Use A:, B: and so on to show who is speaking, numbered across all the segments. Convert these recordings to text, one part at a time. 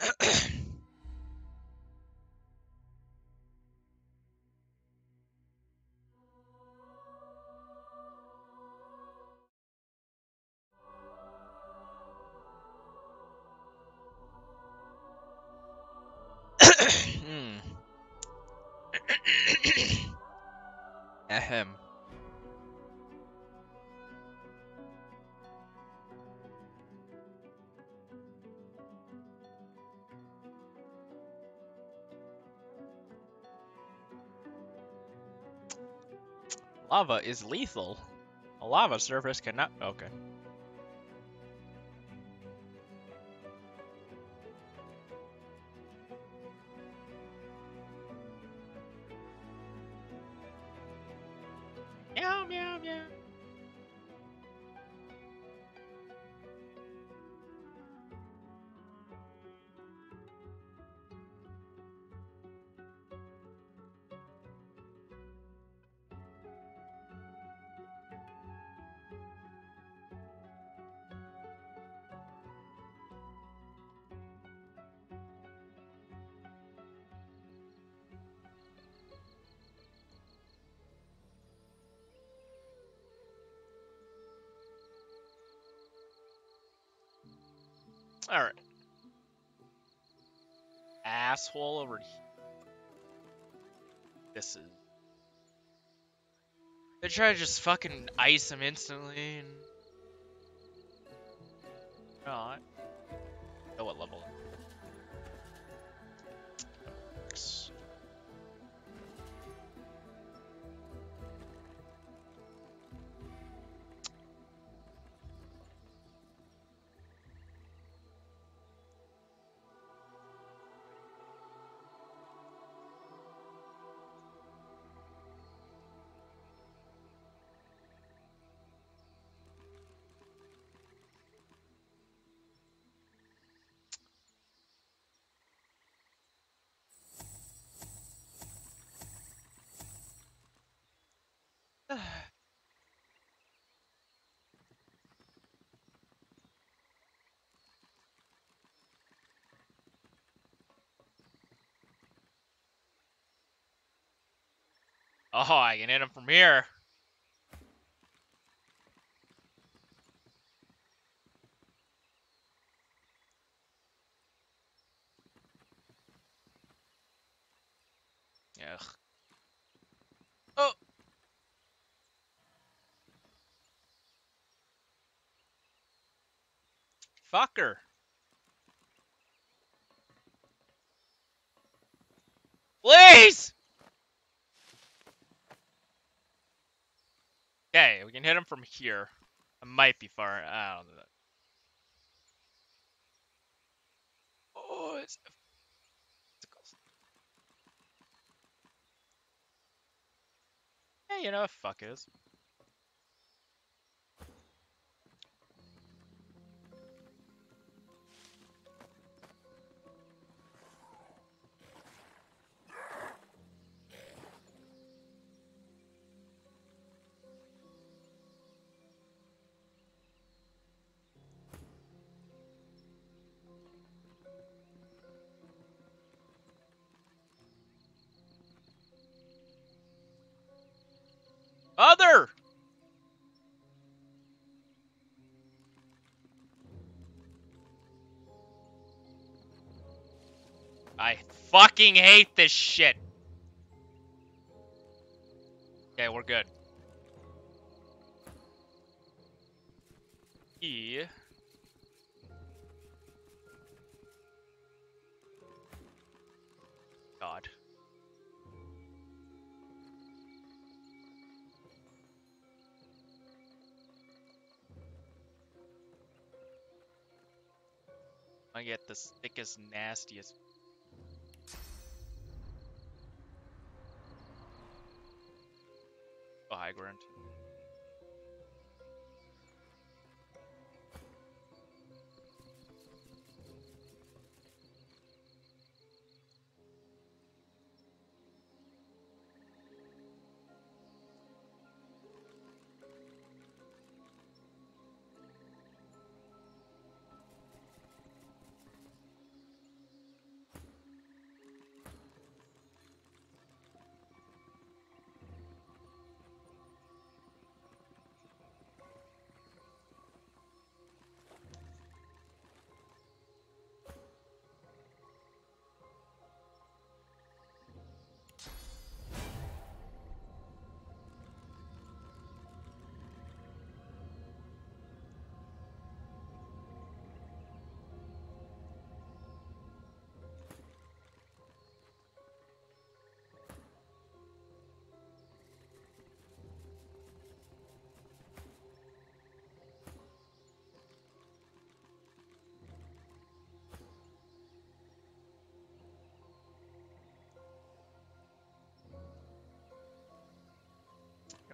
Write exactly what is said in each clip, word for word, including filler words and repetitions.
A: Hmm. Ahem. Lava is lethal. A lava surface cannot. Okay. Meow meow meow. All right. Asshole over here. This is. They try to just fucking ice him instantly and. Not. Know what level? Six. Oh, I can hit him from here. Ugh. Oh. Fucker. Please! Okay, we can hit him from here. It might be far. I don't know that. Oh, it's. Hey, you know what fuck is? Other! I fucking hate this shit. Okay, we're good. E. God. I get the thickest, nastiest. Oh, high ground.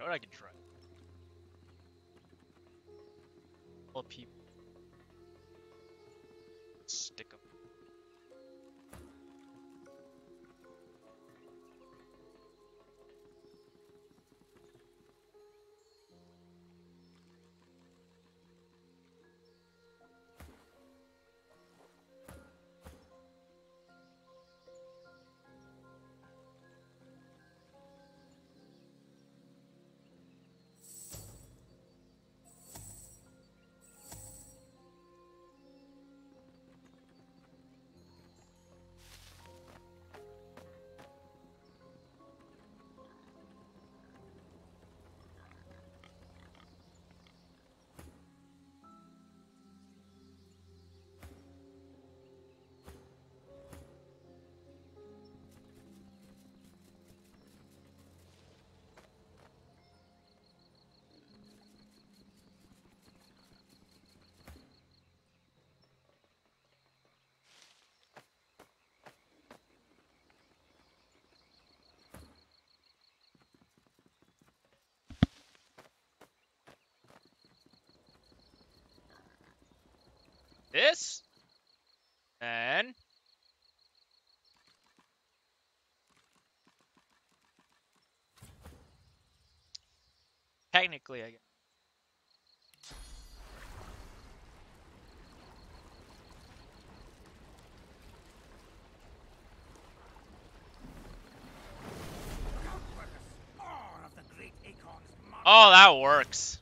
A: know what I can try? Well, people stick them. This, and technically, I guess. Oh, that works.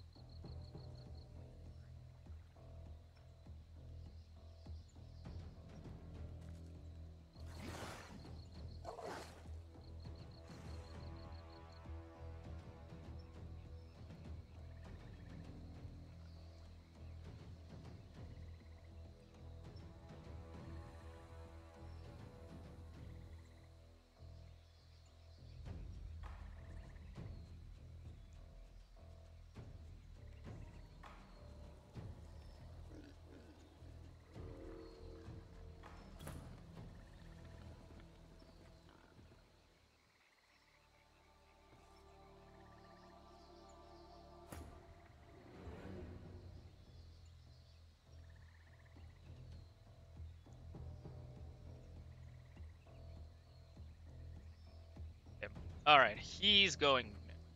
A: All right, he's going.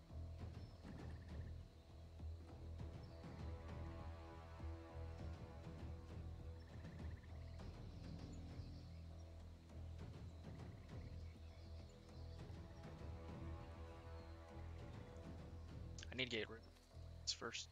A: I need to get rid of this first.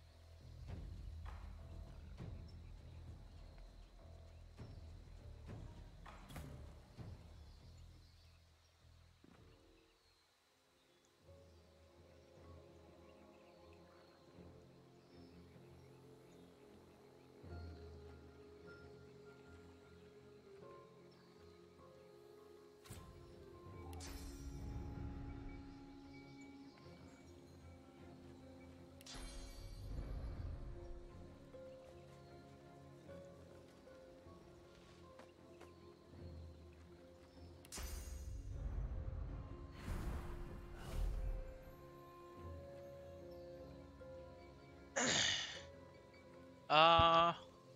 A: Uh,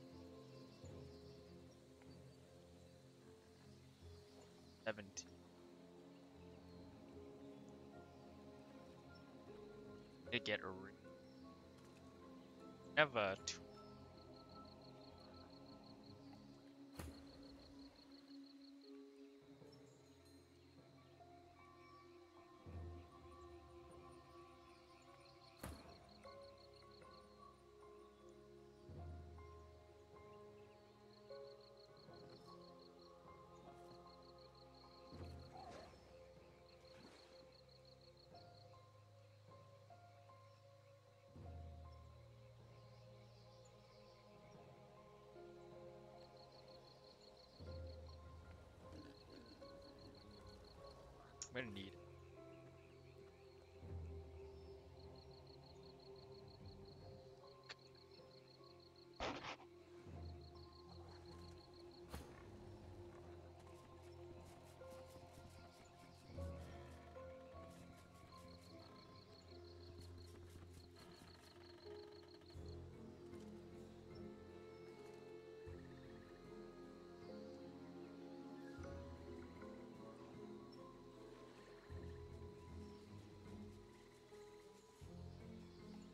A: seventeen. To get a ring. I have a two. I'm gonna need.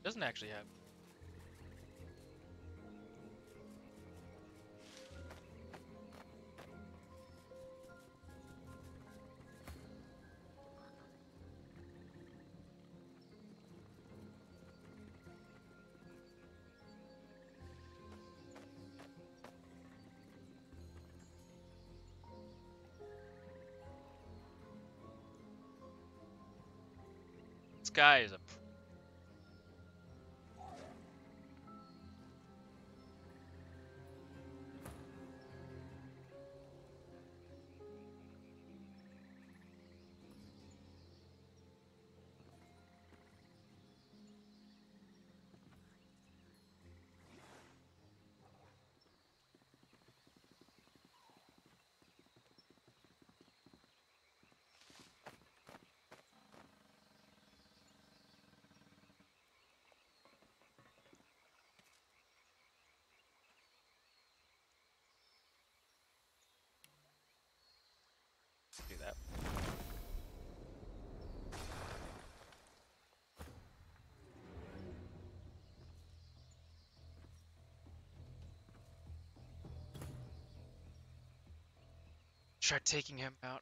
A: Doesn't actually have. This guy is a. Do that. Try taking him out.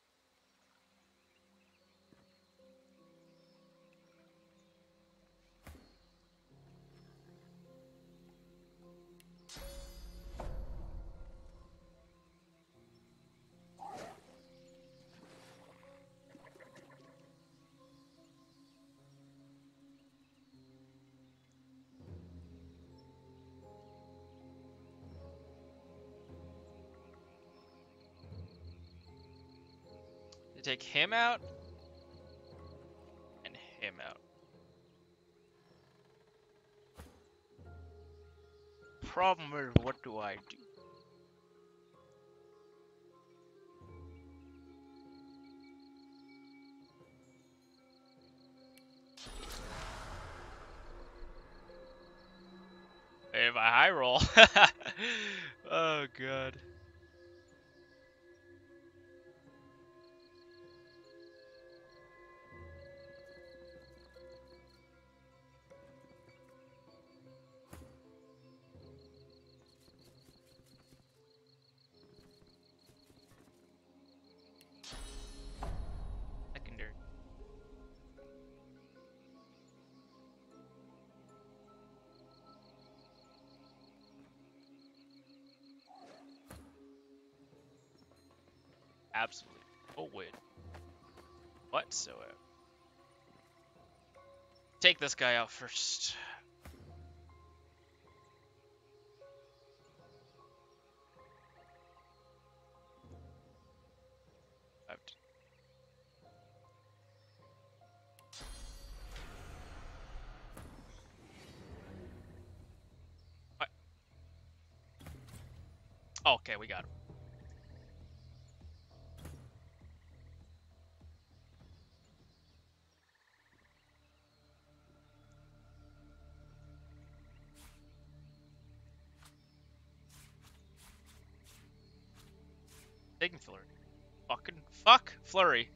A: You take him out and him out. Problem is, what do I do? If I high roll. Oh god. Secondary. Absolutely. Oh wait. Whatsoever. Take this guy out first. I have to- What? Okay, we got him. Taking flurry. Fucking fuck flurry.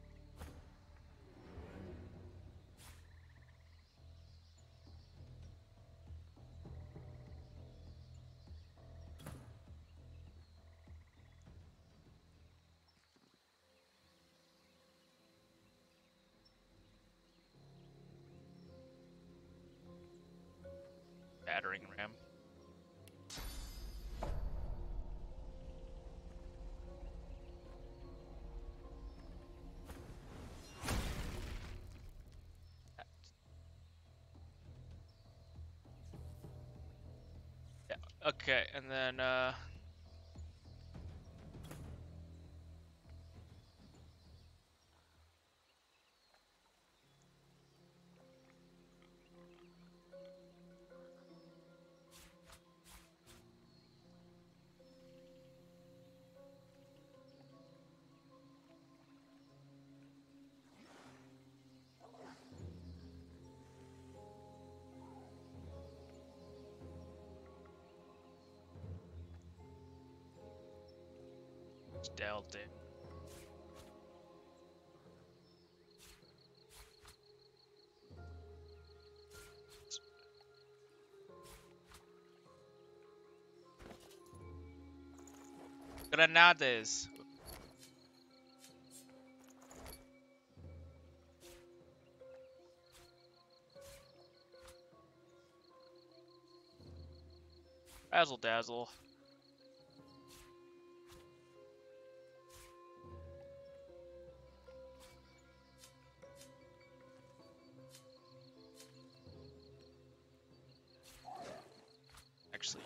A: Battering ram. Yeah. Okay, and then uh dealt it. Granades. Razzle dazzle. Actually.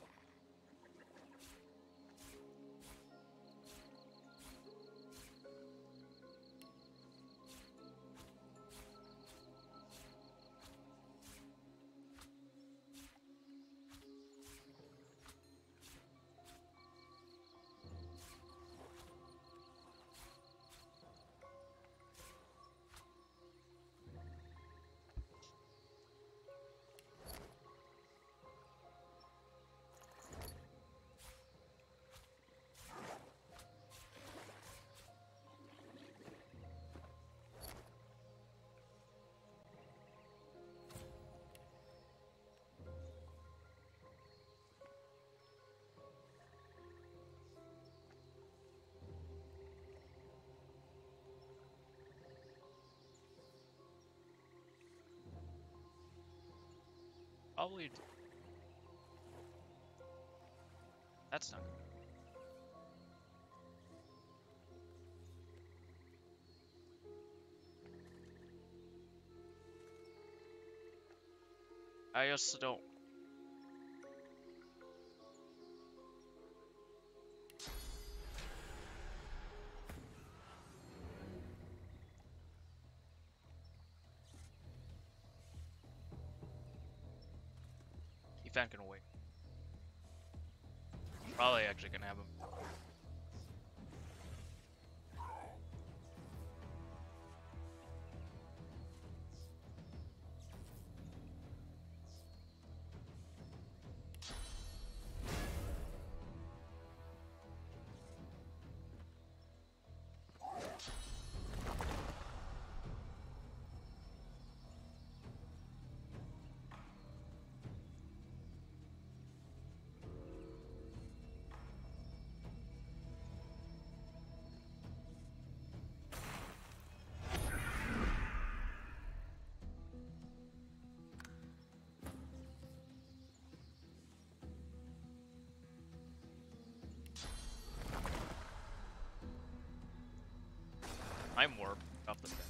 A: Probably. That's not good. I also don't. Event can wait. Probably actually gonna have him. I'm warp off the thing.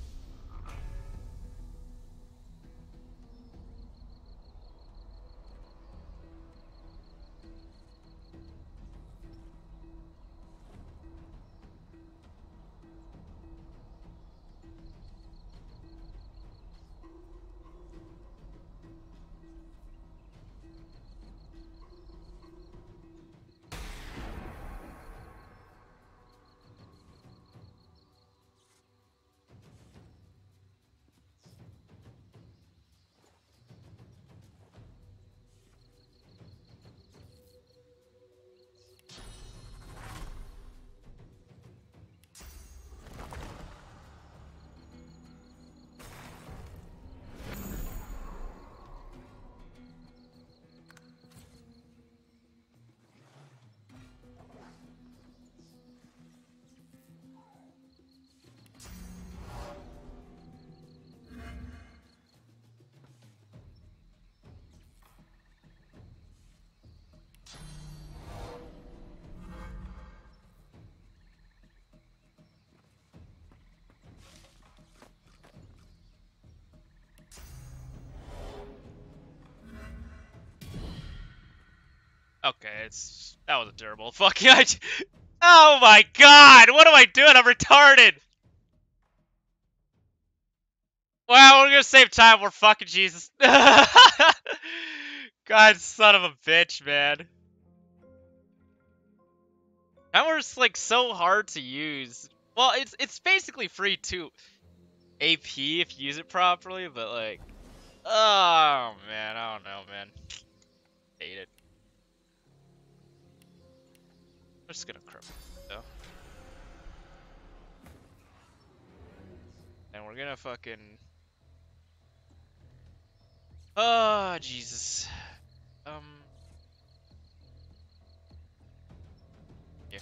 A: Okay, it's that was a terrible fucking idea. Oh my god, what am I doing? I'm retarded. Well, we're gonna save time. We're fucking Jesus. God, son of a bitch, man. Hammer's like so hard to use. Well, it's it's basically free too. A P if you use it properly, but like, oh man, I don't know, man. Hate it. I'm just gonna cripple it, though. And we're gonna fucking. Oh Jesus. Um. Yeah.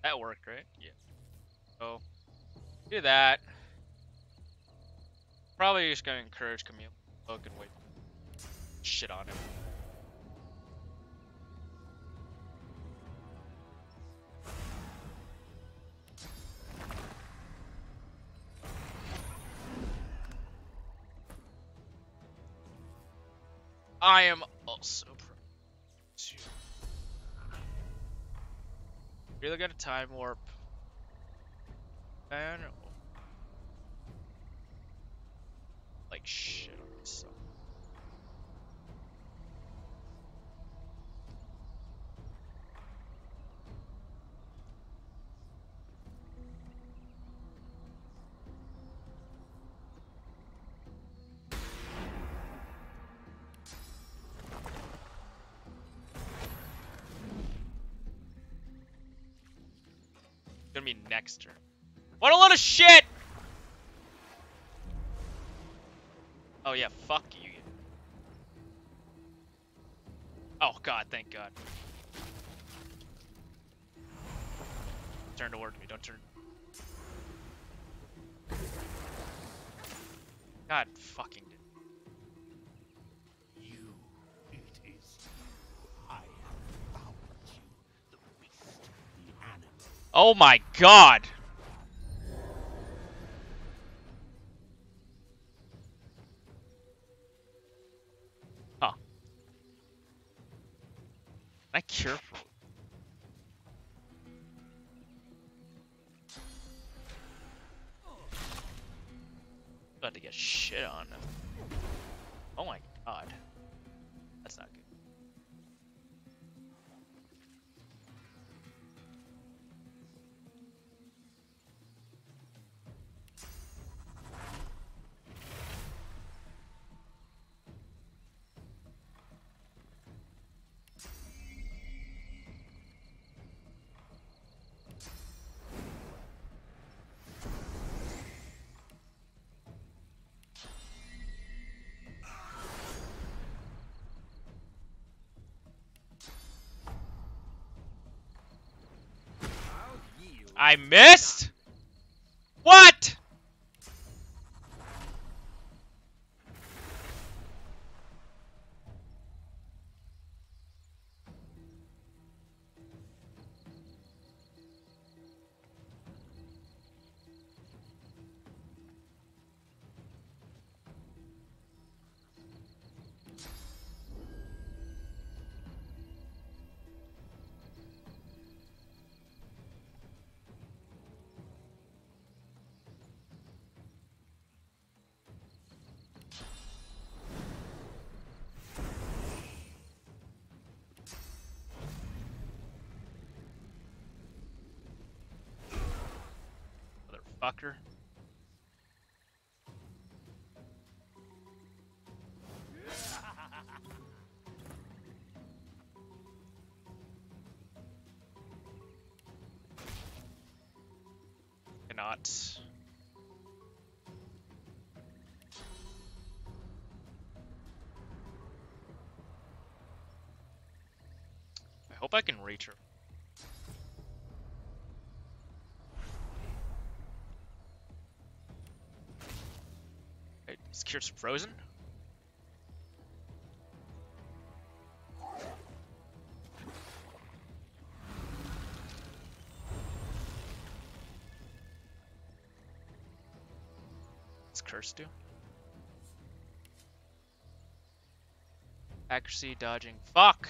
A: That worked, right? Yeah. So, do that. Probably just gonna encourage Camille. Look and wait. Shit on him. I am also pro too. Really got a time warp. Man, like shit on myself. Gonna be next turn. What a lot of shit! Oh yeah, fuck you. Oh god, thank god. Turn towards me, don't turn. God fucking did.
B: You, it is. I have found you, the beast, the animal.
A: Oh my god! Huh. Can I cure for about to get shit on. Oh my god. That's not good. I missed? What? Motherfucker. Cannot. I hope I can reach her. Wait, is Kier's frozen? What's Curse do? Accuracy, dodging. Fuck!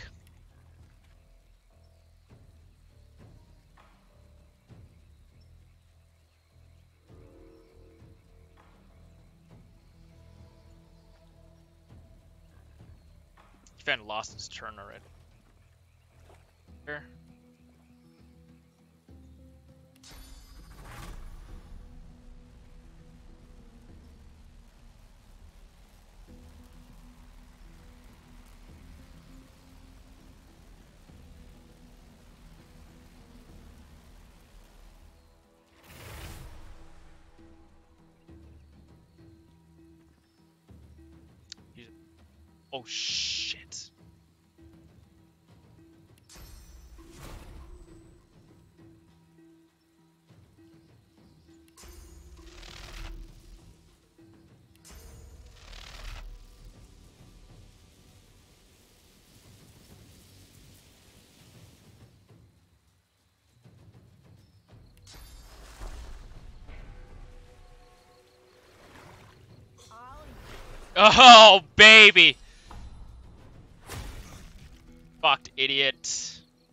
A: Fan lost his turn already. Here. He's... Oh shit. Oh, baby! Fucked idiot.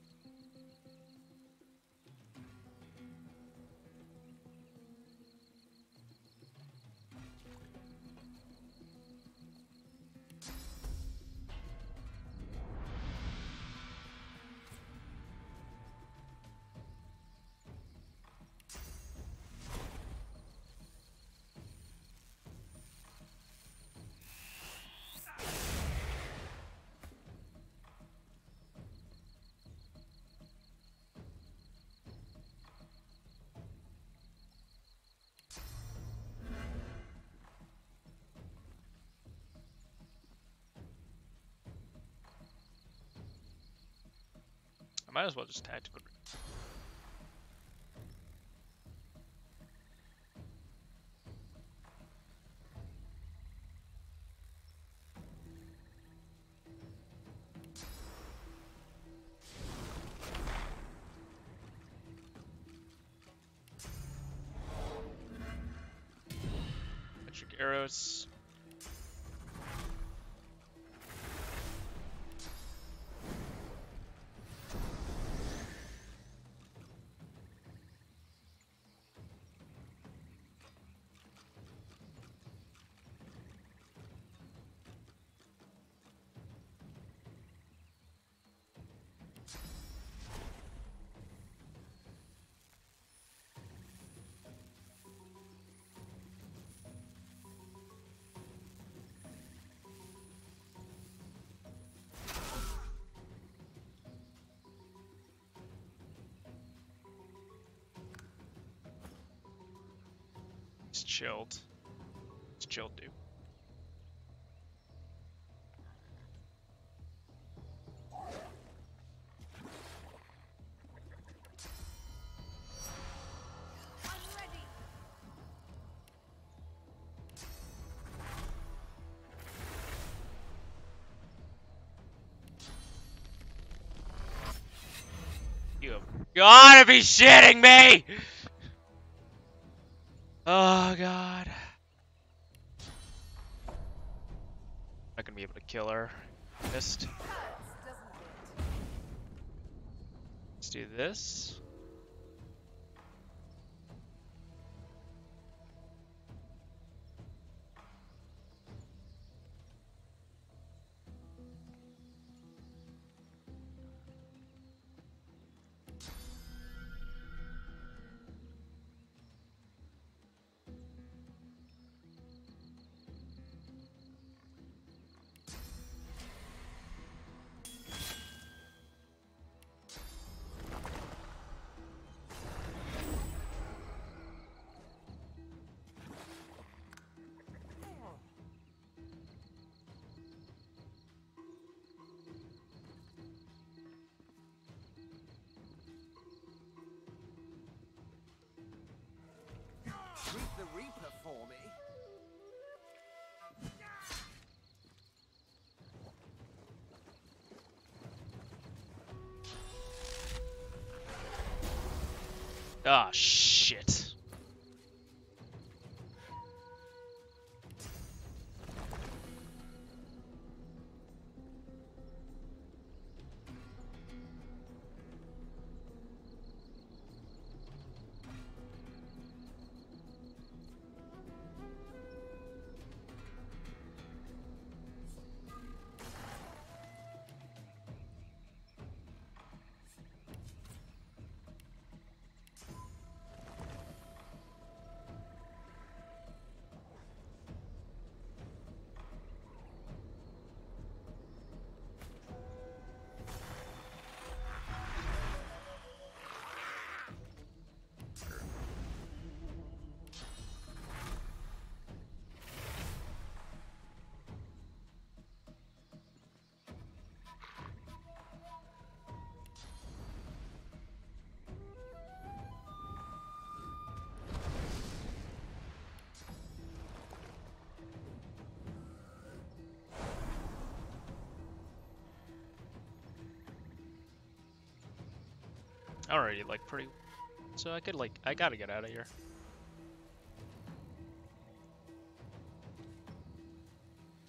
A: I might as well just tactical. Electric arrows. It's chilled. It's chilled, dude. You have gotta be shitting me! Oh god. Not gonna be able to kill her. Missed. Let's do this.
B: Greet the Reaper for me.
A: Ah, shit. Already, like, pretty... So I could, like, I gotta get out of here.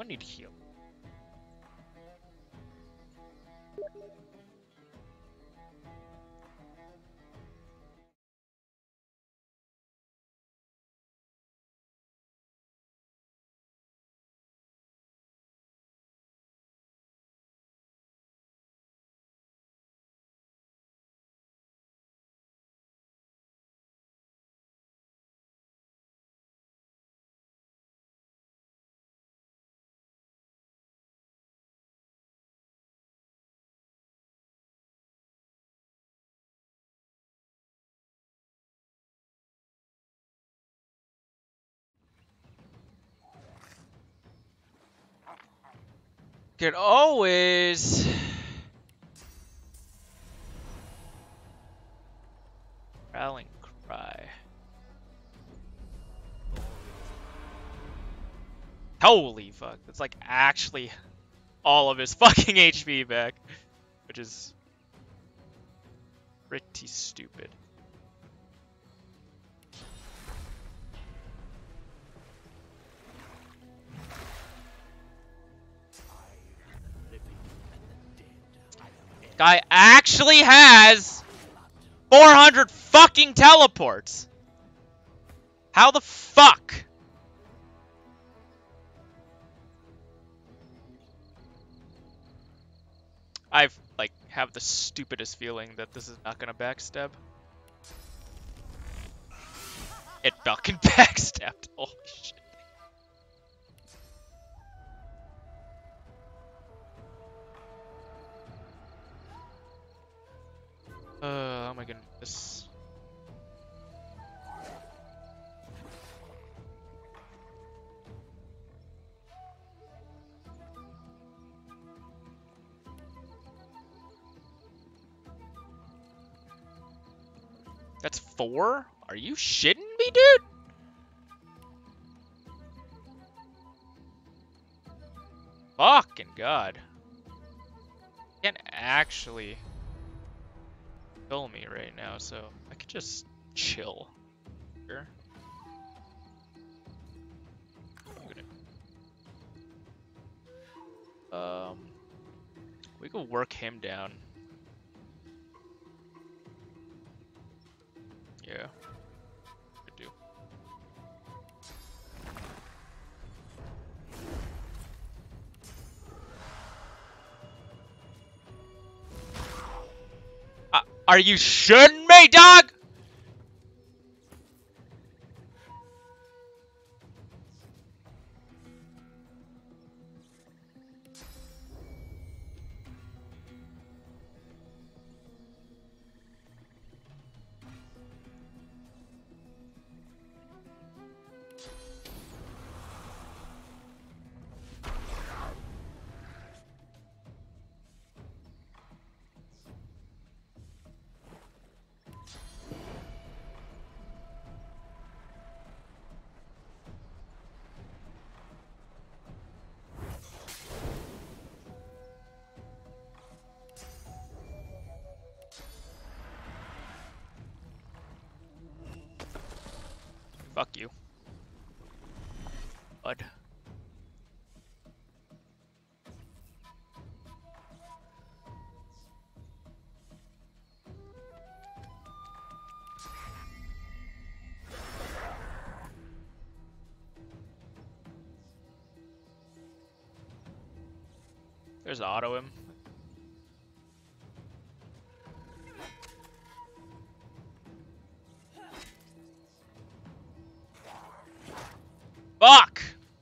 A: I need to heal. Could always Rallying Cry. Holy fuck, that's like actually all of his fucking H P back, which is pretty stupid. Guy actually has four hundred fucking teleports. How the fuck? I've like have the stupidest feeling that this is not gonna backstab. It fucking backstabbed. Holy shit. Uh, how am I gonna do this? That's four? Are you shitting me, dude? Fucking god. Can't actually kill me right now, so I could just chill here. Um, we could work him down. Yeah, could do. Uh, are you shitting me, dog? Fuck you, bud. There's auto him. Fuck!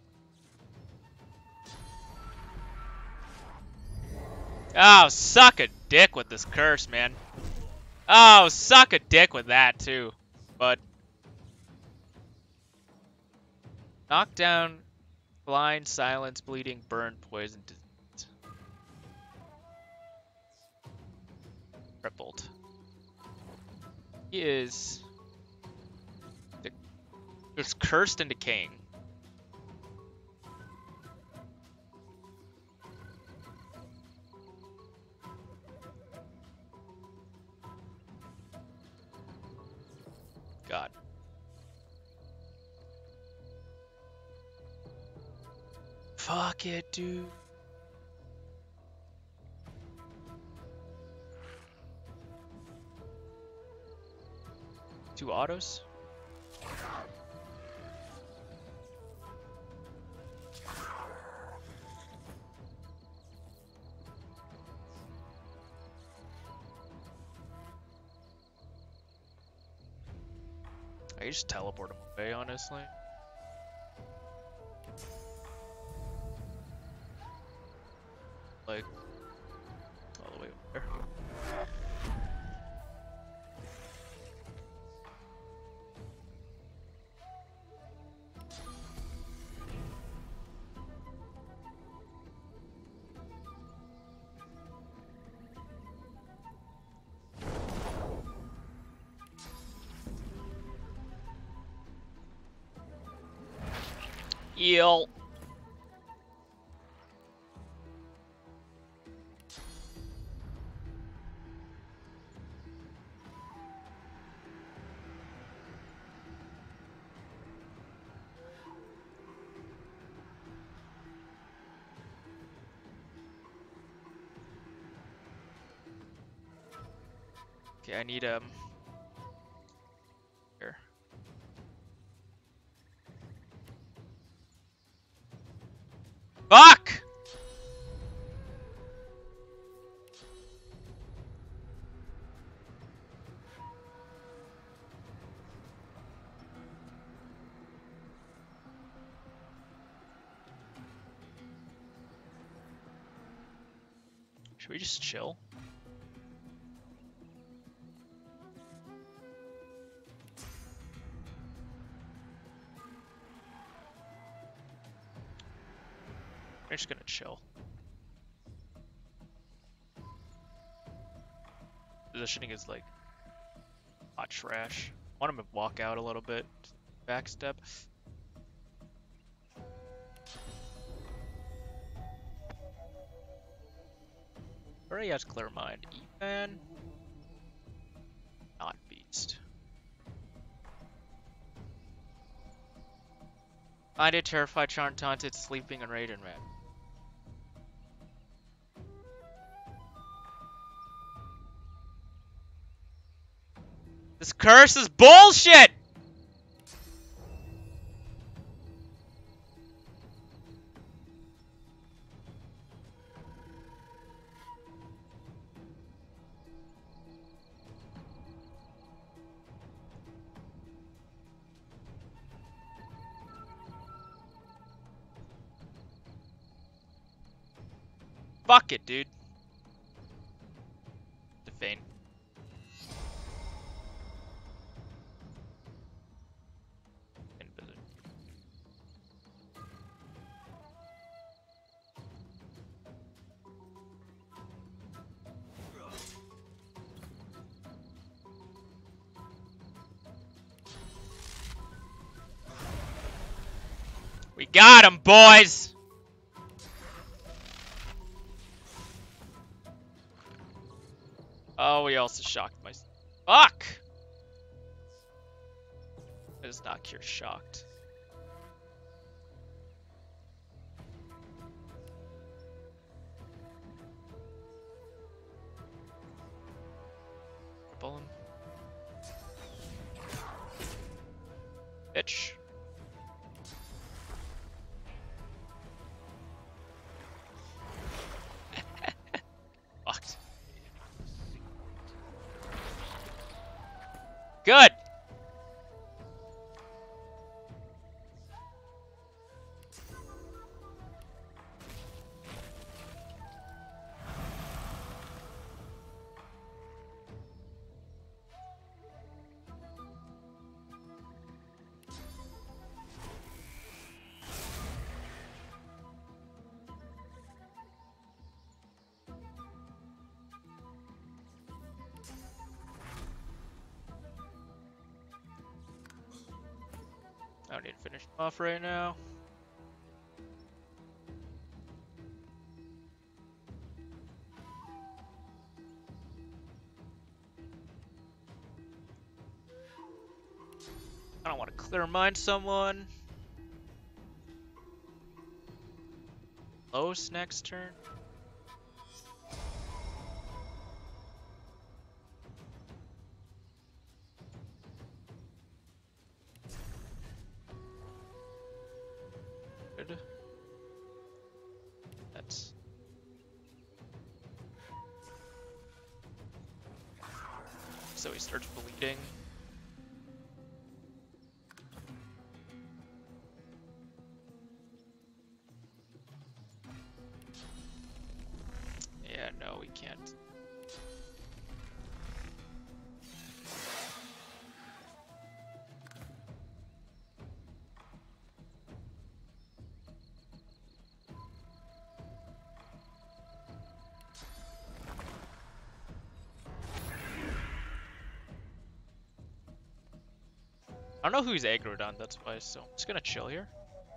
A: Oh, suck a dick with this curse, man. Oh, suck a dick with that, too. But knockdown, blind, silence, bleeding, burn, poison, disease. Crippled. He is... It's cursed and decaying. God. Fuck it, dude. Two autos? I just teleport him away, honestly. Like, all the way over there. Eel. Okay, I need um here. Fuck! Should we just chill? We're just gonna chill. Positioning is like hot trash. I want him to walk out a little bit. Backstep. Already has clear mind. Ethan. Not beast. Blinded, terrified, charmed, taunted, sleeping, and raging, man. This curse is bullshit! Fuck it, dude. The feint. We got him, boys! Oh, we also shocked my... Fuck! That does not cure shocked. Cripple him. Bitch. Fucked. Good! I don't need to finish him off right now. I don't want to clear mind someone. close next turn. Good. That's so he starts bleeding. Yeah, no, we can't. I don't know who's aggroed on, that's why, so I'm just gonna chill here.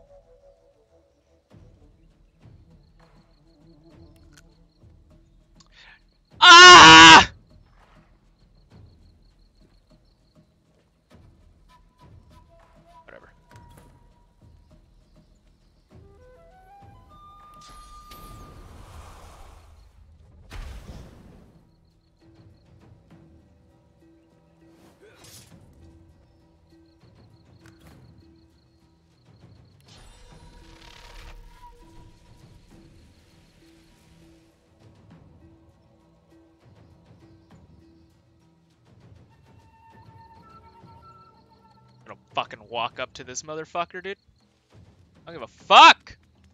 A: Ah! Whatever. I'm gonna fucking walk up to this motherfucker, dude. I don't give a fuck!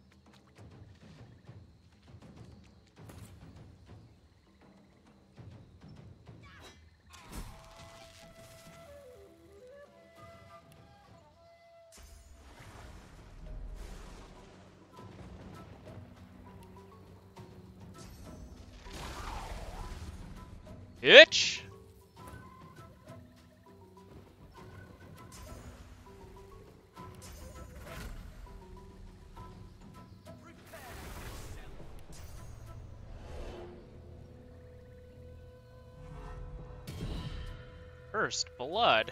A: Bitch! First blood.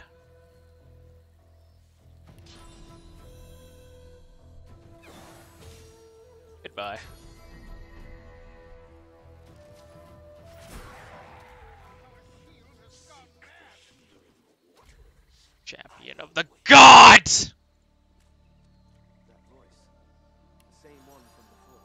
A: Goodbye. Champion of the gods!
C: That voice. The same one from before.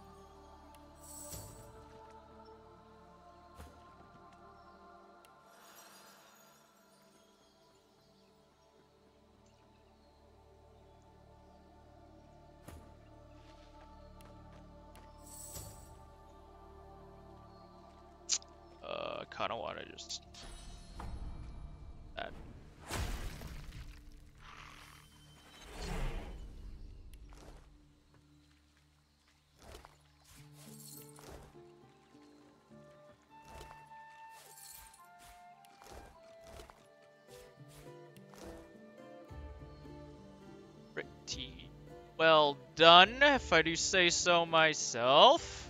A: Uh, kinda wanna just... That. Pretty well done, if I do say so myself.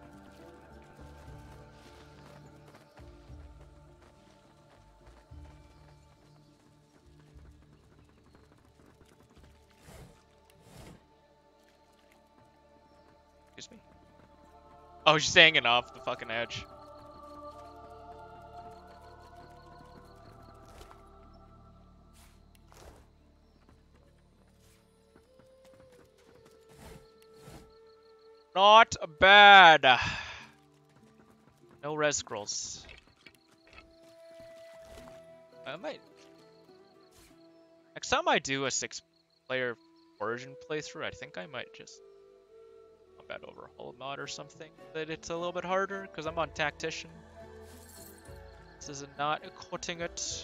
A: Excuse me? Oh, she's hanging off the fucking edge. Not bad. No res scrolls. I might... Next time I do a six-player Origin playthrough, I think I might just... Combat overhaul mod or something, that it's a little bit harder, because I'm on Tactician. This is not cutting it.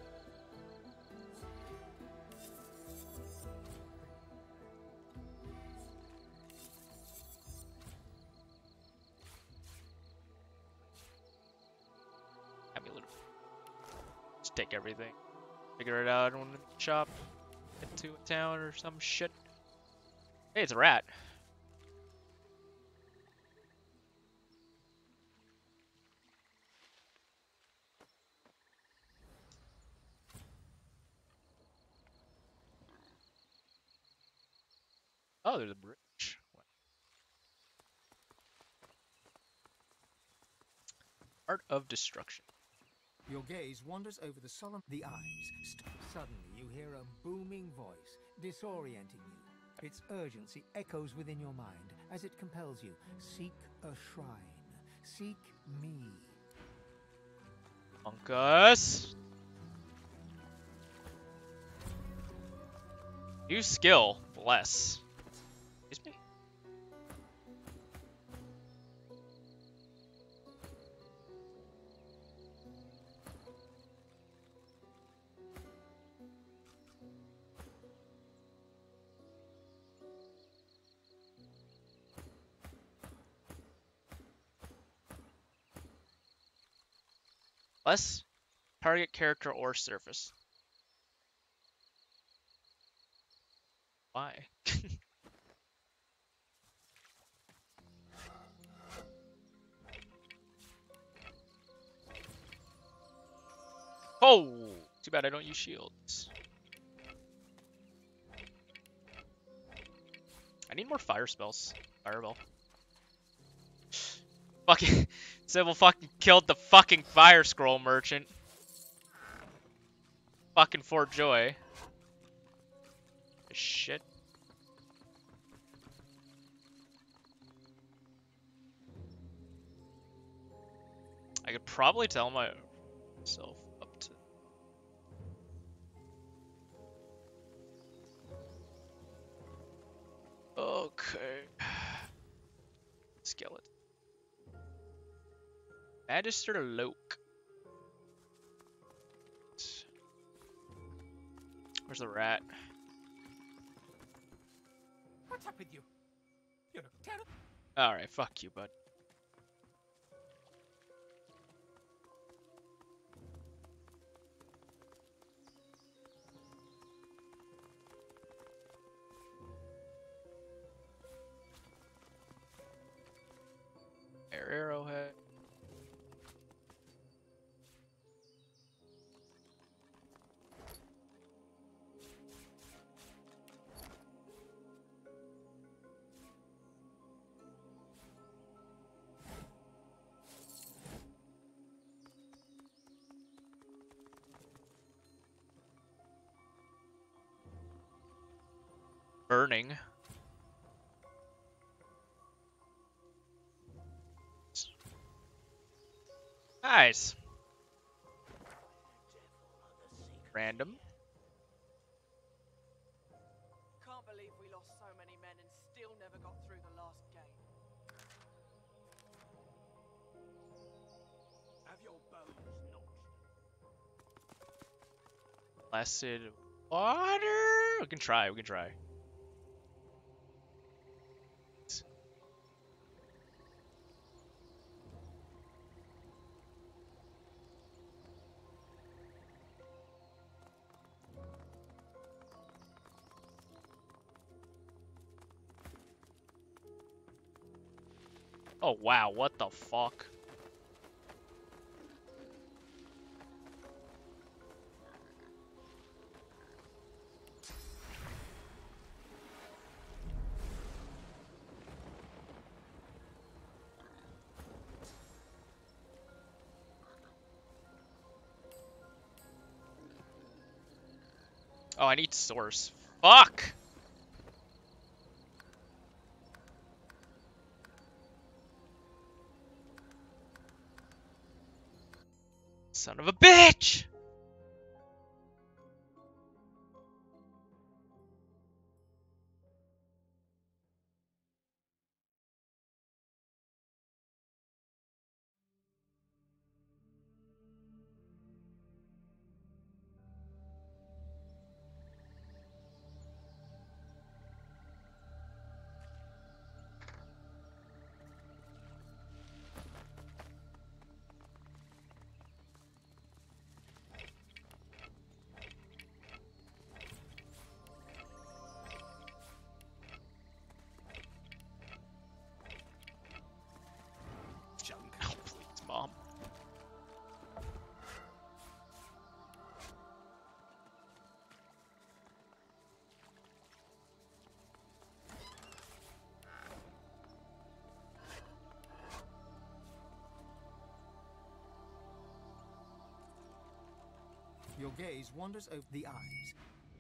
A: Amulet. Just take everything. Figure it out in the shop. Into a town or some shit. Hey, it's a rat. Oh, there's a bridge. Art of Destruction.
D: Your gaze wanders over the solemn the eyes. St- Suddenly you hear a booming voice, disorienting you. Its urgency echoes within your mind as it compels you. Seek a shrine. Seek me.
A: Funkus. New skill. Bless. Excuse me? Less target character or surface. Why? Oh! Too bad I don't use shields. I need more fire spells. Fireball. Fucking Sybil fucking killed the fucking fire scroll merchant. Fucking for joy. Shit. I could probably tell myself up to. Okay. Skeleton. Magister Loke. Where's the rat?
D: What's up with you? You look terrible.
A: Alright, fuck you, bud. Air arrowhead. Burning. Nice. Random.
E: Can't believe we lost so many men and still never got through the last game.
B: Have your bones notched.
A: Blessed water. We can try. We can try. Oh wow, what the fuck? Oh, I need source. Fuck! Son of a bitch!
D: Your gaze wanders over the eyes.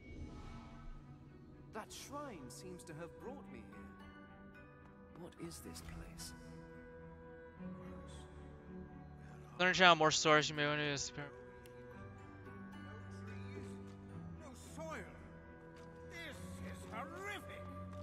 C: That shrine seems to have brought me here. What is this place?
A: Learn channel more stories you may want to use.
F: No trees, no soil. This is horrific.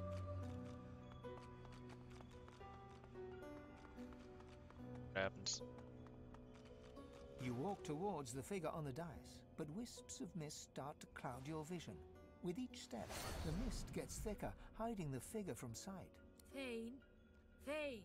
A: What happens?
D: You walk towards the figure on the dice, but wisps of mist start to cloud your vision. With each step, the mist gets thicker, hiding the figure from sight.
G: Thane, Thane.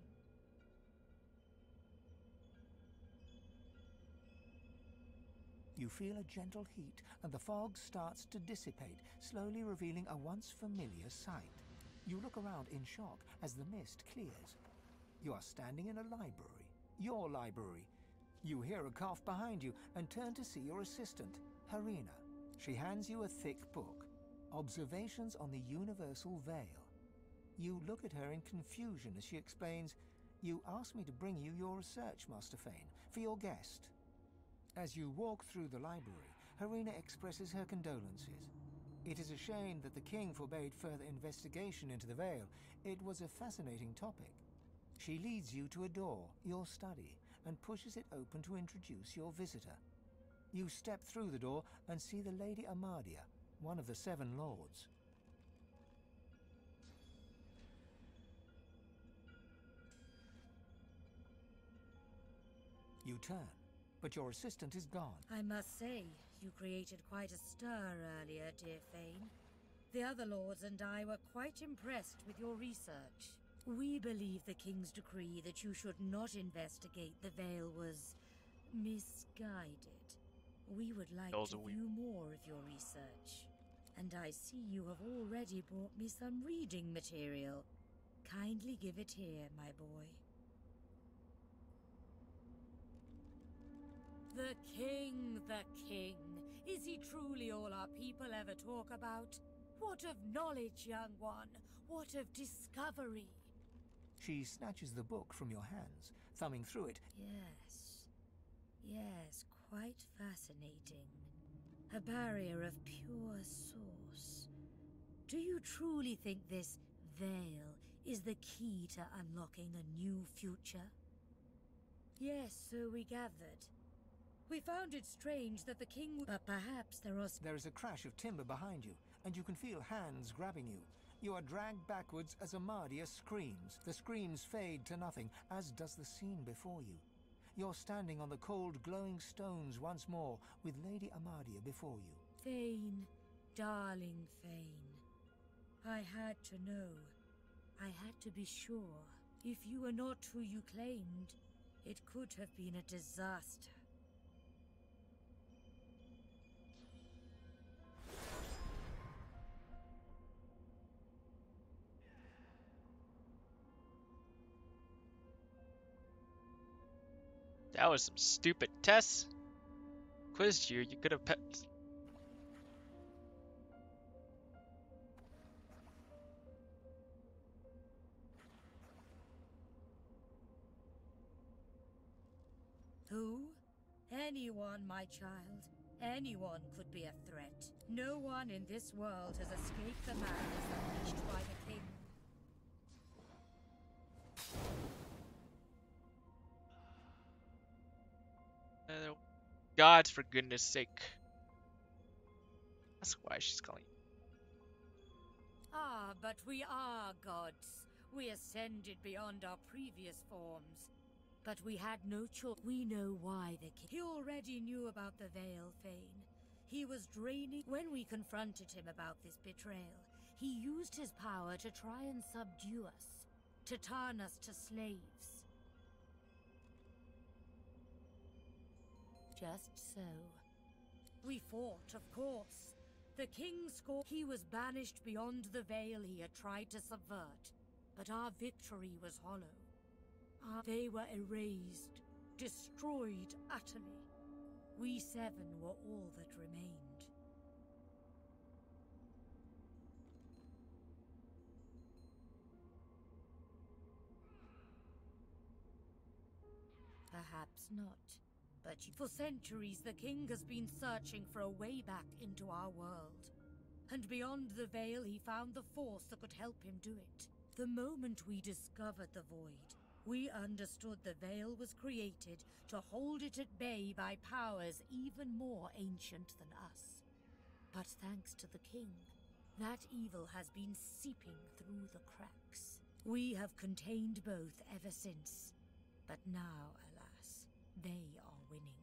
D: You feel a gentle heat, and the fog starts to dissipate, slowly revealing a once familiar sight. You look around in shock as the mist clears. You are standing in a library, your library. You hear a cough behind you and turn to see your assistant, Harina. She hands you a thick book, Observations on the Universal Veil. You look at her in confusion as she explains, "You asked me to bring you your research, Master Fane, for your guest." As you walk through the library, Harina expresses her condolences. It is a shame that the king forbade further investigation into the veil. It was a fascinating topic. She leads you to a door, your study, and pushes it open to introduce your visitor. You step through the door and see the Lady Amadia, one of the Seven Lords. You turn, but your assistant is gone.
G: I must say, you created quite a stir earlier, dear Fane. The other lords and I were quite impressed with your research. We believe the king's decree that you should not investigate the veil was misguided. We would like
A: Those
G: to
A: are weird.
G: view more of your research. And I see you have already brought me some reading material. Kindly give it here, my boy. The king, the king. Is he truly all our people ever talk about? What of knowledge, young one? What of discovery?
D: She snatches the book from your hands, thumbing through it.
G: Yes. Yes, quite fascinating. A barrier of pure source. Do you truly think this veil is the key to unlocking a new future? Yes, so we gathered. We found it strange that the king... But perhaps there are...
D: There is a crash of timber behind you, and you can feel hands grabbing you. You are dragged backwards as Amadia screams. The screams fade to nothing, as does the scene before you. You're standing on the cold, glowing stones once more, with Lady Amadia before you.
G: Fane, darling Fane. I had to know. I had to be sure. If you were not who you claimed, it could have been a disaster.
A: That was some stupid tests. Quizzed you, you could have pet.
G: Who? Anyone, my child. Anyone could be a threat. No one in this world has escaped the madness unleashed by the king.
A: Uh, gods, for goodness sake. That's why she's calling you.
G: Ah, but we are gods. We ascended beyond our previous forms. But we had no choice. We know why the king... He already knew about the veil, Fane. He was draining... When we confronted him about this betrayal, he used his power to try and subdue us. To turn us to slaves. Just so. We fought, of course. The king scored. He was banished beyond the veil he had tried to subvert. But our victory was hollow. Our they were erased, destroyed utterly. We seven were all that remained. Perhaps not. But for centuries, the king has been searching for a way back into our world. And beyond the veil, he found the force that could help him do it. The moment we discovered the void, we understood the veil was created to hold it at bay by powers even more ancient than us. But thanks to the king, that evil has been seeping through the cracks. We have contained both ever since. But now, alas, they are winning.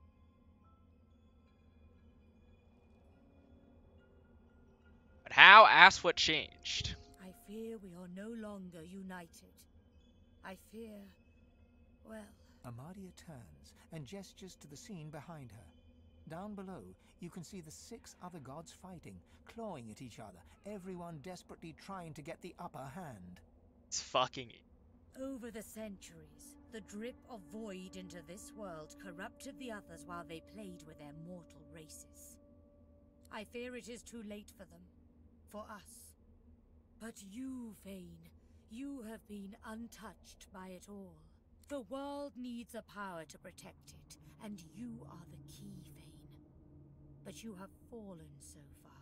A: But how? Ask what changed.
G: I fear we are no longer united. I fear, well...
D: Amadia turns and gestures to the scene behind her. Down below, you can see the six other gods fighting, clawing at each other, everyone desperately trying to get the upper hand.
A: It's fucking...
G: Over the centuries, the drip of void into this world corrupted the others while they played with their mortal races. I fear it is too late for them, for us. But you, Vayne, you have been untouched by it all. The world needs a power to protect it, and you are the key, Vayne. But you have fallen so far.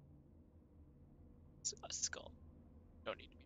A: It's a skull. Don't need to be.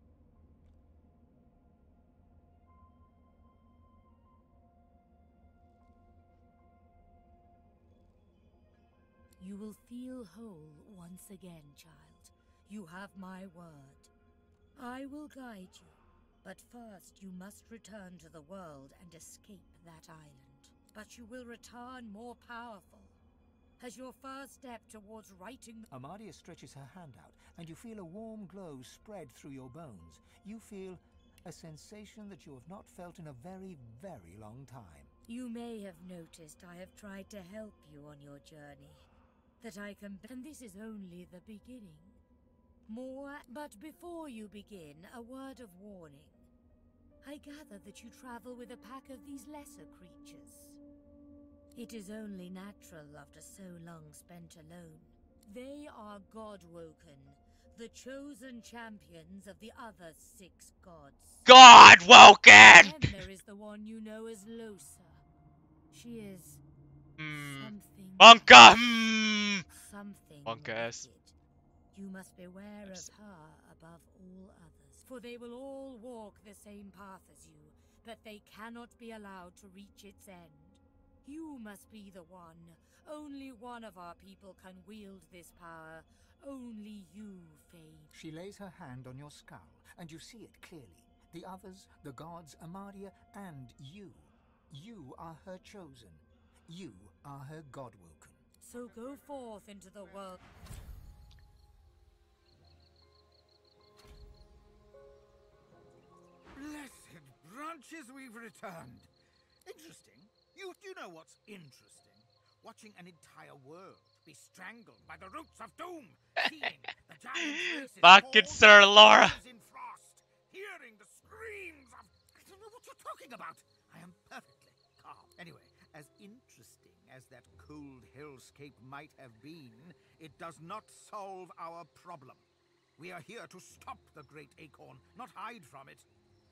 G: You will feel whole once again, child. You have my word. I will guide you, but first you must return to the world and escape that island. But you will return more powerful, as your first step towards righting...
D: Amadia stretches her hand out, and you feel a warm glow spread through your bones. You feel a sensation that you have not felt in a very, very long time.
G: You may have noticed I have tried to help you on your journey. That I can... And this is only the beginning. More... But before you begin, a word of warning. I gather that you travel with a pack of these lesser creatures. It is only natural after so long spent alone. They are God-woken, the chosen champions of the other six gods.
A: God-woken!
G: Then there is the one you know as Losa. She is...
A: Mm.
G: something...
A: Monka! Mm.
G: Something
A: Monkas.
G: wicked. You must beware of her above all others, for they will all walk the same path as you, but they cannot be allowed to reach its end. You must be the one. Only one of our people can wield this power. Only you, Vayne.
D: She lays her hand on your skull, and you see it clearly. The others, the gods, Amadia, and you. You are her chosen. You are her God-woken.
G: So go forth into the world.
F: Blessed branches, we've returned. Interesting. You do know what's interesting? Watching an entire world be strangled by the roots of doom. Seeing the giant races
A: Fucking
F: fall
A: Sir
F: like
A: Laura.
F: leaves in frost. Hearing the screams of... I don't know what you're talking about. I am perfectly calm. Anyway, as interesting as that cold hellscape might have been, it does not solve our problem. We are here to stop the Great Acorn, not hide from it.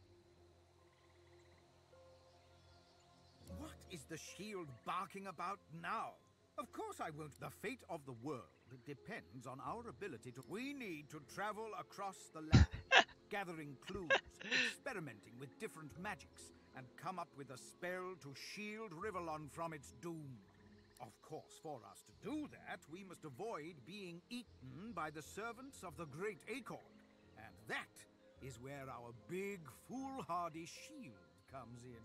F: What is the shield barking about now? Of course I won't. The fate of the world depends on our ability to... We need to travel across the land, gathering clues, experimenting with different magics, and come up with a spell to shield Rivellon from its doom. Of course, for us to do that, we must avoid being eaten by the servants of the Great Acorn. And that is where our big, foolhardy shield comes in.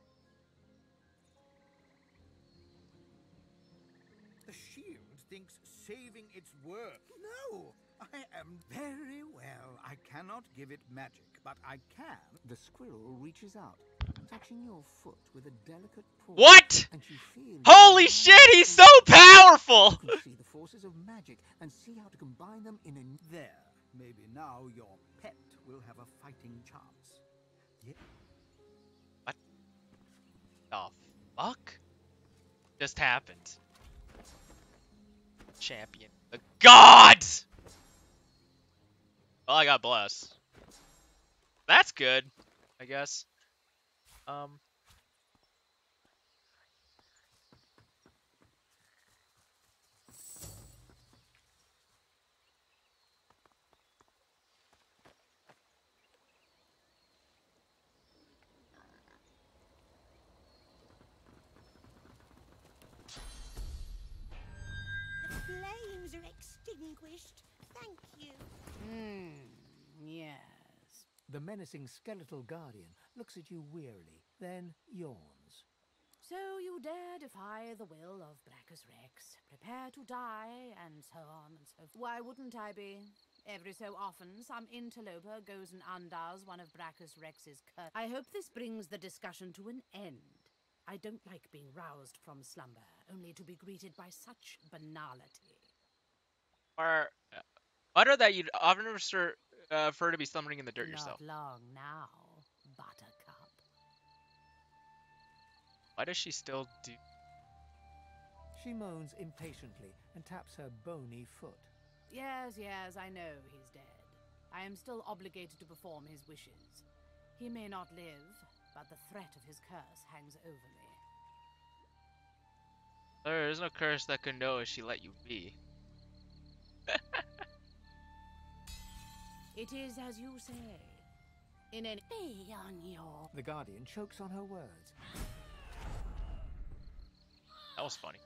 F: The shield thinks saving its worth. No, I am very well. I cannot give it magic, but I can.
D: The squirrel reaches out, touching your foot with a delicate paw.
A: What?
D: And you feel
A: Holy shit, he's so powerful!
D: You can see the forces of magic and see how to combine them in a...
F: There. Maybe now your pet will have a fighting chance. Yeah.
A: What the fuck just happened? Champion. The gods! Well, I got blessed. That's good, I guess. Um.
G: wished. Thank you.
H: Hmm, yes.
D: The menacing skeletal guardian looks at you wearily, then yawns.
H: So you dare defy the will of Brachus Rex, prepare to die, and so on and so forth. Why wouldn't I be? Every so often, some interloper goes and undoes one of Brachus Rex's cur- I hope this brings the discussion to an end. I don't like being roused from slumber, only to be greeted by such banality.
A: Or utter that you'd often refer, uh, prefer to be slumbering in the dirt
H: Not
A: yourself.
H: long now, Buttercup.
A: Why does she still do?
D: She moans impatiently and taps her bony foot.
H: Yes, yes, I know he's dead. I am still obligated to perform his wishes. He may not live, but the threat of his curse hangs over me.
A: There is no curse that could know as she let you be.
H: It is as you say. In an be on your...
D: The guardian chokes on her words.
A: That was funny.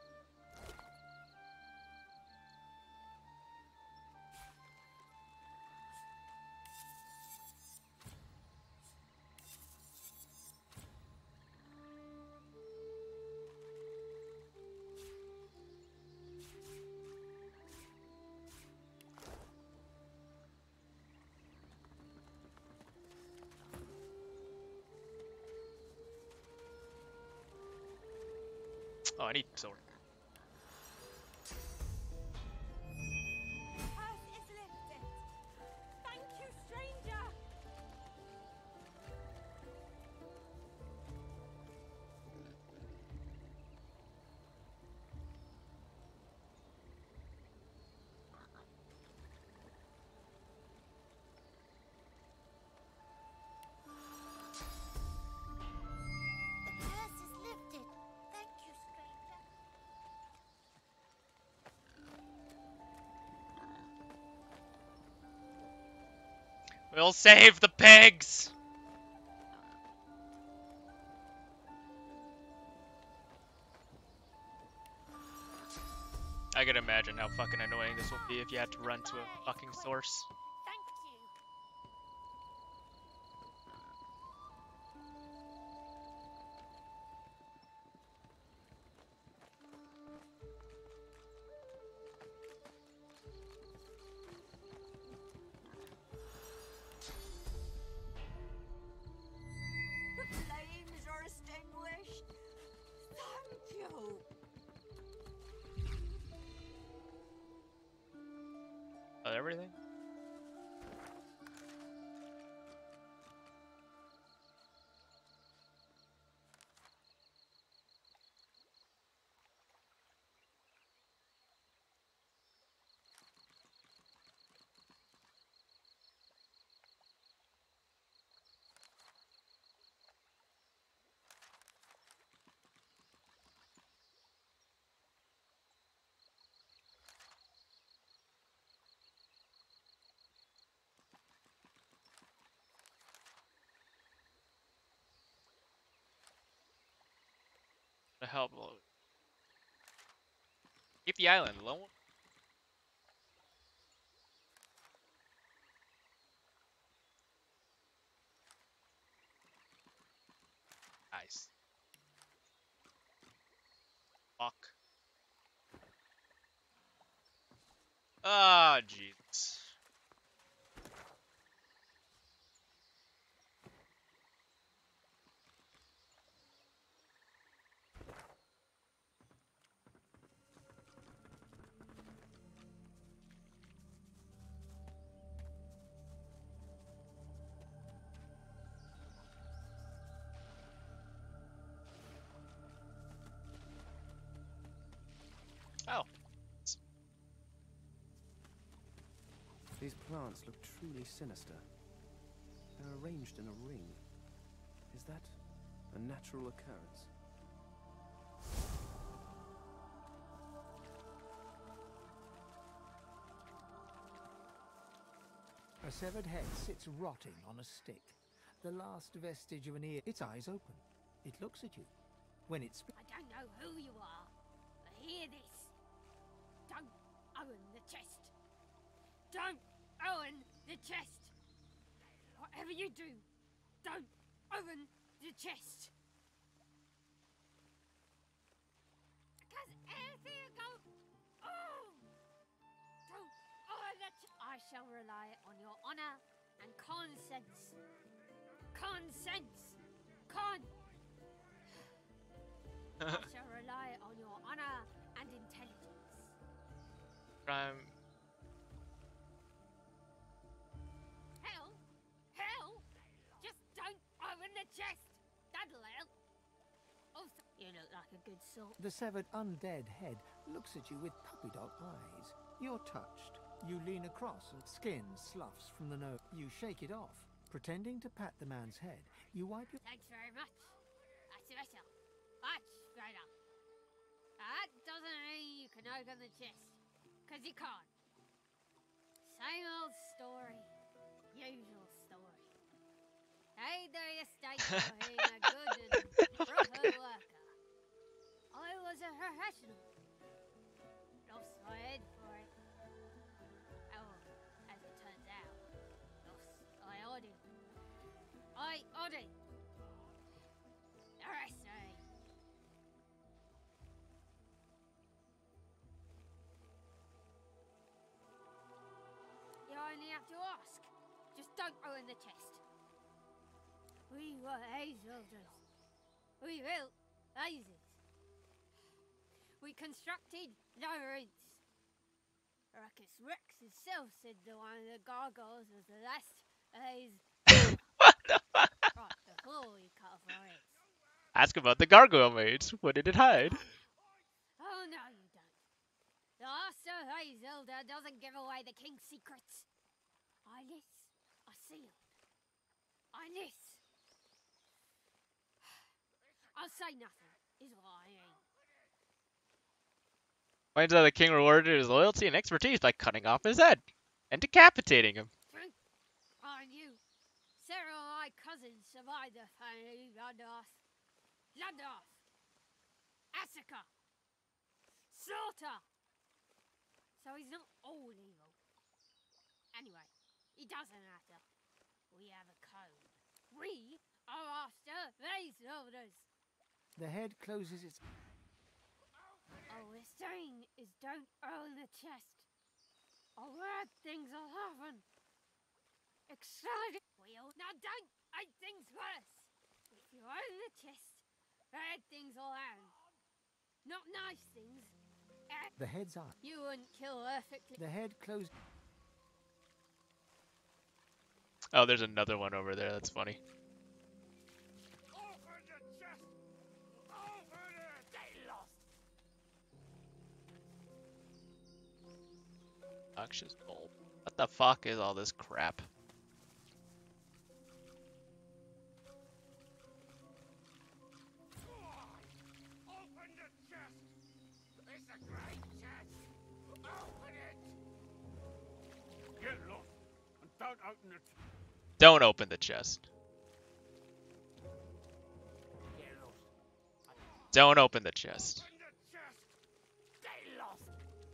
A: Oh, I need silver.
E: Curse is lifted. Thank you, stranger.
G: The curse is lifted. Thank you, stranger.
A: We'll save the pigs! I can imagine how fucking annoying this will be if you had to run to a fucking source.
G: Thank you.
E: The flames are extinguished. Thank you.
A: Oh, everything? The help load. Keep the island alone. Nice. Fuck. Ah, oh, jeez. Oh.
C: These plants look truly sinister. They're arranged in a ring. Is that a natural occurrence?
D: A severed head sits rotting on a stick. The last vestige of an ear. Its eyes open. It looks at you. When it sp-
G: I don't know who you are, but hear this. Don't own the chest.
I: Don't open the chest. Whatever you do, don't open the chest. Because anything goes. Oh! Don't open the chest. I shall rely on your honor and consent. Consent. Con. I shall rely on your honor and intelligence.
A: Prime.
I: Hell, hell, just don't open the chest. That'll help. Also, you look like a good sort.
D: The severed undead head looks at you with puppy dog eyes. You're touched. You lean across and skin sloughs from the nose. You shake it off. Pretending to pat the man's head, you wipe your...
I: Thanks very much. That's better. Much better. That doesn't mean you can open the chest. Because you can't. Same old story. Usual story. Hey there, you state for being a good and proper worker. I was a professional. Lost my head for it. Oh, as it turns out, lost my body. I body. The rest of it. You only have to ask. Just don't open the chest. We were age builders. We built bases. We constructed labyrinths. Ruckus Rex himself said that one of the gargoyles was the last phase.
A: What the fuck?
I: Right before we cut off our heads.
A: Ask about the gargoyle maids. What did it hide?
I: Oh no, you don't. The Master Zelda doesn't give away the king's secrets. Eyeless are sealed. Eyeless. I'll say nothing, is what I mean.
A: Finds out the king rewarded his loyalty and expertise by cutting off his head and decapitating him.
I: I knew. Several of my cousins survived the family bloodbath. Bloodbath. Asuka. Slaughter. So he's not all evil. Anyway, it doesn't matter. We have a code. We are after these orders.
D: The head closes its...
I: All we're saying is don't own the chest. Or bad things will happen. Exciting. We all... Now don't make things worse. If you own the chest, bad things will happen. Not nice things.
D: The head's eye.
I: You wouldn't kill perfectly.
D: The head closes...
A: Oh, there's another one over there. That's funny.
B: Open the chest! Open it! They lost!
A: Noxious bulb. What the fuck is all this crap?
B: Open the chest! It's a great chest! Open it! Get lost and don't open it.
A: Don't open the chest.
B: Get lost.
A: Don't open the chest.
B: Open the chest! They lost!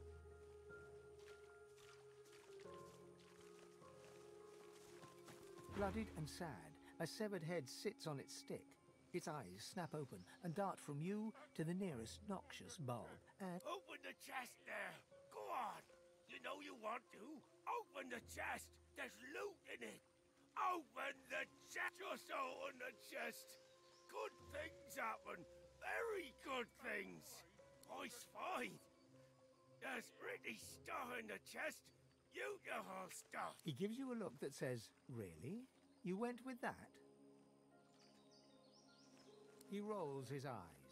D: Bloodied and sad, a severed head sits on its stick. Its eyes snap open and dart from you to the nearest noxious bulb. And
B: Open the chest there! Go on! You know you want to! Open the chest! There's loot in it! Open the chest! Just open the chest! Good things happen! Very good things! I spied! There's pretty stuff in the chest! Beautiful stuff!
D: he gives you a look that says, "Really? You went with that?" He rolls his eyes.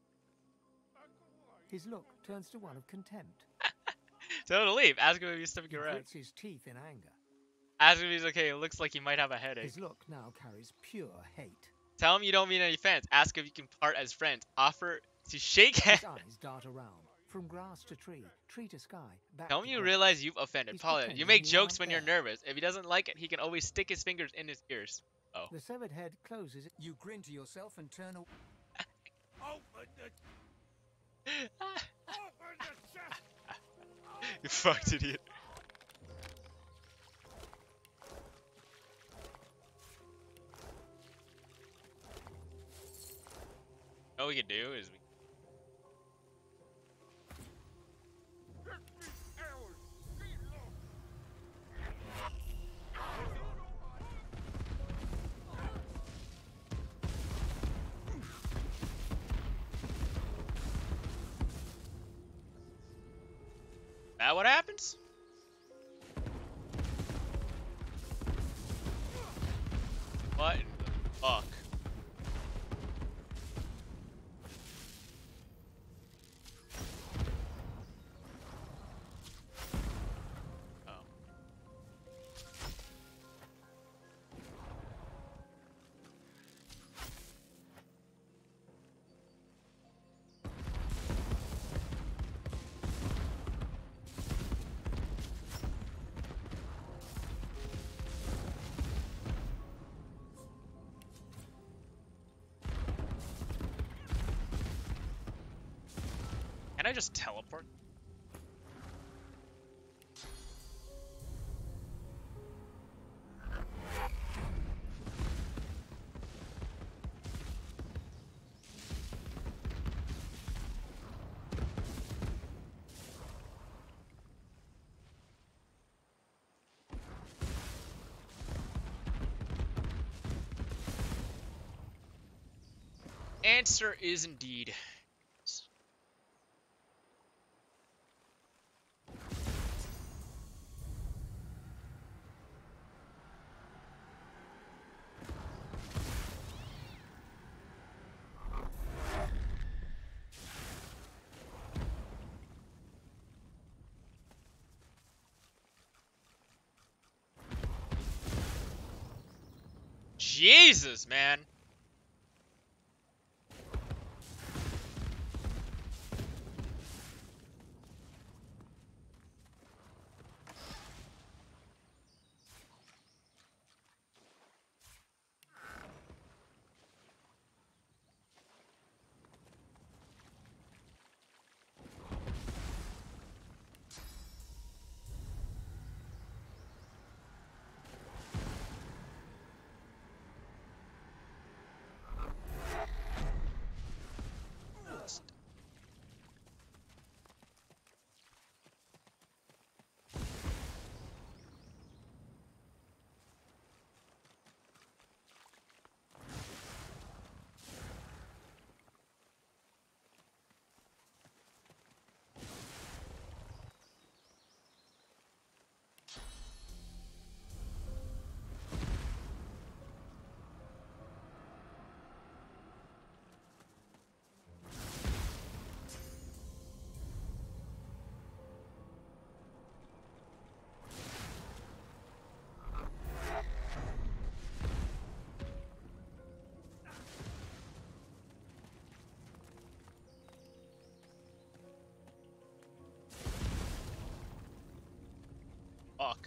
D: His look turns to one of contempt.
A: Tell him to leave. Ask him if he's sticking
D: He
A: around.
D: grits his teeth in anger.
A: Ask him if he's okay. It looks like he might have a headache.
D: His look now carries pure hate.
A: Tell him you don't mean any offense. Ask if you can part as friends. Offer to shake hands.
D: His eyes dart around, from grass to tree, tree to sky, back
A: Tell him
D: to
A: you
D: grass.
A: realize you've offended.
D: He's
A: Paula, you
D: pretending
A: make
D: you
A: jokes
D: aren't
A: when you're
D: there.
A: nervous. If he doesn't like it, he can always stick his fingers in his ears. Oh.
D: The severed head closes it.
F: You grin to yourself and turn away.
B: Open the... Open the chest!
A: You fucked idiot. we can do is we that what happens? What in the fuck? Oh. Can I just teleport? Answer is indeed. Jesus, man. Fuck.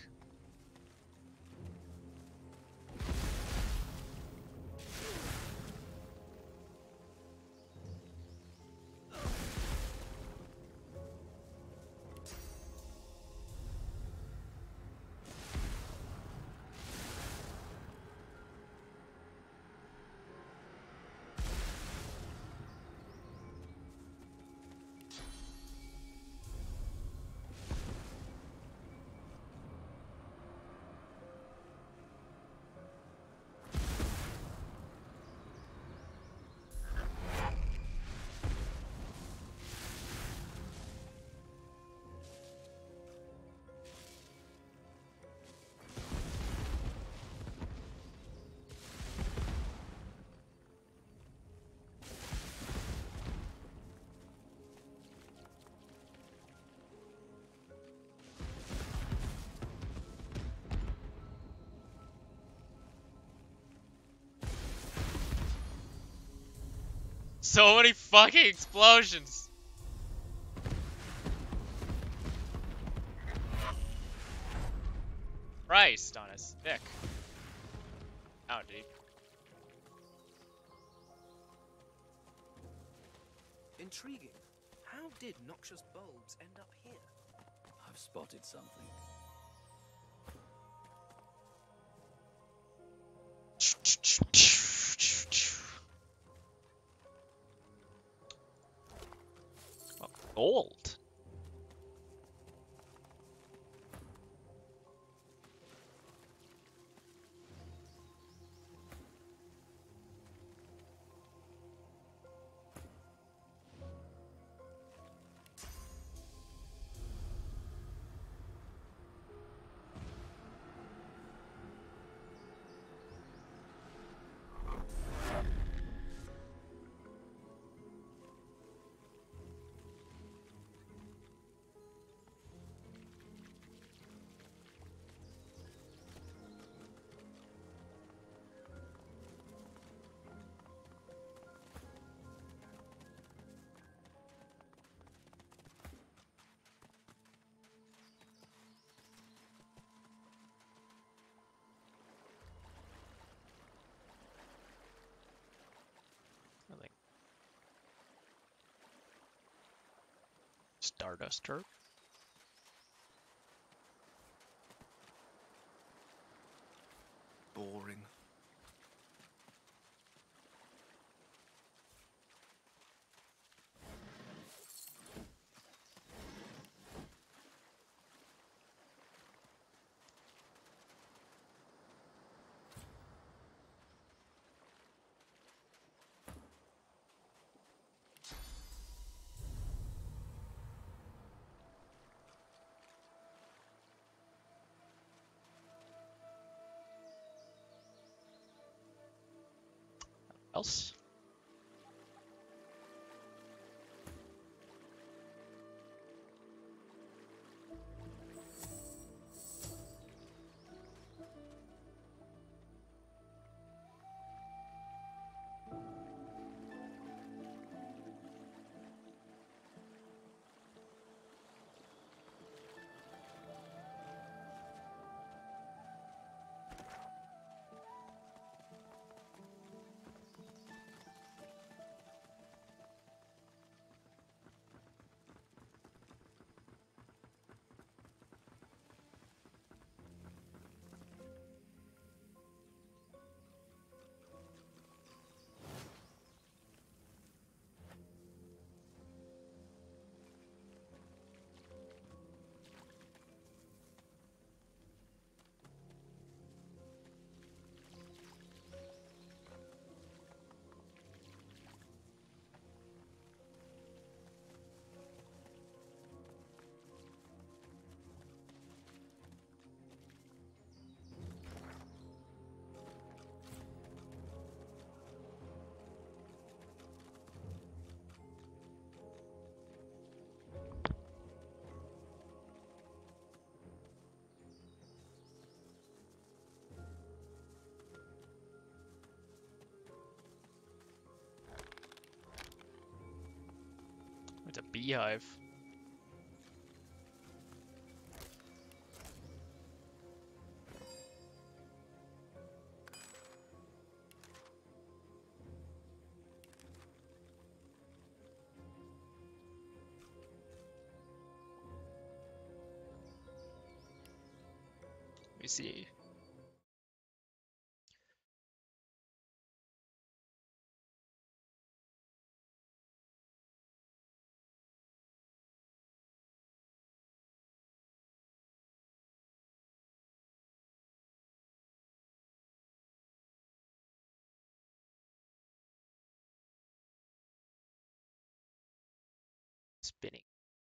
A: So many fucking explosions. Christ on his dick. Oh, dude.
C: Intriguing. How did noxious bulbs end up here?
J: I've spotted something.
A: gold. Nothing. Starduster.
C: Boring.
A: Else? It's a beehive. Let me see. Spinning.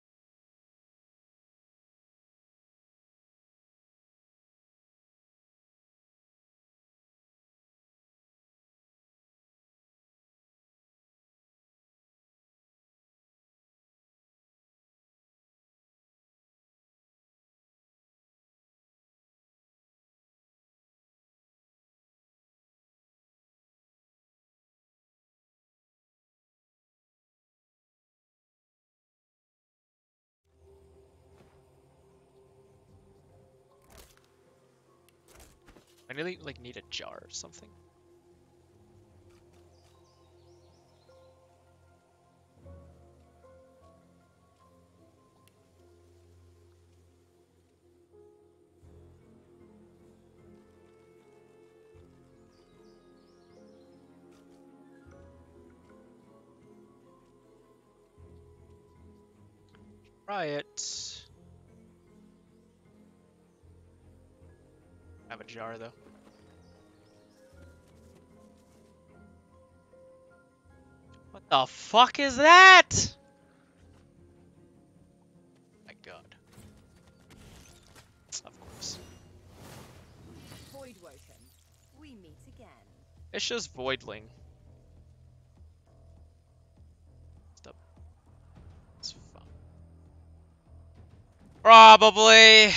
A: I really like need a jar or something. Riot. I have a jar though. What the fuck is that? My god. Of course.
K: Void Woken, we meet again.
A: It's just Voidling. Stop. It's fun. Probably.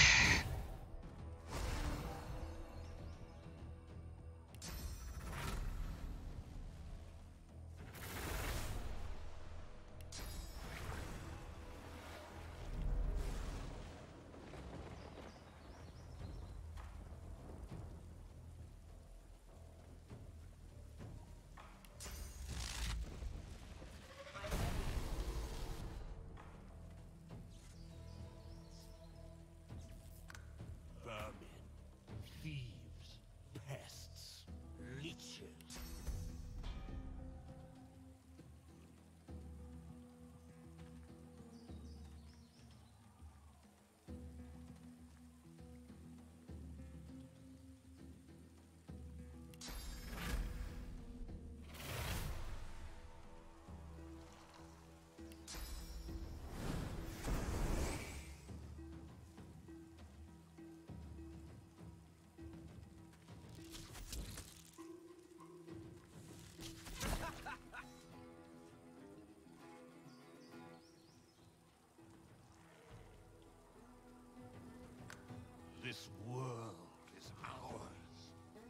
B: This world is ours.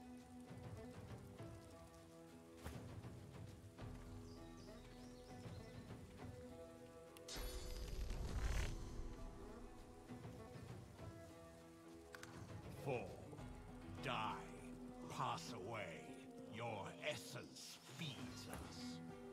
B: Fall, die, pass away. Your essence feeds us.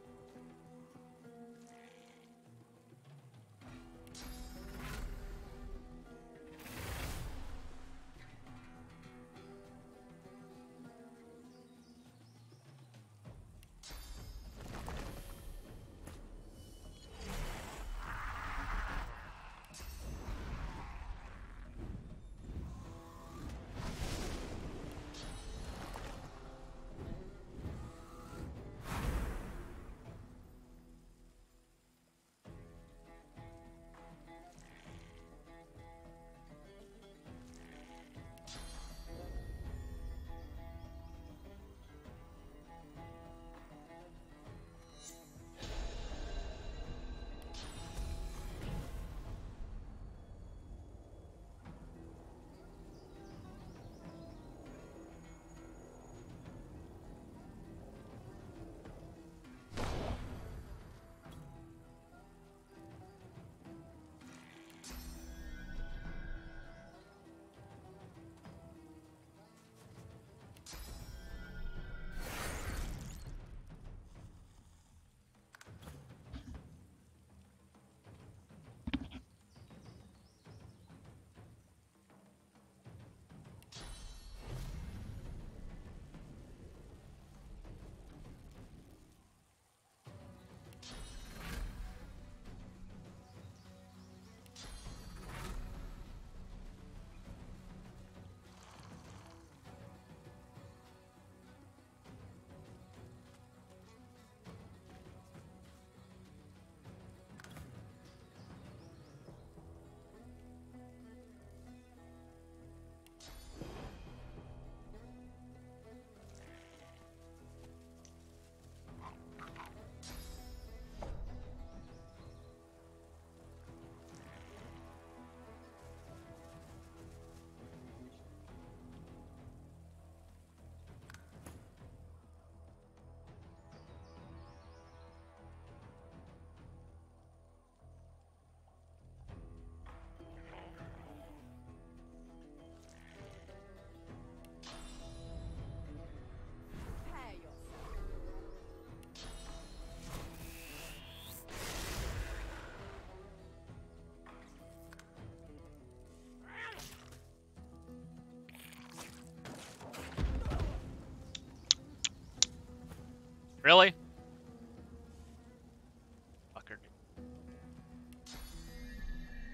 A: Really? Fucker.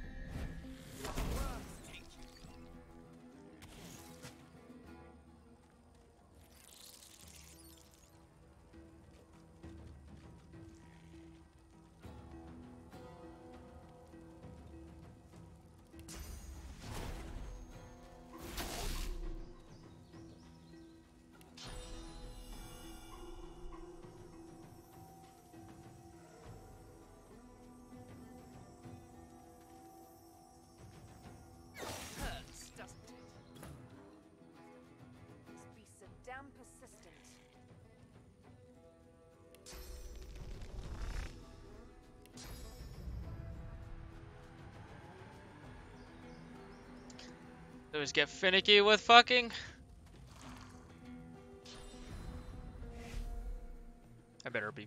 A: Always get finicky with fucking. I better be.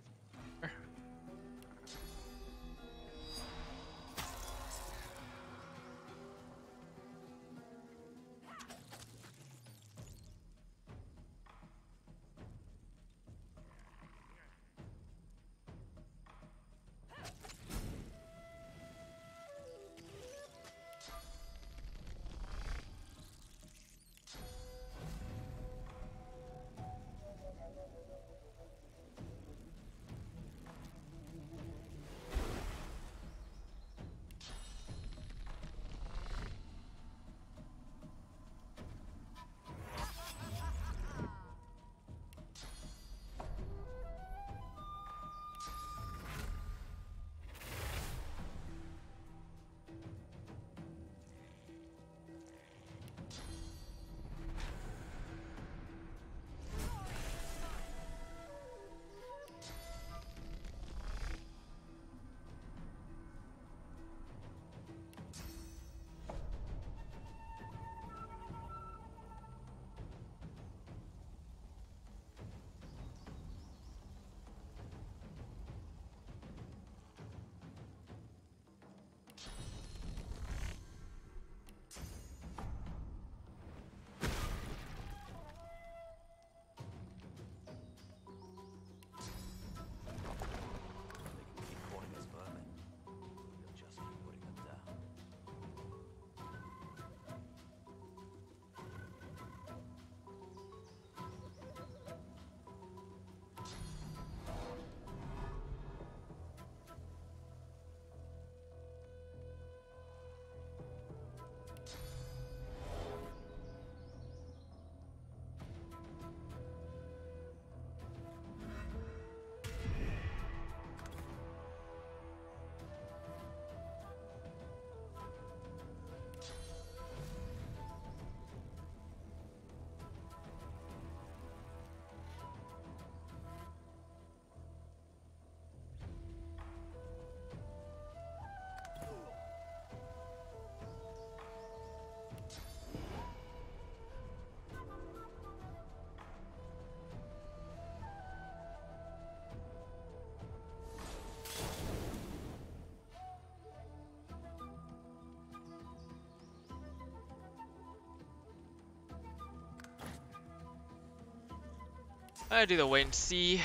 A: I do the wait and see.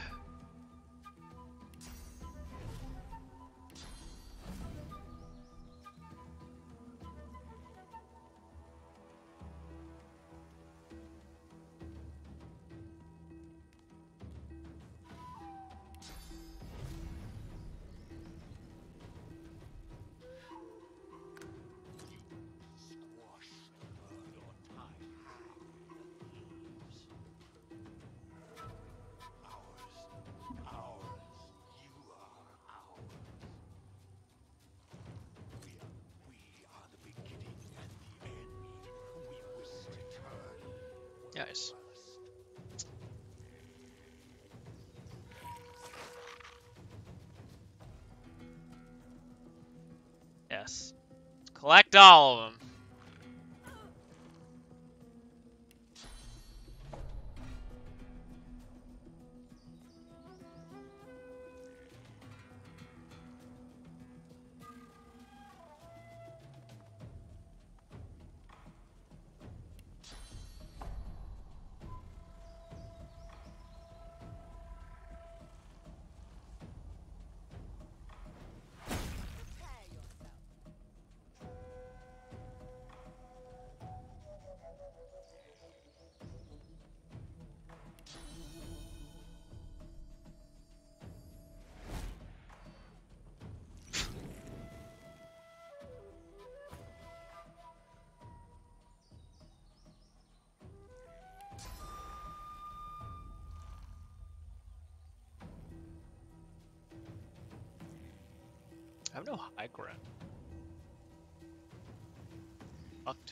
A: Nice. Yes. Let's collect all of them. I have no high ground. Fucked.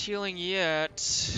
A: healing yet.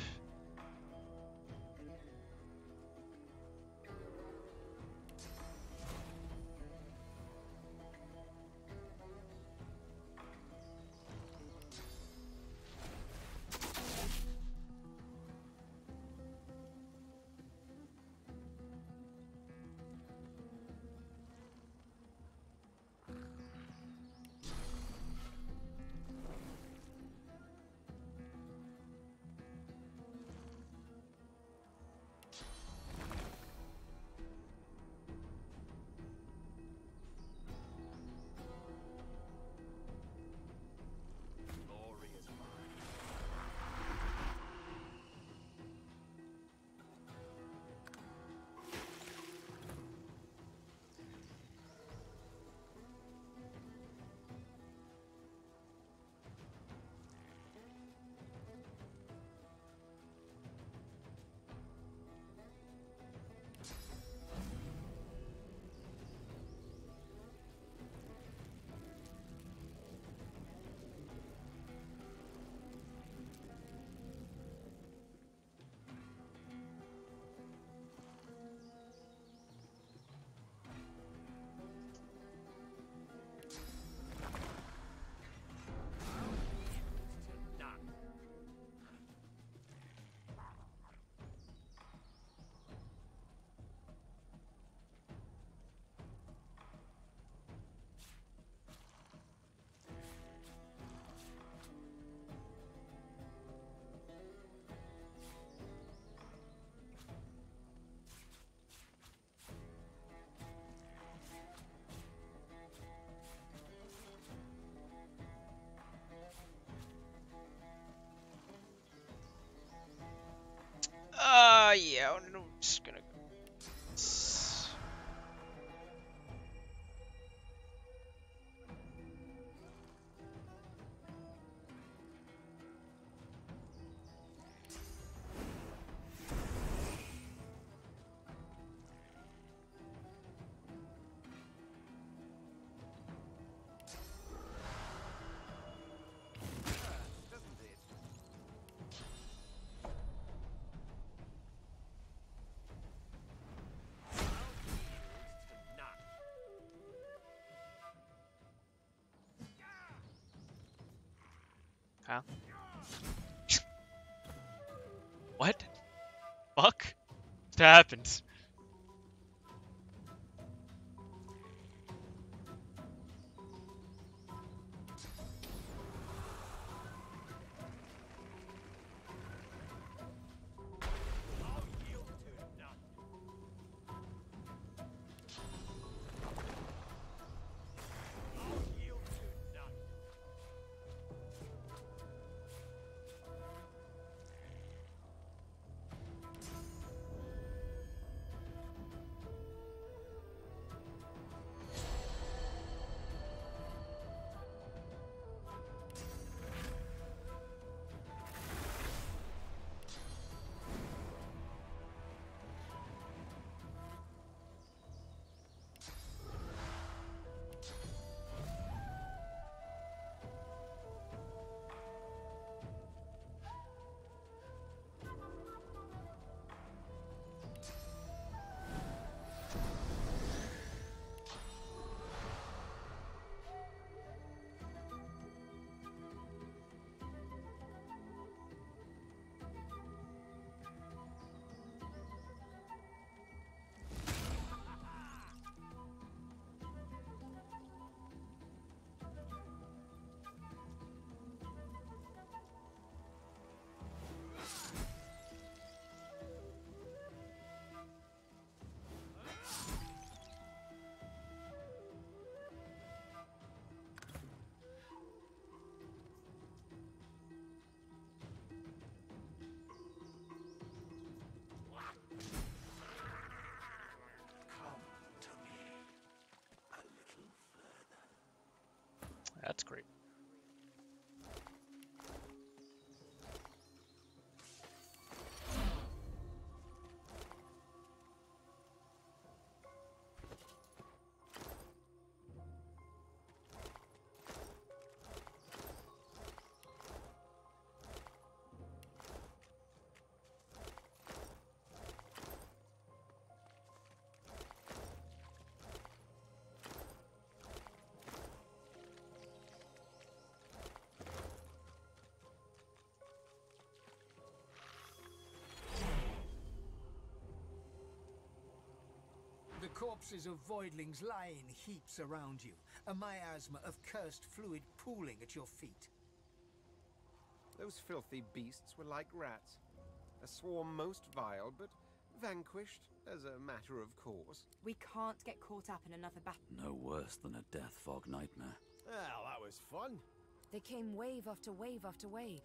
A: Uh, yeah, I'm just gonna go. Huh? What? Fuck? What happened? That's great.
D: The corpses of voidlings lie in heaps around you, a miasma of cursed fluid pooling at your feet.
L: Those filthy beasts were like rats. A swarm most vile, but vanquished as a matter of course.
K: We can't get caught up in another battle.
J: No worse than a death fog nightmare.
B: Well, that was fun.
H: They came wave after wave after wave.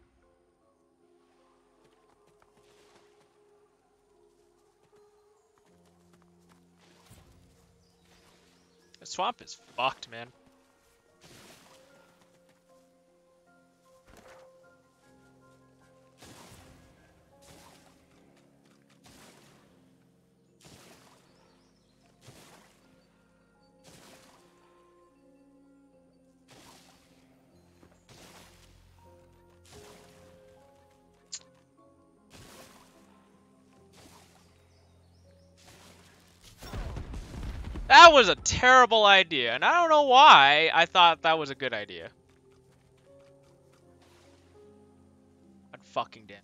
A: The swamp is fucked, man. That was a terrible idea, and I don't know why I thought that was a good idea. God fucking damn.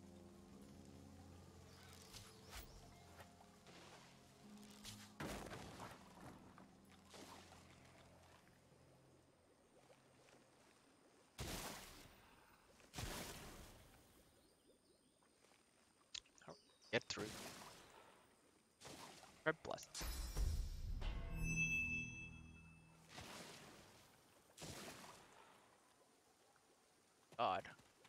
A: Get through. God bless. God.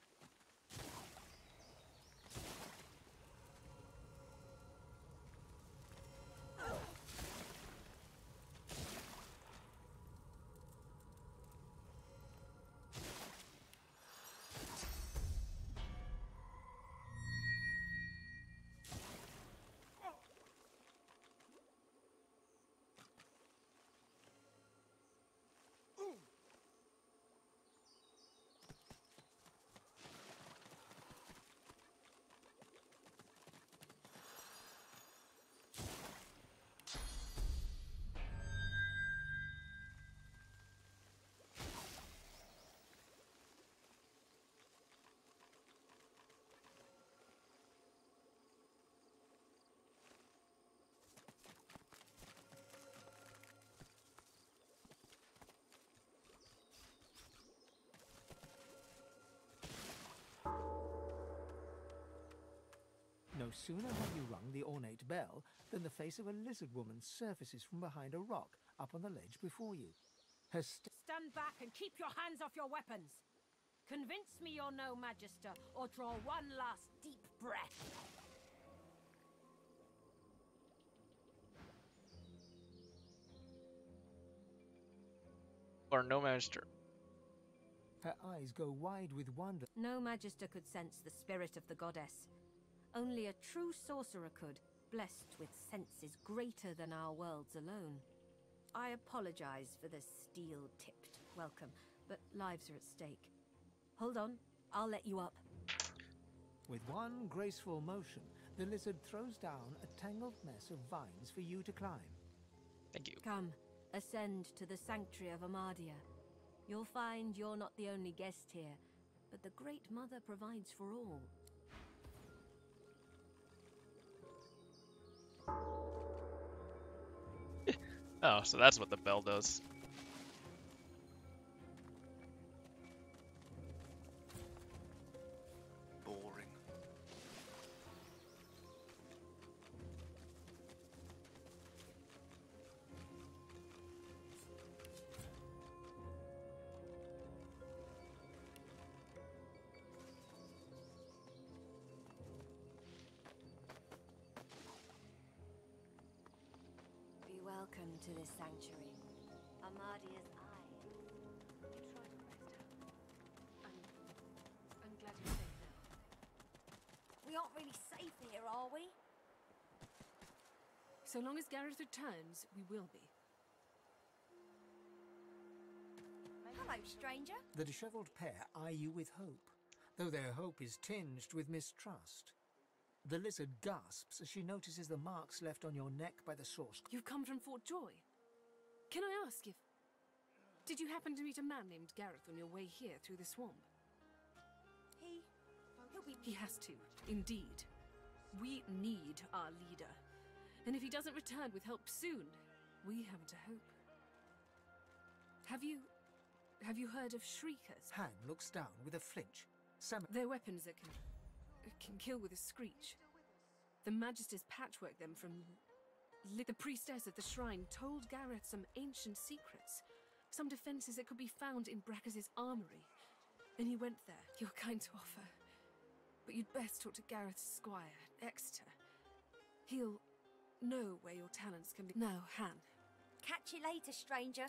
D: No sooner have you rung the ornate bell than the face of a lizard woman surfaces from behind a rock up on the ledge before you. Her st
M: Stand back and keep your hands off your weapons. Convince me you're no magister, or draw one last deep breath.
A: Or no magister.
D: Her eyes go wide with wonder.
M: No magister could sense the spirit of the goddess. Only a true sorcerer could, blessed with senses greater than our worlds alone. I apologize for the steel-tipped welcome, but lives are at stake. Hold on, I'll let you up.
D: With one graceful motion, the lizard throws down a tangled mess of vines for you to climb.
A: Thank you.
M: Come, ascend to the sanctuary of Amadia. You'll find you're not the only guest here, but the Great Mother provides for all.
A: Oh, so that's what the bell does.
J: Boring.
M: Be welcome to this sanctuary. Amadia's eye.
H: You tried to rest her. I'm... I'm glad you're safe now.
M: We aren't really safe here, are we?
H: So long as Gareth returns, we will be.
M: Hello, stranger.
D: The disheveled pair eye you with hope, though their hope is tinged with mistrust. The lizard gasps as she notices the marks left on your neck by the source.
H: You've come from Fort Joy. Can I ask if... Did you happen to meet a man named Gareth on your way here through the swamp?
M: He... he'll be...
H: He has to, indeed. We need our leader.
N: And if he doesn't return with help soon, we haven't a hope. Have you... have you heard of Shriekers?
D: Han looks down with a flinch. Some...
N: They're weapons that can... can kill with a screech. The Magisters patchwork them from... li- The priestess at the shrine told Gareth some ancient secrets. Some defenses that could be found in Brackus' armory. And he went there. You're kind to offer. But you'd best talk to Gareth's squire, Exeter. He'll know where your talents can be. Now, Han.
G: Catch you later, stranger.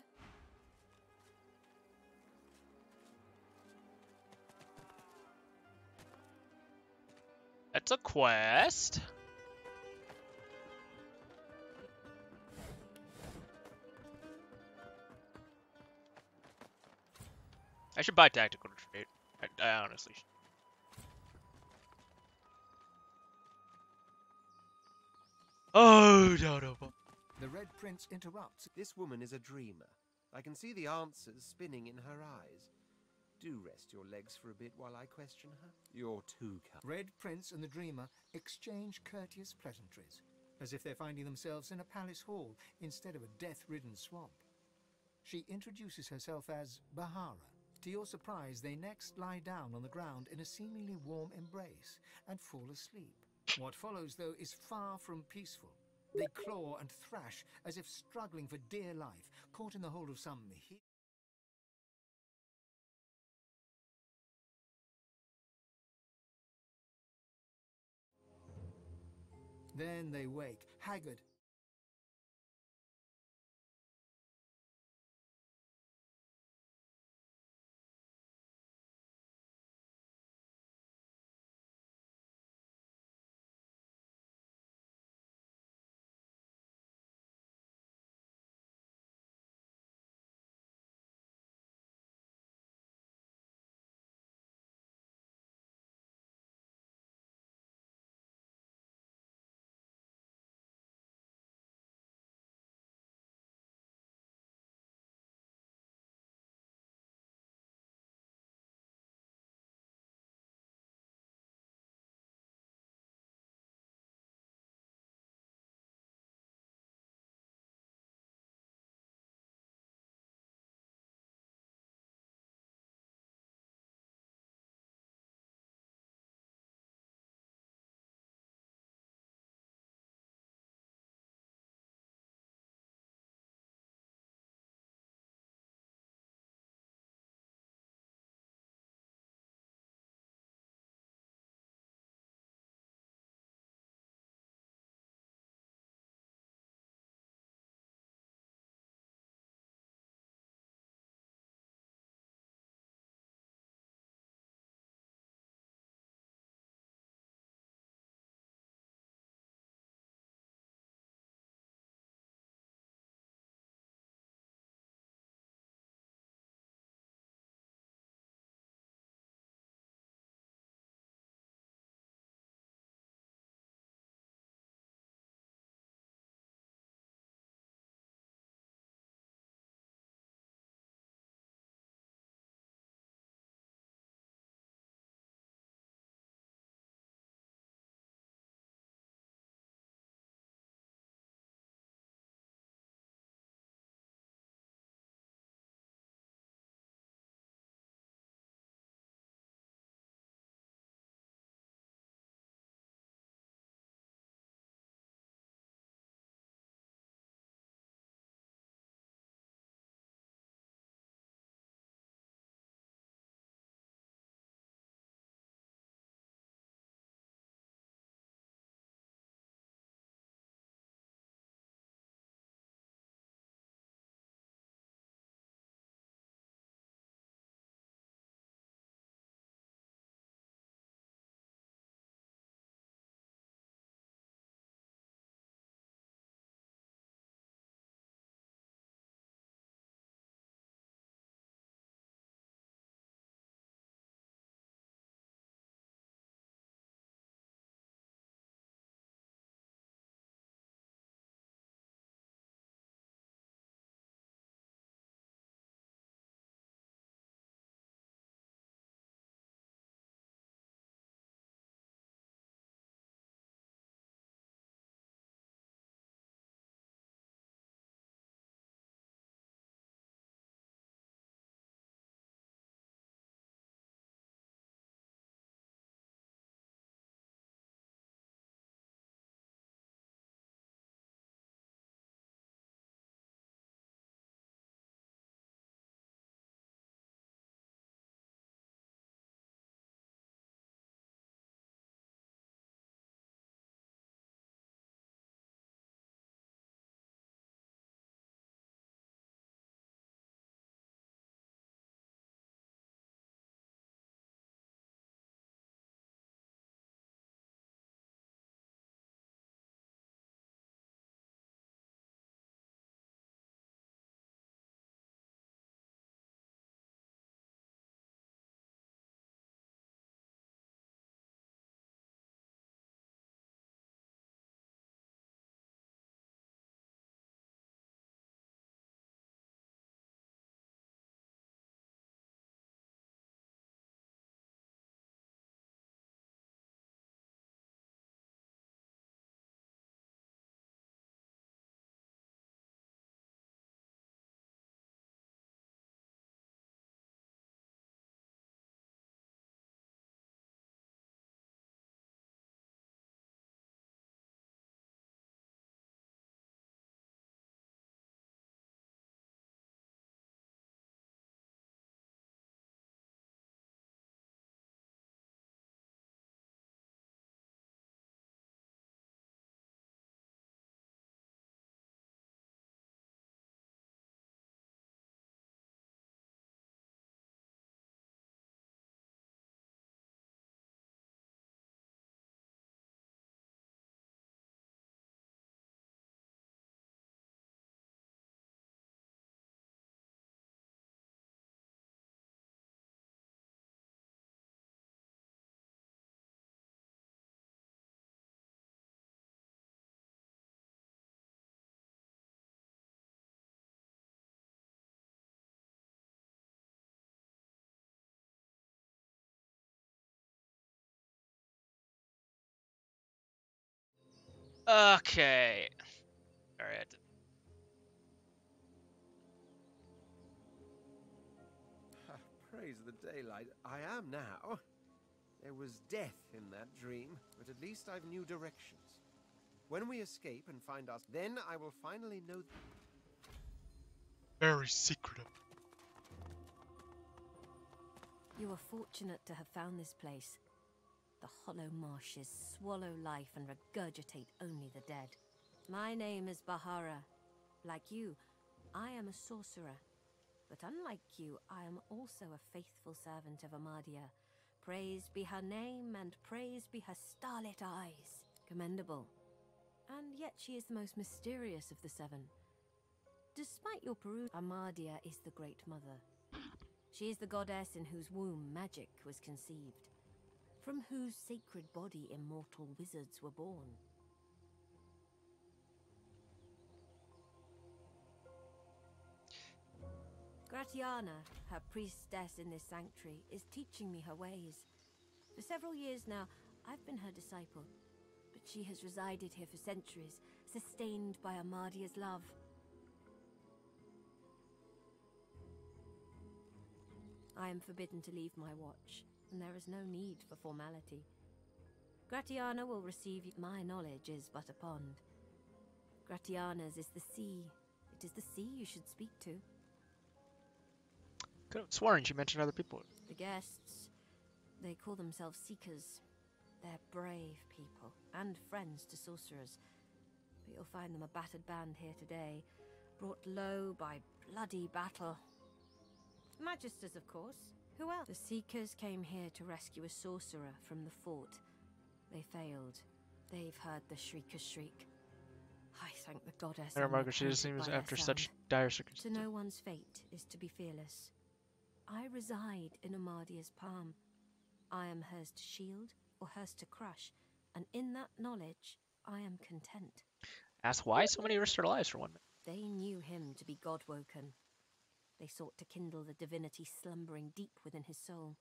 A: That's a quest. I should buy tactical retreat. I, I honestly should. Oh, no, no.
D: The Red Prince interrupts.
L: This woman is a dreamer. I can see the answers spinning in her eyes. Do rest your legs for a bit while I question her. You're too kind.
D: Red Prince and the Dreamer exchange courteous pleasantries, as if they're finding themselves in a palace hall instead of a death-ridden swamp. She introduces herself as Bahara. To your surprise, they next lie down on the ground in a seemingly warm embrace and fall asleep. What follows, though, is far from peaceful. They claw and thrash as if struggling for dear life, caught in the hold of some... Then they wake, haggard,
A: Okay. Alright.
L: Praise the daylight. I am now. There was death in that dream, but at least I've new directions. When we escape and find us, then I will finally know.
A: Very secretive.
M: You are fortunate to have found this place. The hollow marshes swallow life and regurgitate only the dead. My name is Bahara. Like you, I am a sorcerer. But unlike you, I am also a faithful servant of Amadia. Praised be her name, and praised be her starlit eyes. Commendable. And yet she is the most mysterious of the seven. Despite your perusal, Amadia is the Great Mother. She is the goddess in whose womb magic was conceived, from whose sacred body immortal wizards were born. Gratiana, her priestess in this sanctuary, is teaching me her ways. For several years now, I've been her disciple, but she has resided here for centuries, sustained by Amadia's love. I am forbidden to leave my watch, and there is no need for formality. Gratiana will receive you. My knowledge is but a pond. Gratiana's is the sea. It is the sea you should speak to.
A: Could have sworn you mentioned other people.
M: The guests, they call themselves Seekers. They're brave people, and friends to sorcerers. But you'll find them a battered band here today, brought low by bloody battle. Magisters, of course. Who else? The Seekers came here to rescue a sorcerer from the fort. They failed. They've heard the Shrieker's shriek. I thank the goddess.
A: Mary
M: I'm
A: Margaret,
M: not
A: she
M: haunted
A: seems
M: by their
A: after
M: sound.
A: such dire
M: To
A: circumstances.
M: know one's fate is to be fearless. I reside in Amadia's palm. I am hers to shield or hers to crush, and in that knowledge, I am content.
A: Ask why so many risked their lives for one minute.
M: They knew him to be God-woken. They sought to kindle the divinity slumbering deep within his soul.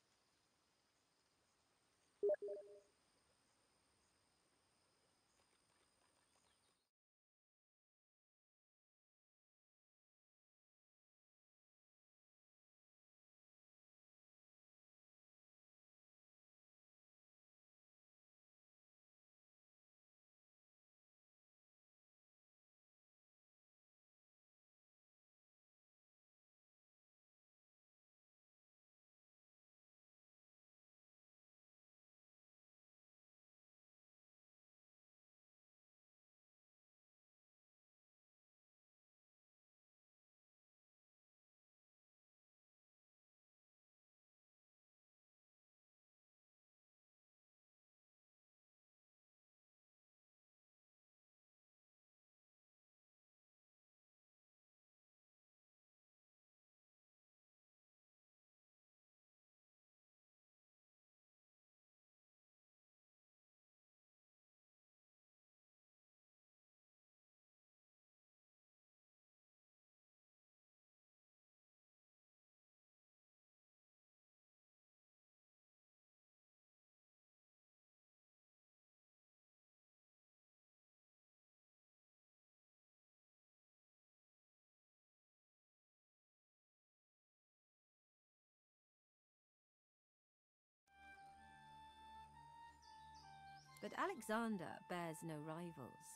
M: But Alexander bears no rivals.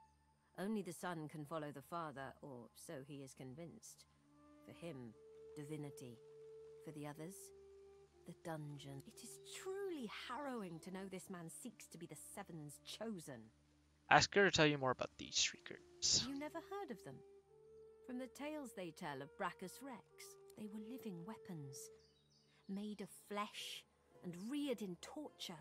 M: Only the son can follow the father, or so he is convinced. For him, divinity. For the others, the dungeon. It is truly harrowing to know this man seeks to be the Seven's chosen.
A: Ask her to tell you more about these shriekers.
M: You never heard of them? From the tales they tell of Brachus Rex, they were living weapons, made of flesh and reared in torture.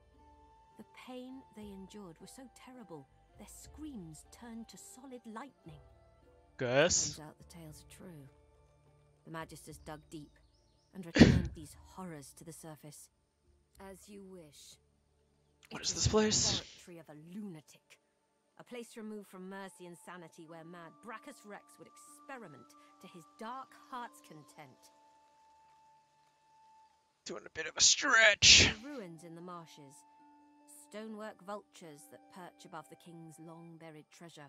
M: The pain they endured was so terrible, their screams turned to solid lightning.
A: Gus?
M: Turns out the tales are true. The Magisters dug deep and returned these horrors to the surface. As you wish.
A: What
M: It
A: is
M: was
A: this place?
M: The laboratory of a lunatic. A place removed from mercy and sanity where mad Brachus Rex would experiment to his dark heart's content.
A: Doing a bit of a stretch.
M: The ruins in the marshes. stonework vultures that perch above the king's long-buried treasure.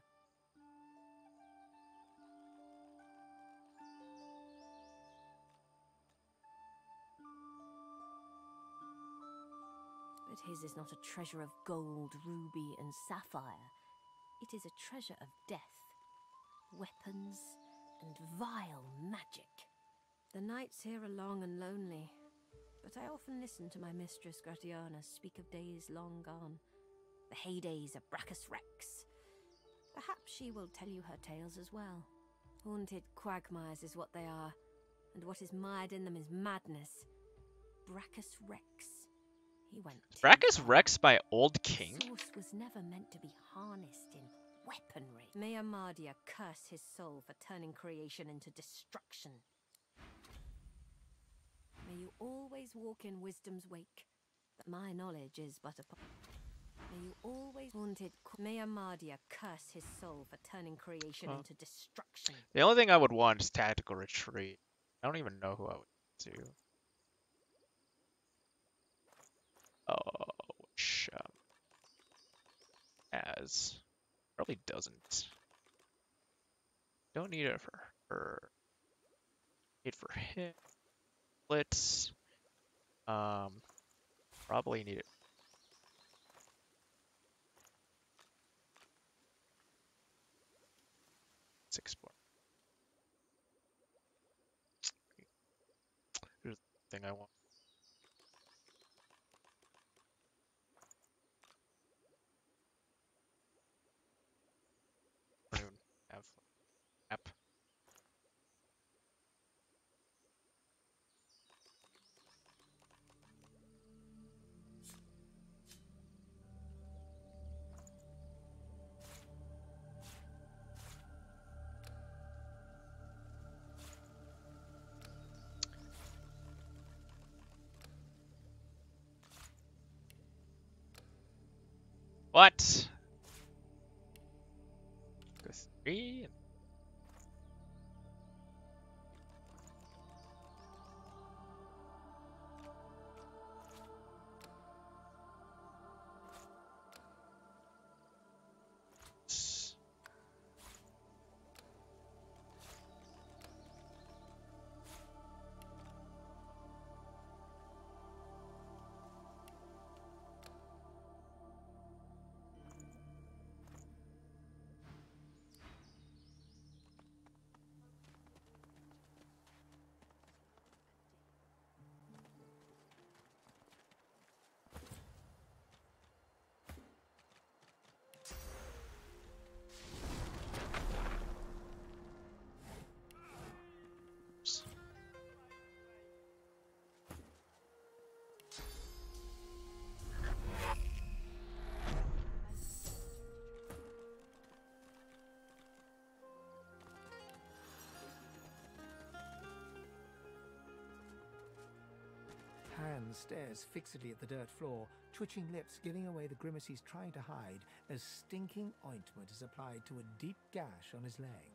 M: But his is not a treasure of gold, ruby, and sapphire. It is a treasure of death, weapons, and vile magic. The nights here are long and lonely, but I often listen to my mistress Gratiana speak of days long gone, the heydays of Brachus Rex. Perhaps she will tell you her tales as well. Haunted quagmires is what they are, and what is mired in them is madness. Brachus Rex. He went
A: Brachus Rex by Old King?
M: The source was never meant to be harnessed in weaponry. May Amadia curse his soul for turning creation into destruction. May you always walk in wisdom's wake, but my knowledge is but a... May you always haunted... May Amadia curse his soul for turning creation
A: Oh.
M: into destruction.
A: The only thing I would want is Tactical Retreat. I don't even know who I would do. Oh, which, um, as probably doesn't. Don't need it for her. Need for him. Let's um probably need it. Six more. Here's the thing I want. Have app. What? Go three.
D: Hans stares fixedly at the dirt floor, twitching lips giving away the grimace he's trying to hide as stinking ointment is applied to a deep gash on his leg.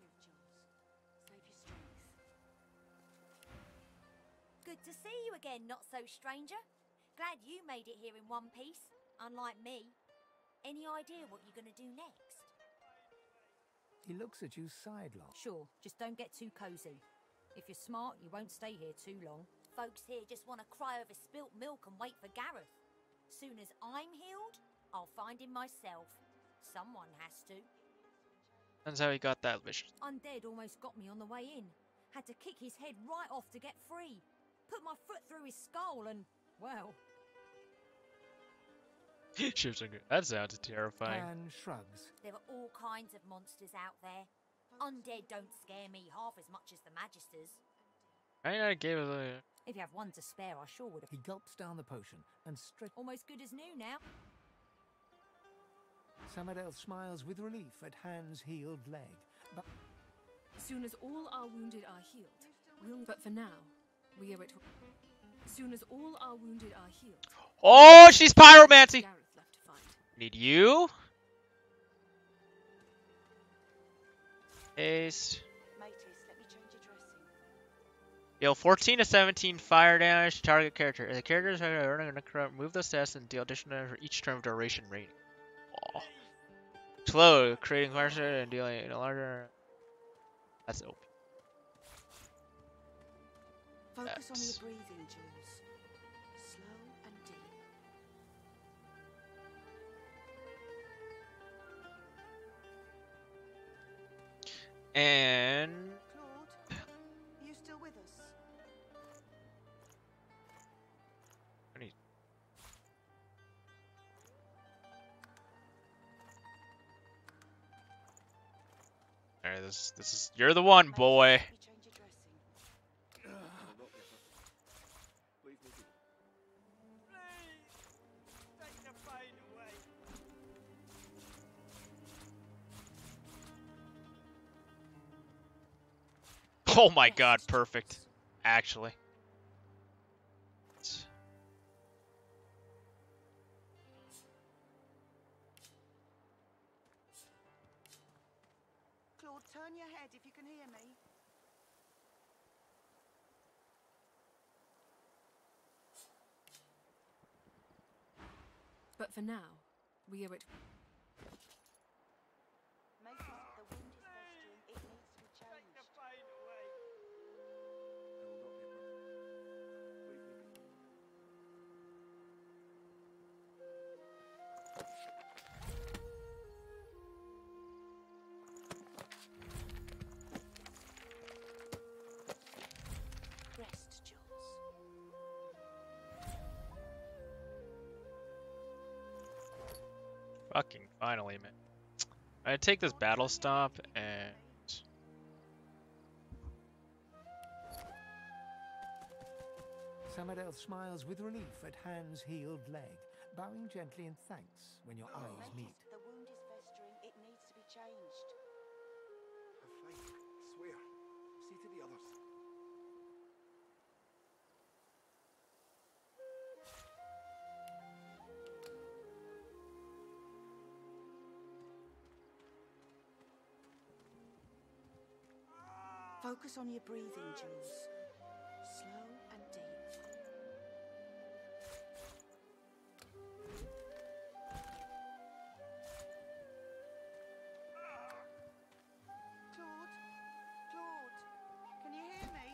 G: Good to see you again, not-so-stranger. Glad you made it here in one piece, unlike me. Any idea what you're gonna do next?
D: He looks at you sidelong.
G: Sure, just don't get too cozy. If you're smart, you won't stay here too long. Folks here just want to cry over spilt milk and wait for Gareth. Soon as I'm healed, I'll find him myself. Someone has to.
A: That's how he got that vision.
G: Undead almost got me on the way in. Had to kick his head right off to get free. Put my foot through his skull and, well...
A: That sounds terrifying.
D: Anne shrugs.
G: There are all kinds of monsters out there. Undead don't scare me half as much as the Magisters.
A: I, I gave it a...
G: If you have one to spare, I sure would have.
D: He gulps down the potion and stretch.
G: Almost good as new now.
D: Samadel smiles with relief at Hans' healed leg. But
N: Soon as all our wounded are healed, we'll... But for now, we owe it to... Soon as all our wounded are healed...
A: Oh, she's pyromancy! Need you? Haste.
E: Mateys, let me change your dressing.
A: Deal fourteen to seventeen fire damage to target character. If the characters are earning a corrupt, move those stats and deal additional damage for each term duration rating. Oh. Slow, creating fire and dealing a larger. That's O P.
K: Focus
A: X.
K: on your breathing, Jules. Slow and deep.
A: And
K: Claude, are you still with us?
A: Alright, this this is you're the one, boy. Oh my god, perfect. Actually.
K: Claude, turn your head if you can hear me.
N: But for now, we owe it.
K: Rest, Jules.
A: Fucking finally, man. I take this battle stop and
D: Samadel smiles with relief at Han's healed leg, bowing gently in thanks when your eyes meet.
K: The wound is festering. It needs to be changed.
F: Fine. Swear. See to the others.
K: Focus on your breathing, Jules. Slow and deep. Claude? Claude? Can you hear me?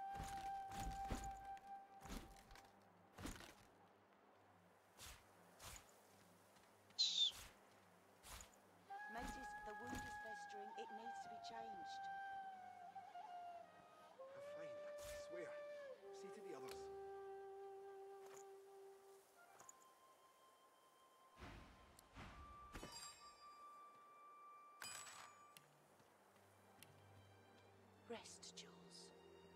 K: Mateys, the wound is festering. It needs to be changed.
F: Fine. Swear. See to the others.
K: Rest, Jules.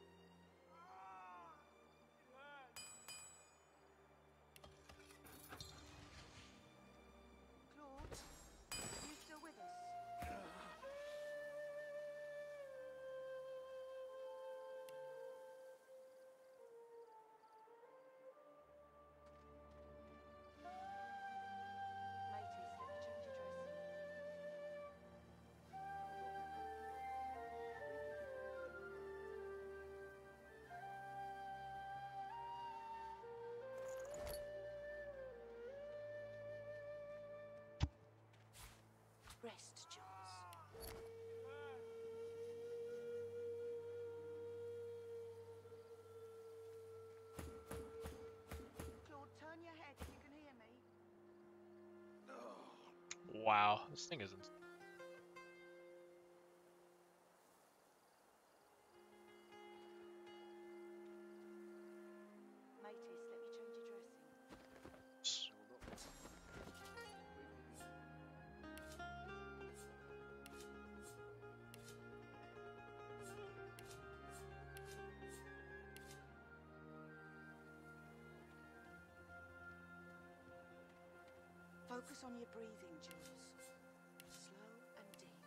K: Claude, are you still with us? Mateys, let me change your dressing. Rest, Jules. Claude, turn your head if you can hear me.
A: wow, this thing isn't.
K: Mateys, let me change your dressing. Focus on your breathing, Jules. Slow and deep.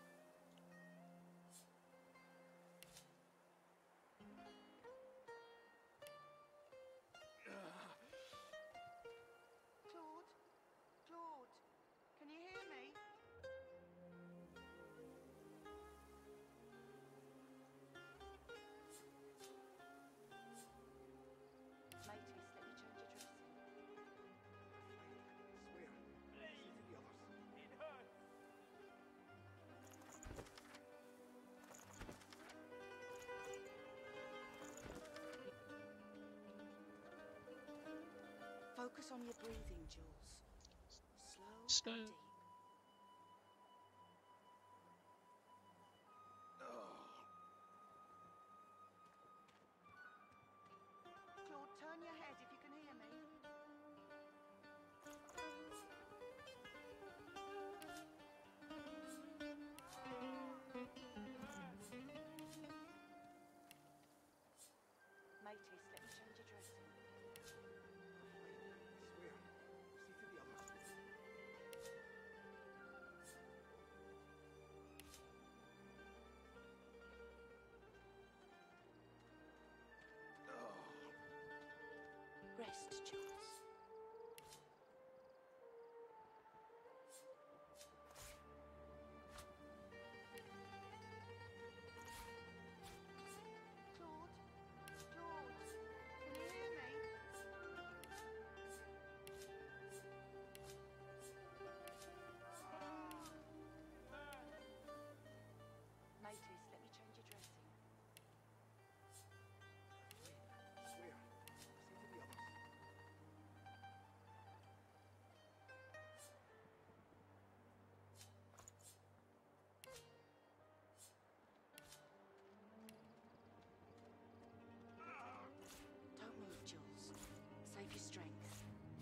K: Claude? Claude? Can you hear me? Focus on your breathing, Jules. Slow
A: Slow.
K: and deep. Claude, turn your head if you can hear me. Mateys, let me change your dressing.
F: Swear. See to the others.
K: Rest, Jules. Claude? Claude? Can you hear me? Mateys, let me change your dressing.
F: Swear. See to the others.
K: Don't move, Jules. Save your strength.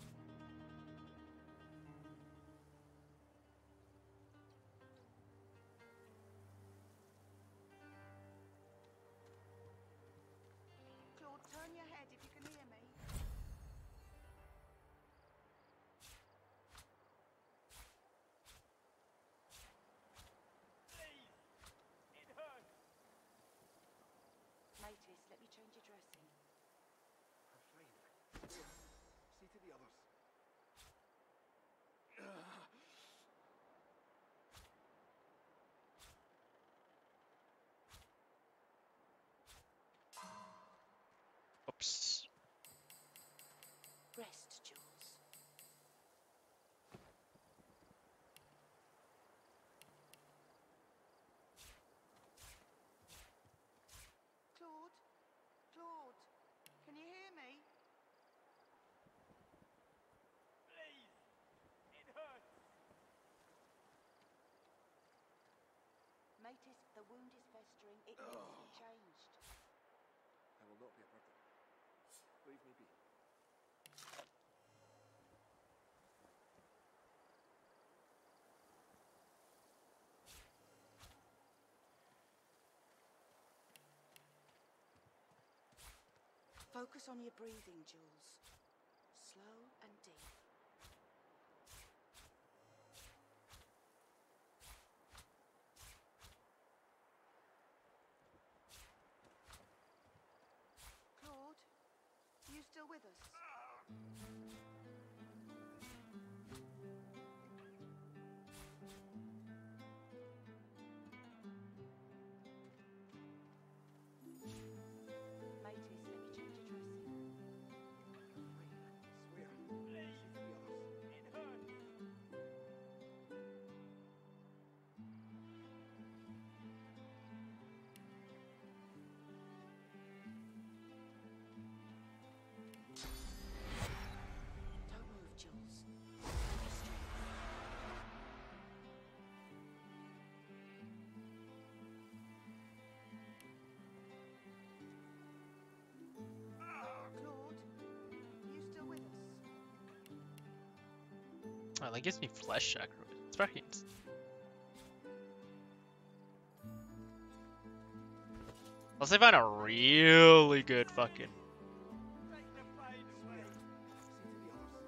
K: Claude, turn your head if you can hear me.
B: Please! It hurts!
K: Mateys, let me change your dressing.
F: Fine. Swear. See to the others.
A: Oops.
K: Rest, Jules. Claude? Claude? Can you hear me?
B: Please! It hurts!
K: Mateys, the wound is festering. It needs to be changed.
F: I will not be a burden. Leave me be.
K: Focus on your breathing, Jules. Slow and deep. Claude, are you still with us? Mateys, let me change your dressing.
F: Swear.
B: Please!
F: See to the others.
B: It hurts!
K: Don't move, Jules. Save your strength. Claude, are you still with us?
A: Oh, that gives me flesh aggro. It's fucking. Unless I find a really good fucking.
B: Take the pain away!
F: See to the others.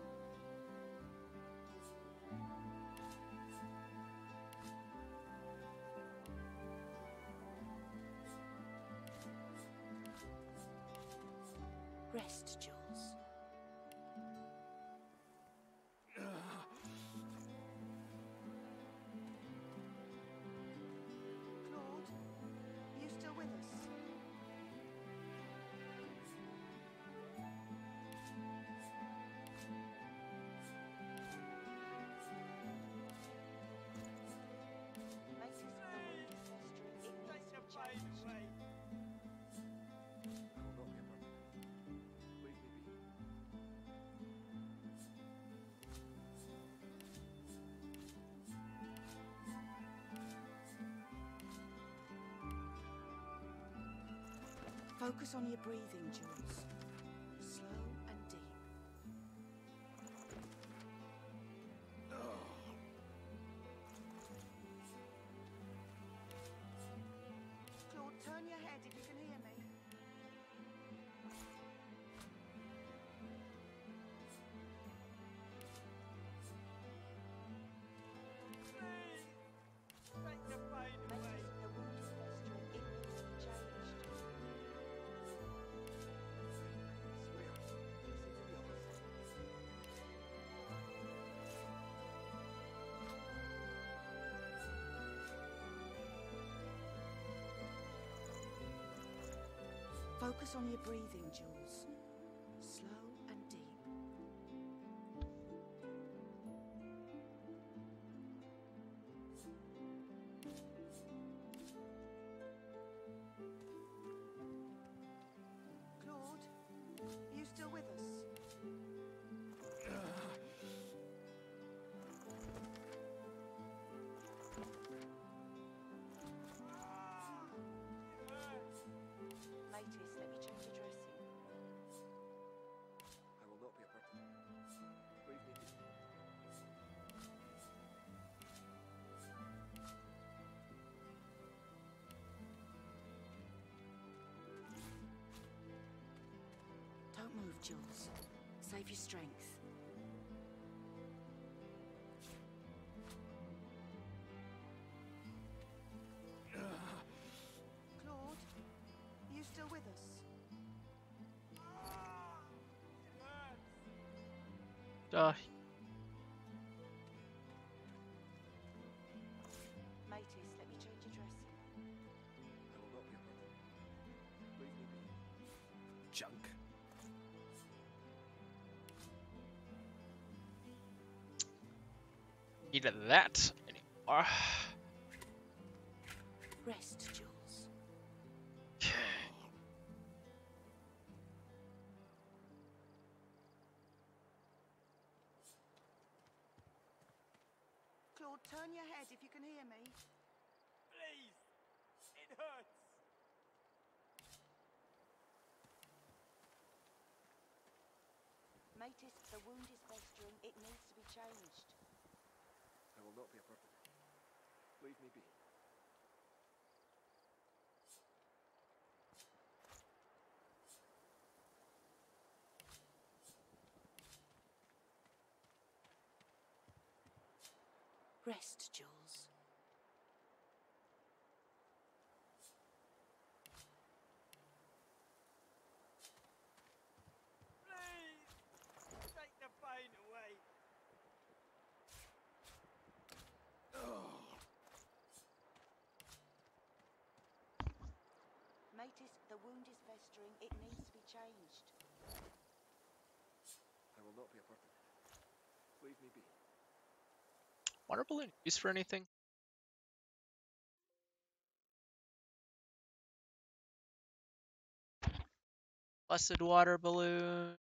K: Rest, Jules. Claude, are you still with us? Mateys, the wound is festering. It
B: Take
K: needs
B: the
K: to be
B: pain
K: changed.
B: away!
F: I will not be a burden. Leave me
K: Focus on your breathing, Jules. Slow and deep. Claude, turn your head if you can hear me. Focus on your breathing, Jules. Slow and deep. Claude, are you still with us? Mateys, let me change your dressing.
L: I will not be a burden. Leave me be.
K: Don't move, Jules. Save your strength. Claude, are you still with us?
A: Uh,
K: Mateys, let me change your dressing.
L: I will not be a burden. Leave me be. Junk.
A: need that anymore.
K: Rest, Jules. Claude, turn your head if you can hear me.
B: Please! It hurts!
K: Mateys, the wound is festering. It needs to be changed.
L: I will not be a burden. Leave me be.
K: Rest, Jules.
B: Please! Take the pain away!
K: Mateys, the wound is festering. It needs to be changed.
L: I will not be a burden. Leave me be.
A: Water balloon used for anything? Blessed water balloon.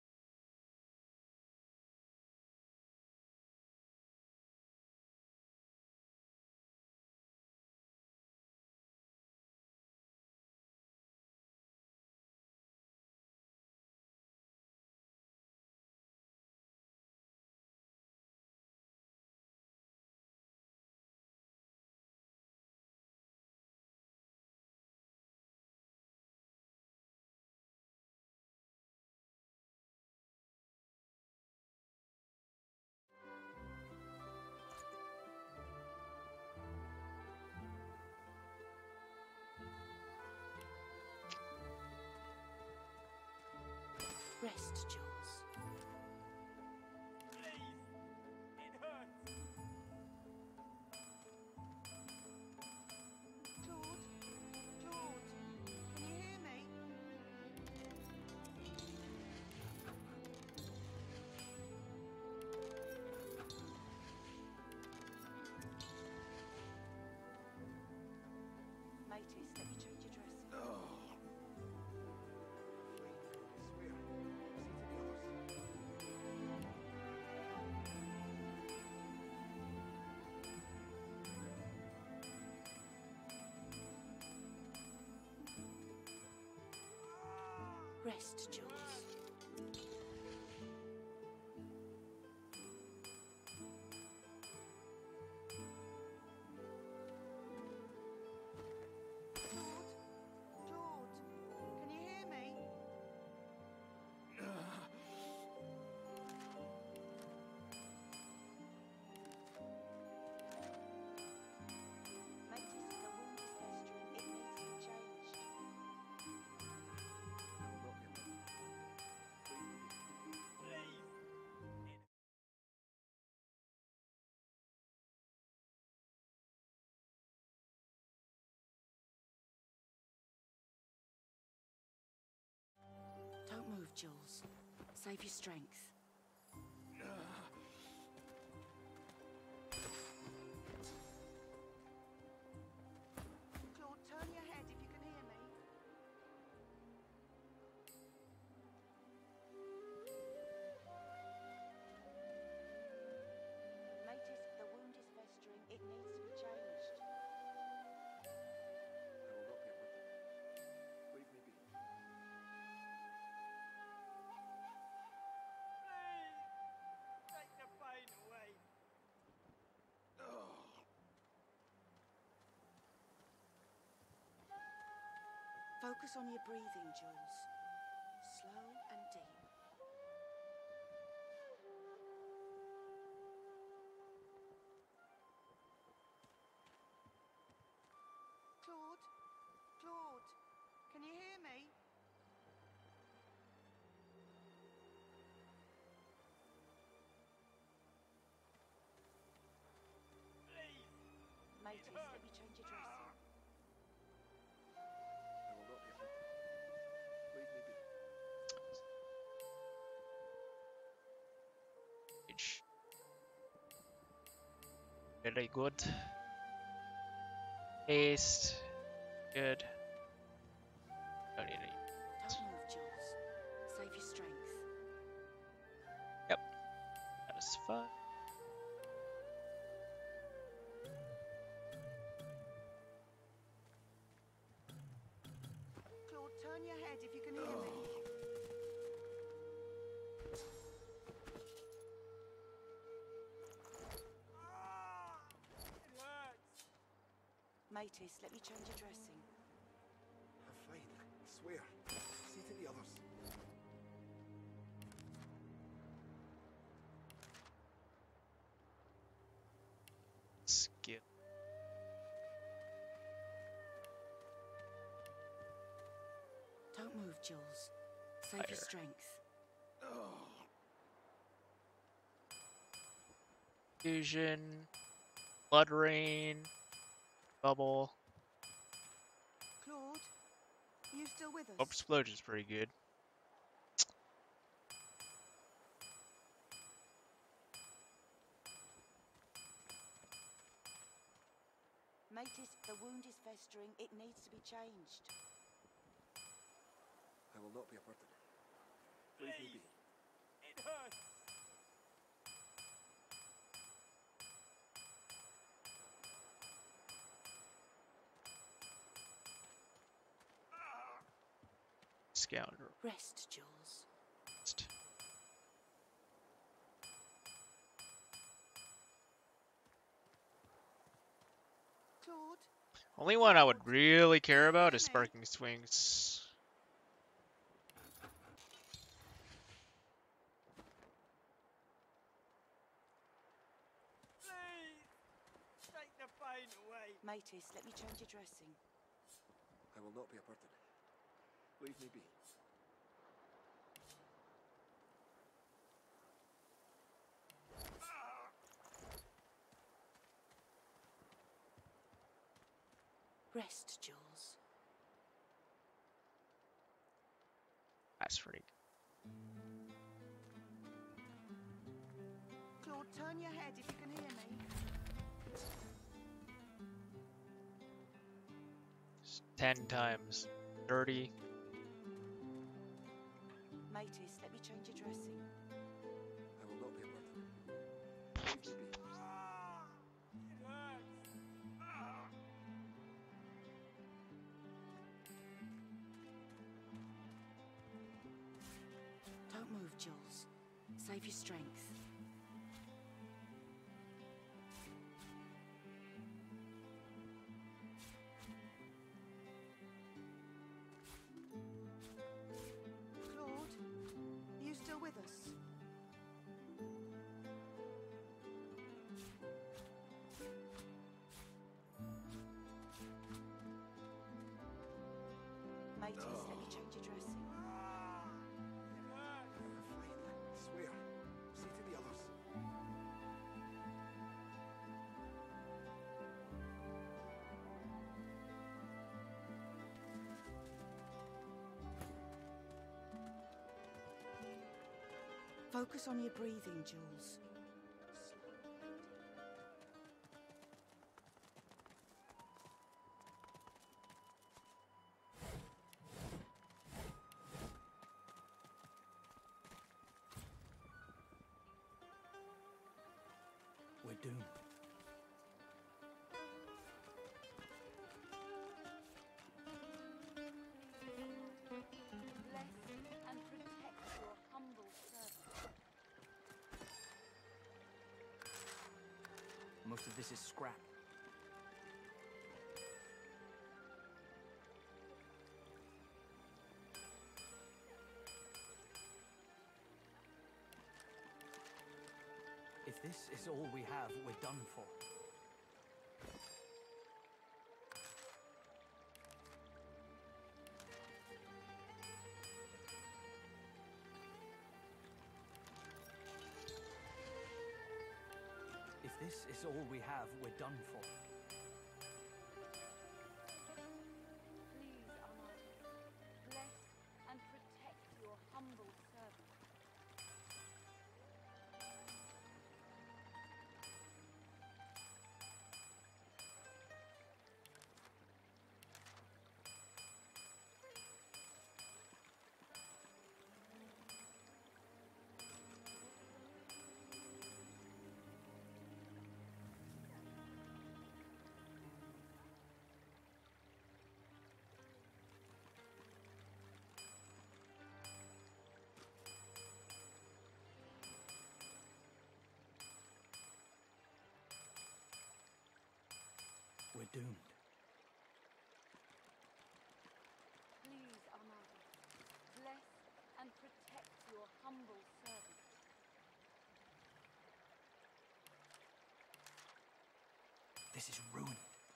K: Rest, Jules.
B: Please! It hurts!
K: Claude? Claude? Can you hear me? Mateys, let me change your dressing.
L: Swear. Proceed to the
K: Rest, Jules. Don't move, Jules. Save your strength.
O: Claude, turn your head if you can hear me.
K: Matis, the wound is festering. It needs to be changed.
L: I will not be with them. Leave me be.
B: Please, take the pain away.
K: Focus on your breathing, Jules. Slow and deep.
O: Claude? Claude? Can you hear me?
K: Matis, let me change your dressing.
L: I will not be with them. Leave me be.
A: H. Very good. Haste. Good. Don't need any.
K: Don't move, Jules. Save your strength.
A: Yep. That is fine.
O: Claude, turn your head if you can hear me.
B: It hurts.
K: Matis, let me change your dressing.
L: I'm fine. I swear. See to the others.
A: Skill.
K: Don't move, Jules. Save
A: Fire.
K: your strength.
A: Fusion. Blood rain. Bubble.
O: Claude? Are you still with us?
A: Oh, explosion's pretty good.
K: Matis, the wound is festering. It needs to be changed.
L: I will not be a burden. Leave me be.
B: It hurts.
A: Scoundrel.
K: Rest, Jules.
O: Claude?
A: Only one I would really care about is Sparking Swings.
B: Please, take the pain away.
K: Matis, let me change your dressing.
L: I will not be a burden. Leave me be.
K: Rest, Jules.
A: That's pretty.
O: Claude, turn your head if you can hear me.
A: Ten times thirty.
K: Matis, let me change your dressing.
L: I will not be a burden. Leave me be.
B: It hurts.
K: Jules. Save your strength.
O: Claude, are you still with us?
K: Mateys, let me change your dressing.
F: Swear. See to the others.
K: Focus on your breathing, Jules.
C: We're doomed.
H: Bless and protect your humble servant.
C: Most of this is scrap. If this is all we have, we're done for. If this is all we have, we're done for.
H: Please, Almighty, bless and protect your humble servant.
C: We're doomed.
H: Please, Almighty, bless and protect your humble servant.
C: This is ruin.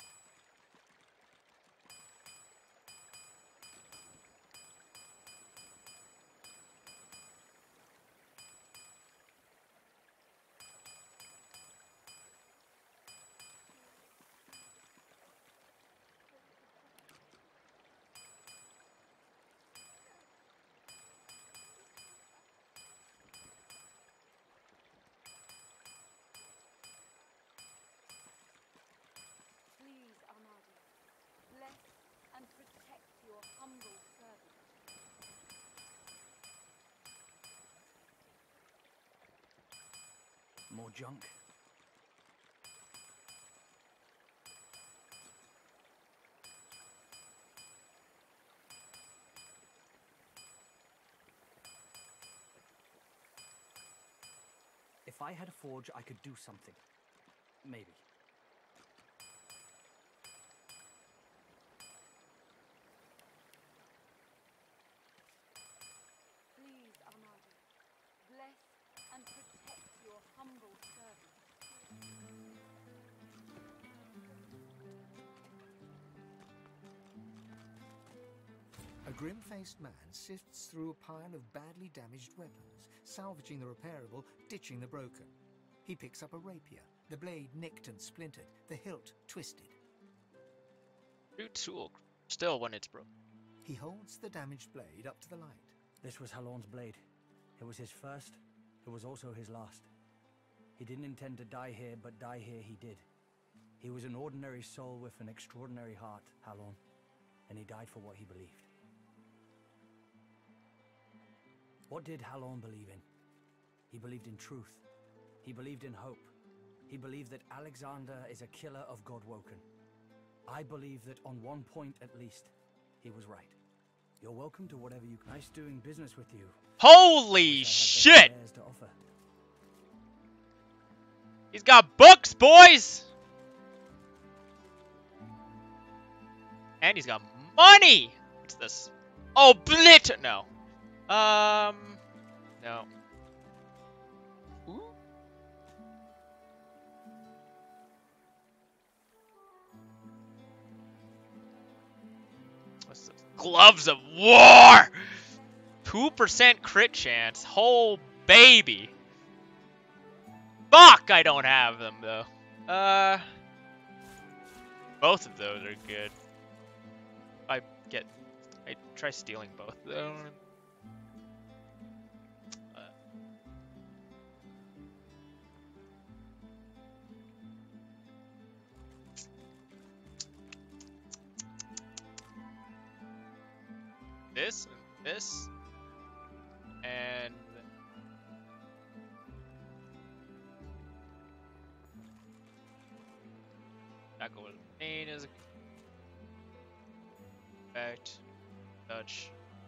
H: Please, Almighty, bless and protect your humble servant.
C: More junk. If I had a forge, I could do something. Maybe.
H: Please, Almighty, bless and protect your humble servant.
D: A grim-faced man sifts through a pile of badly damaged weapons, salvaging the repairable, ditching the broken. He picks up a rapier, the blade nicked and splintered, the hilt twisted.
A: New tool, still when it's broken.
D: He holds the damaged blade up to the light.
C: This was Halorn's blade. It was his first, it was also his last. He didn't intend to die here, but die here he did. He was an ordinary soul with an extraordinary heart, Halorn, and he died for what he believed. What did Halorn believe in? He believed in truth. He believed in hope. He believed that Alexander is a killer of Godwoken. I believe that on one point at least, he was right. You're welcome to whatever you. Nice doing business with you.
A: Holy shit!
C: To offer.
A: He's got books, boys! And he's got money! What's this? Oh, blit! No. Um... No. Ooh. What's this? Gloves of War! two percent crit chance. Whole baby. Fuck, I don't have them, though. Uh... Both of those are good. I get... I try stealing both, though. Uh, this, and this, and... Tackle with main is a... Effect. Touch.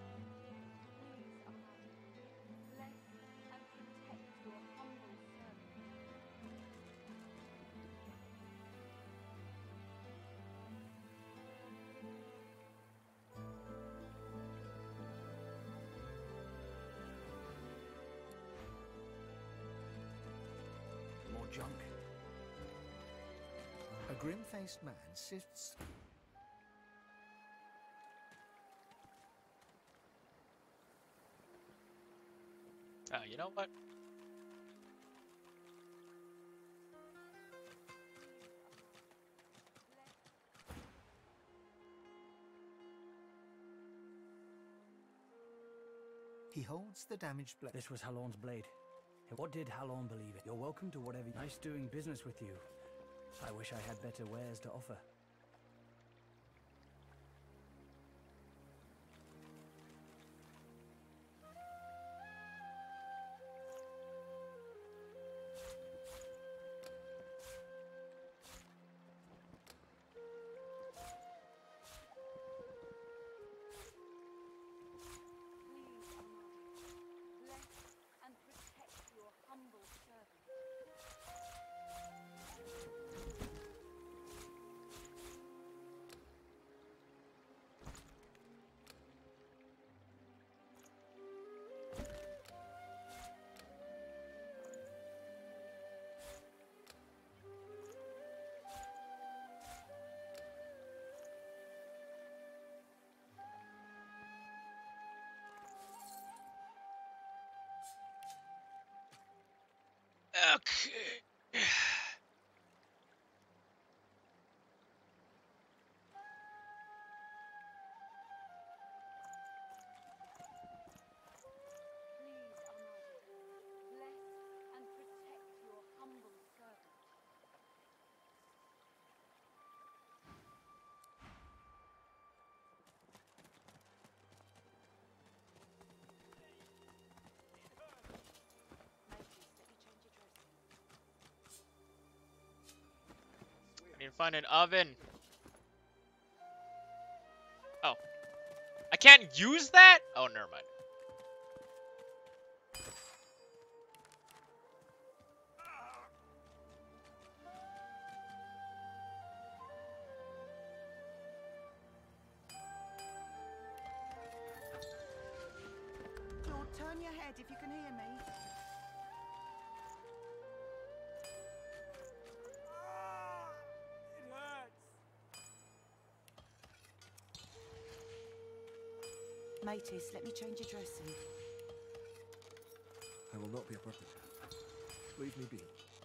D: More junk. A grim-faced man sifts.
A: Ah, you know what?
D: He holds the damaged blade.
C: This was Halorn's blade. What did Halorn believe in? You're welcome to whatever. Nice doing business with you. I wish I had better wares to offer.
A: Okay. I need to find an oven. Oh. I can't use that? Oh, never mind.
K: Claude, turn your head if you can hear me. Matis, let me change your dressing.
F: I will not be a puppet. Leave me be.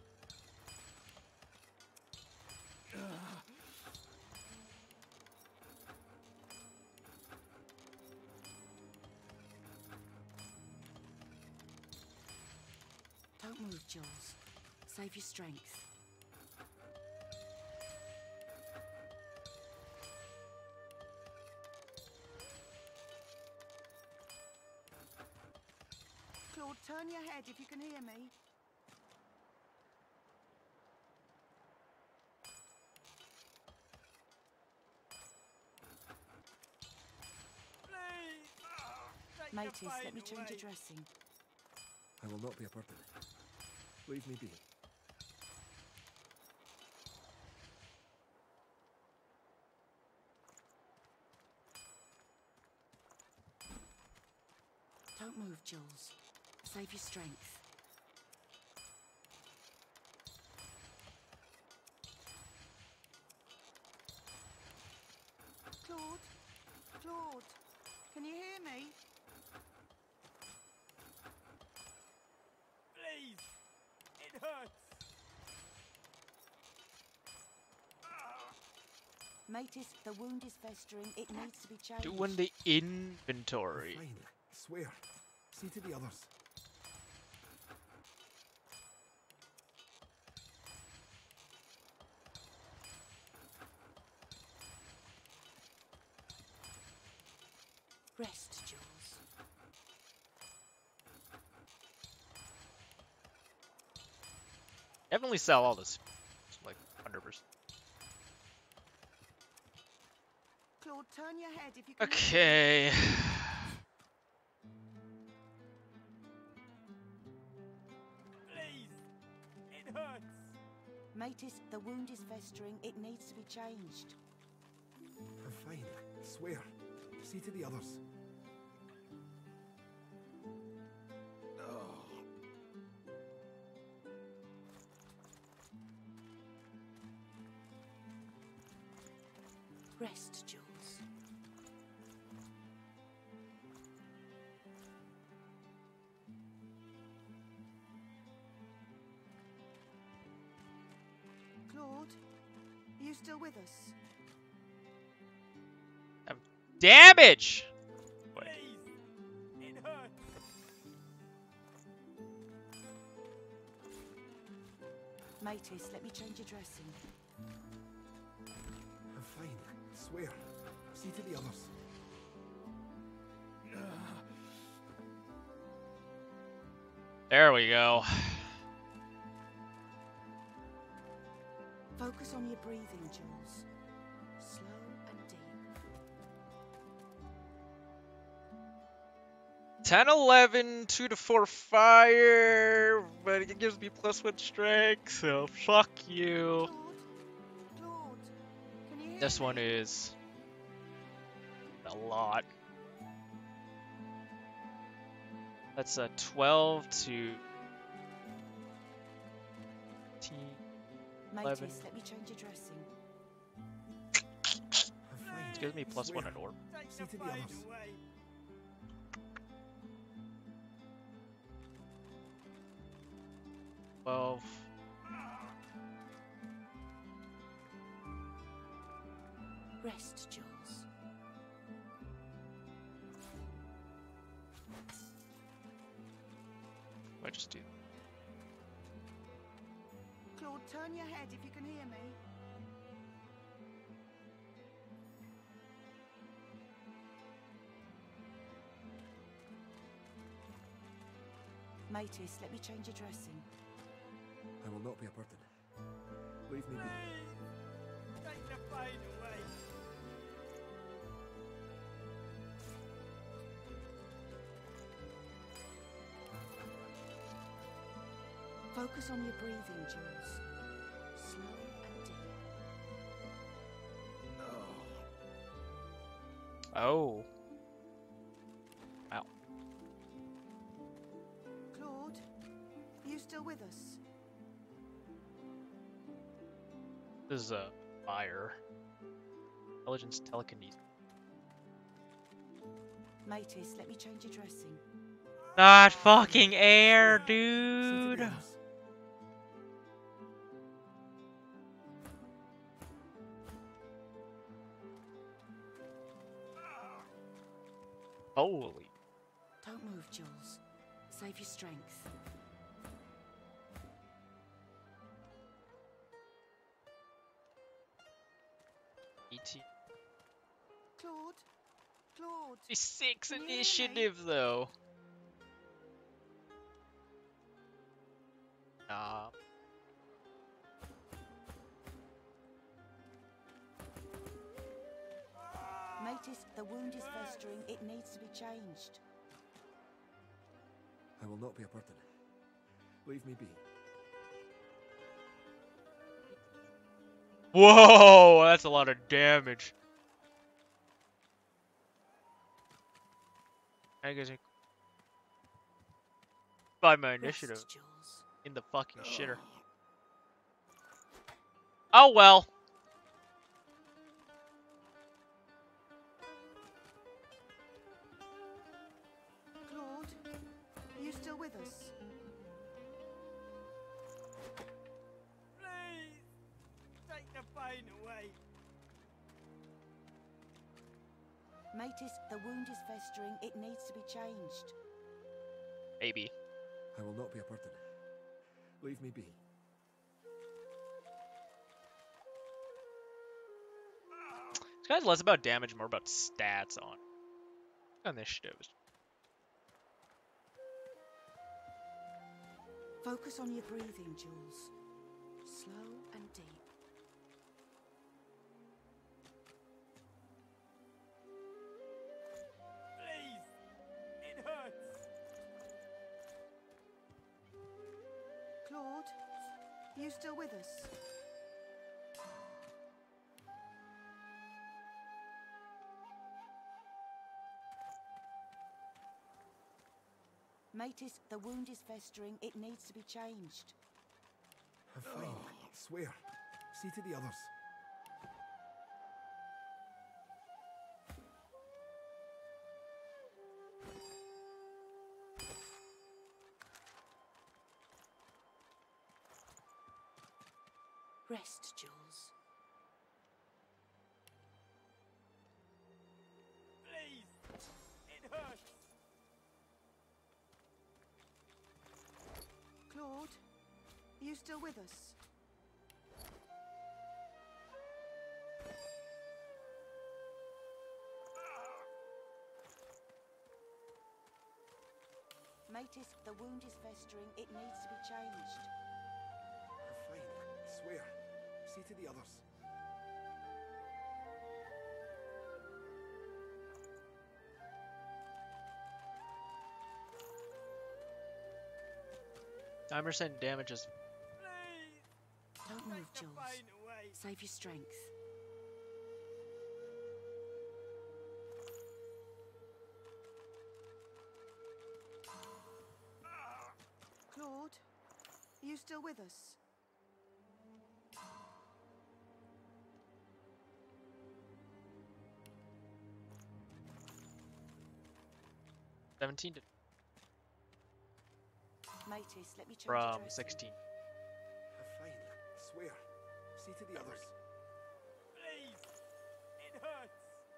K: Don't move, Jules. Save your strength. Claude, turn your head if you can hear me.
B: Please!
K: Mateys, let me change your dressing.
L: I will not be a burden. Leave me be.
K: Don't move, Jules. Save your strength. Claude? Claude? Can you hear me?
B: Please! It hurts!
K: Mateys, the wound is festering. It needs to be changed.
A: Doing the inventory.
L: Fine. Swear. See to the others.
K: Rest, Jules.
A: Definitely sell all this. Like one hundred percent.
K: Claude, turn your head if you can.
A: Okay.
B: Please! It hurts!
K: Mateys, the wound is festering. It needs to be changed.
L: I'm fine. Swear. See to the others.
K: Rest, Jules. Claude, are you still with us?
A: Damage!
B: Please! It hurts!
K: Mateys, let me change your dressing.
L: I'm fine. Swear. See to the others.
A: There we go.
K: Focus on your breathing, Jules. Slow and deep.
A: ten eleven, two to four fire, but it gives me plus one strength, so fuck you.
K: Claude, Claude, can you hear
A: This
K: me?
A: one is a lot. That's a twelve to eleven.
K: Mateys, let me change your dressing.
L: I'm fine.
A: It gives me plus
L: Swear.
A: one in orb.
B: Take
L: See
B: the
L: to the
B: pain
L: others.
B: away!
A: twelve.
K: Rest, Jules.
A: I just do.
K: Claude, turn your head if you can hear me. Mateys, let me change your dressing.
L: I will not be a burden. Leave me be.
B: Please! Take the pain away!
K: Focus on your breathing, Jules. Slow and deep.
A: Oh. Wow.
K: Claude, are you still with us?
A: This is a fire. Intelligence telekinesis.
K: Mateys, let me change your dressing.
A: Not fucking air,
L: See to
A: dude.
L: the others.
A: Holy.
K: Don't move, Jules. Save your strength.
A: eighteen.
K: Claude? Claude?
A: Six
K: Can you hear me?
A: initiative, though. Nah.
K: Mateys, the wound is festering. It needs to be changed.
L: I will not be a burden. Leave me be.
A: Whoa, that's a lot of damage. I guess I by my initiative
H: Rest, Jules.
A: in the fucking shitter. Oh well.
O: Claude, are you still with us?
B: Please, take the pain away.
K: Matis, the wound is festering. It needs to be changed.
A: Maybe.
L: I will not be a burden. Leave me be.
A: This guy's less about damage, more about stats on initiatives.
K: Focus on your breathing, Jules. Slow and deep.
B: Please, it hurts.
O: Claude, are you still with us?
K: Matis, the wound is festering. It needs to be changed.
L: I'm fine. Swear. See to the others.
K: Rest, Jules.
B: Please, it hurts.
O: Claude, are you still with us?
K: Matis, the wound is festering. It needs to be changed.
L: I'm fine. Swear. See to the others.
A: Timer saying damages.
K: Don't move, Jules. Save your strength.
O: Claude, are you still with us?
A: seventeen to
K: Matis, let me change
A: from
K: your
A: sixteen.
L: I'm fine. Swear. See to the others.
B: Please, it hurts.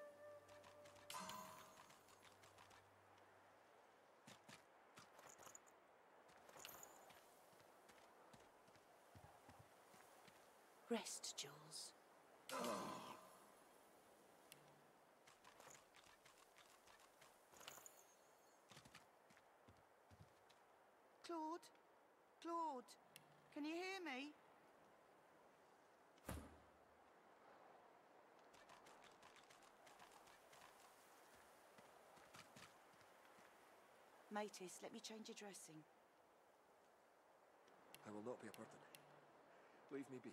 K: Rest, Jules.
O: Claude? Claude, can you hear me?
K: Matis, let me change your dressing.
L: I will not be a burden. Leave me be.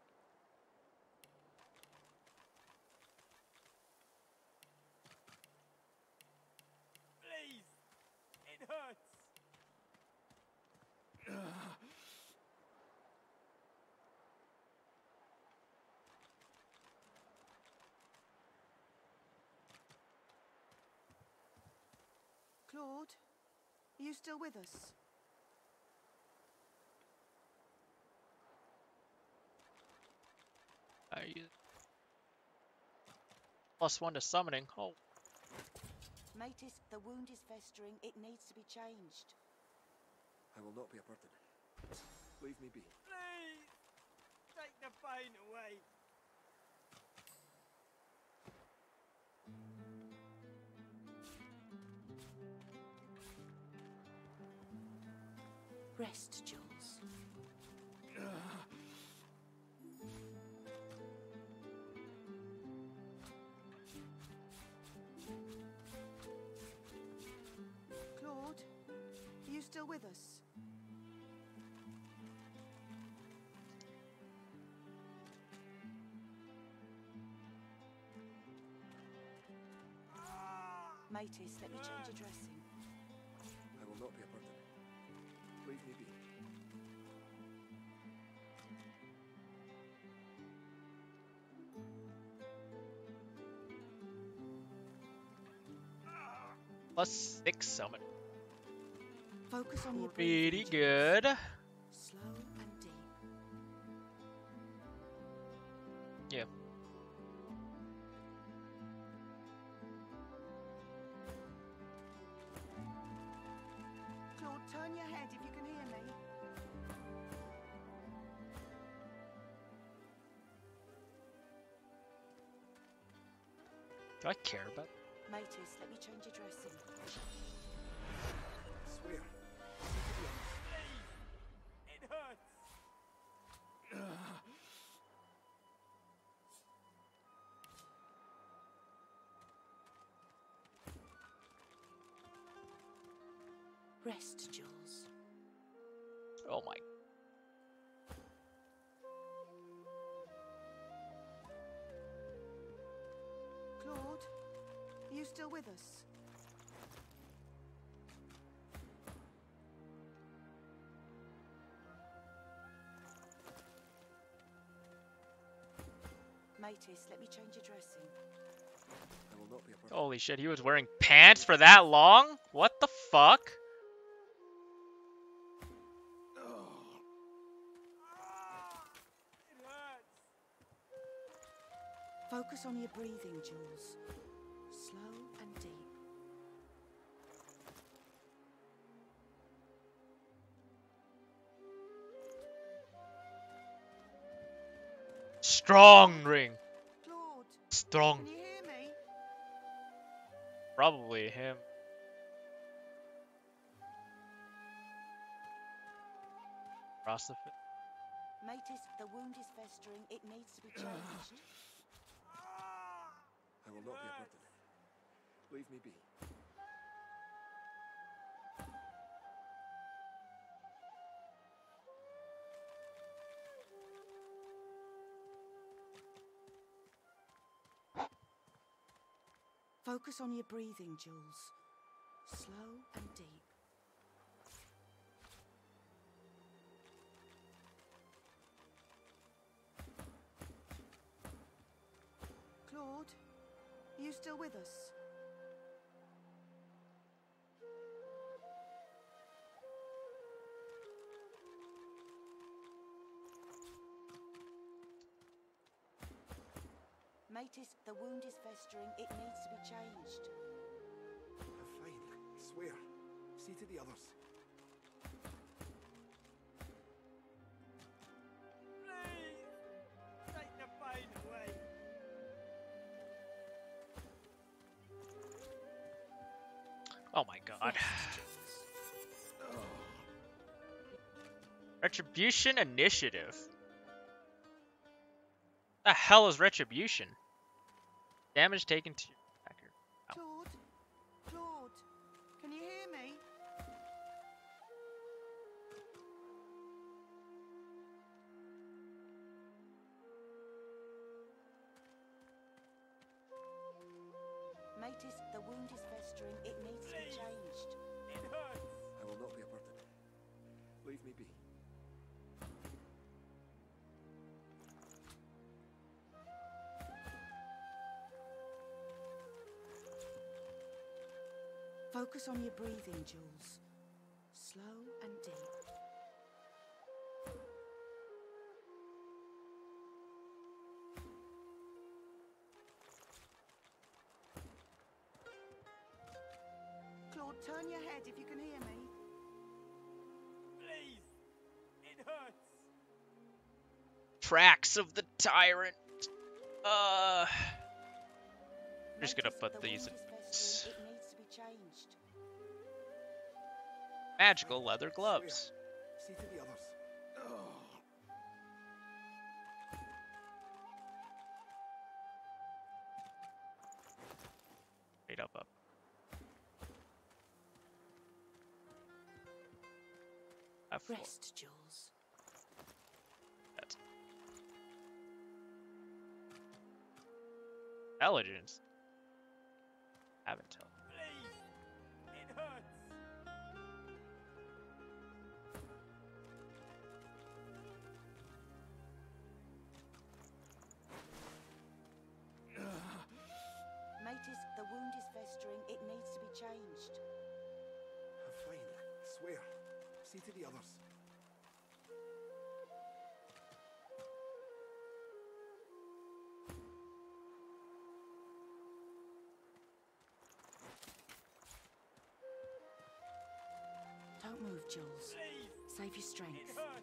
B: Please, it hurts.
O: Claude, are you still with us?
A: I use plus one to summoning. Oh,
K: Matis, the wound is festering. It needs to be changed.
L: I will not be a burden. Leave me be.
B: Please, take the pain away.
K: Rest, Jules.
O: Claude, are you still with us? Matis, let me change your dressing.
P: I will not be a burden. Leave me be.
A: Plus six summon.
O: Focus on your
A: Pretty
O: breathing,
A: good.
O: slow and deep.
A: Yeah.
O: Claude, turn your head if you can hear me.
A: Do I care about?
O: Matis, let me change your dressing.
P: Swear.
B: It hurts.
O: Rest, Jules.
A: Oh my.
O: Claude, are you still with us? Matis, let me change your dressing.
P: I will not be a burden.
A: Holy shit, he was wearing pants for that long? What the fuck?
B: It hurts.
O: Focus on your breathing, Jules. Slow and deep.
A: Strong ring.
O: Claude,
A: Strong.
O: can you hear me?
A: Probably him. Across the fit.
O: Matis, the wound is festering. It needs to be changed.
P: I will not be a burden. Leave me be.
O: Focus on your breathing, Jules. Slow and deep. Claude, are you still with us? Matis, the wound is festering. It needs to be changed.
P: Fine. Swear. See to the others.
B: Please, take the pain away.
A: Oh my god. Retribution initiative. The hell is retribution? Damage taken to your attacker. Oh.
O: Claude? Claude? Can you hear me? Matis, the wound is festering. It needs to be changed.
B: It hurts.
P: I will not be a burden. Leave me be.
O: Focus on your breathing, Jules. Slow and deep. Claude, turn your head if you can hear me.
B: Please, it hurts.
A: Tracks of the Tyrant. Uh. I'm just gonna put these in.
O: It needs to be changed.
A: Magical leather gloves.
P: See to the others.
A: Straight up up. F four.
H: Rest, Jules.
A: That's intelligence. Haven't tell.
B: Please! It hurts!
K: Matis, the wound is festering. It needs to be changed.
P: Fine. Swear. See to the others.
K: Don't move, Jules.
B: Please!
K: Save your strength.
B: It hurts!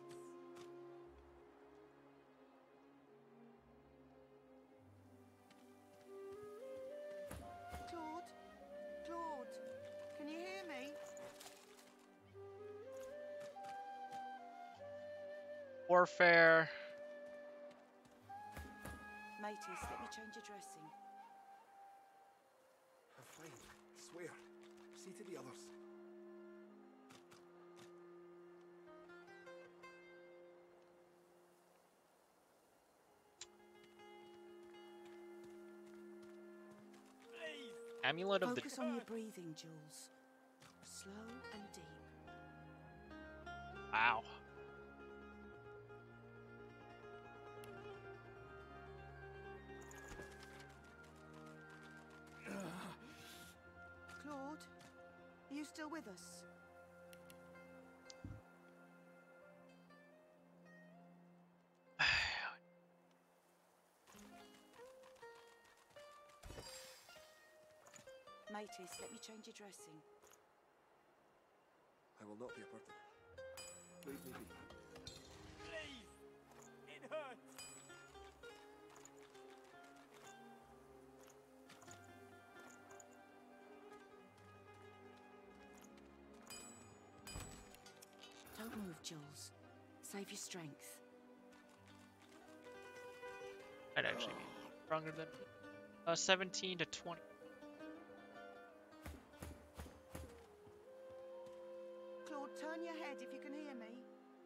K: Claude? Claude? Can you hear me?
A: Warfare.
K: Matis, let me change your dressing.
P: Fine. Swear. See to the others.
B: Please!
A: Amulet of the.
K: Focus on your breathing, Jules. Slow and deep.
A: Wow.
K: Claude, are you still with us? Matis, let me change your dressing.
P: I will not be a burden. Leave me be.
B: Please! It hurts!
K: Don't move, Jules. Save your strength.
A: I'd actually be stronger than uh, seventeen to twenty.
K: Claude, turn your head if you can hear me.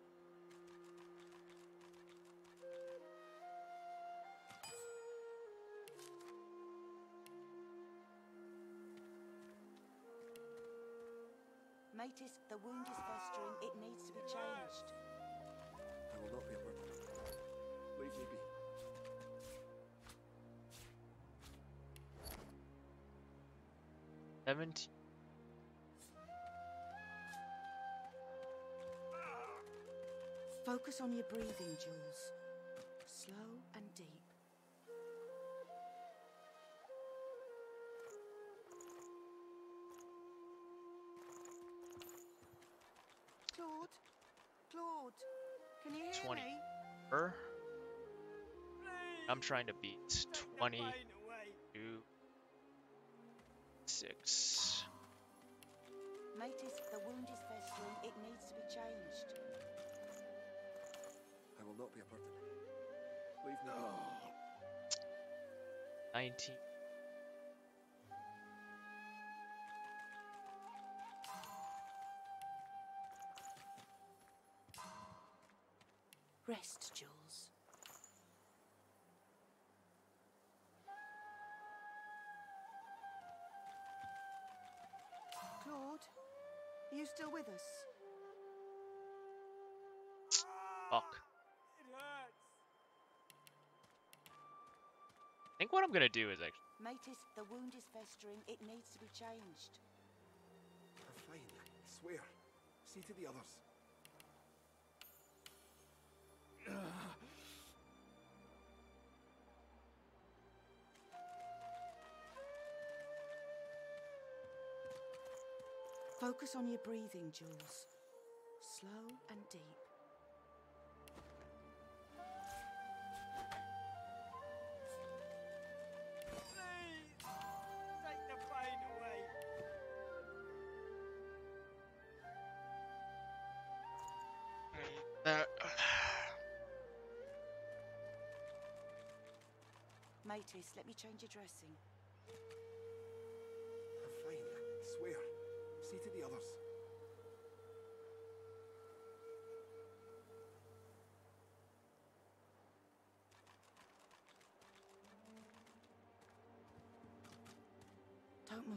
K: Matis, the wound is festering. It needs to be changed.
P: I will not be a burden. Leave me be.
A: Seventeen.
K: Focus on your breathing, Jules. Slow and deep. Claude? Claude? Can you hear
A: twenty.
K: me?
A: Er? I'm trying to beat twenty to six.
K: Matis, the wound is festering. It needs to be changed.
P: I will not be a burden. Leave me be.
A: nineteen.
K: Rest, Jules. Claude, are you still with us?
A: Fuck.
B: It hurts!
A: I think what I'm gonna do is actually.
K: Matis, the wound is festering. It needs to be changed.
P: Fine. Swear. See to the others.
K: Focus on your breathing, Jules. Slow and deep.
B: Please! Take the pain away!
A: That.
K: Matis, let me change your dressing.
P: Fine. Swear. See to the others.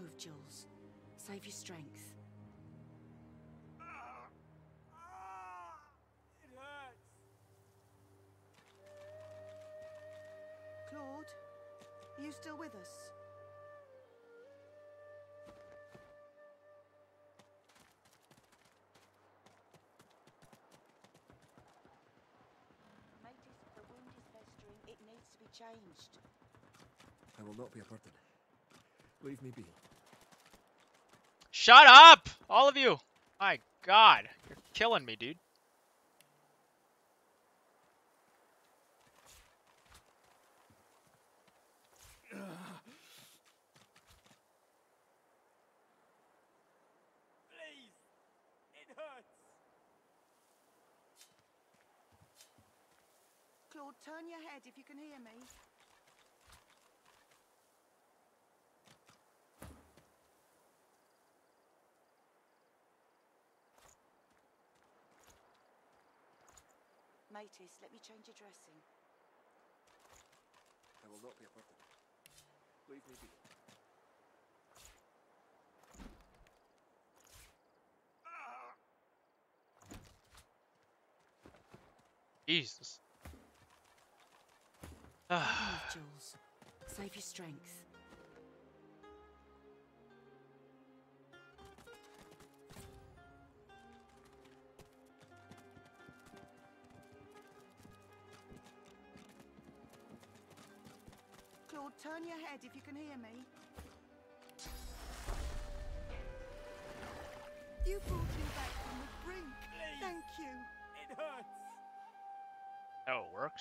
K: move, Jules. Save your strength.
B: It hurts.
K: Claude, are you still with us? Matis, the wound is festering. It needs to be changed.
P: I will not be a burden. Leave me be.
A: Shut up! All of you! My god. You're killing me, dude.
B: Please. It hurts.
K: Claude, turn your head if you can hear me. Matis, let me change your dressing.
P: I will not be a burden. Leave me be.
A: Jesus.
K: Move, Jules. Save your strength. Claude, turn your head if you can hear me. You brought me back from the brink.
B: Please.
K: Thank you.
B: It hurts.
A: How it works?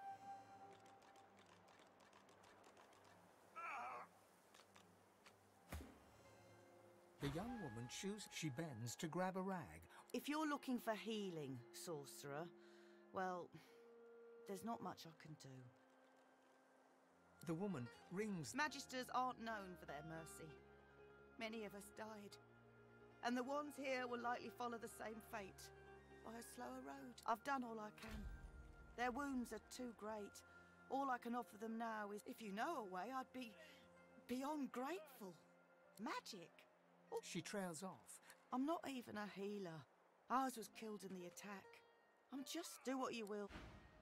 D: The young woman chooses. She bends to grab a rag.
K: If you're looking for healing, sorcerer, well, there's not much I can do.
D: The woman rings.
K: Magisters aren't known for their mercy. Many of us died. And the ones here will likely follow the same fate, by a slower road. I've done all I can. Their wounds are too great. All I can offer them now is, if you know a way, I'd be beyond grateful. Magic. Oh.
D: She trails off.
K: I'm not even a healer. Ours was killed in the attack. I'm just do what you will.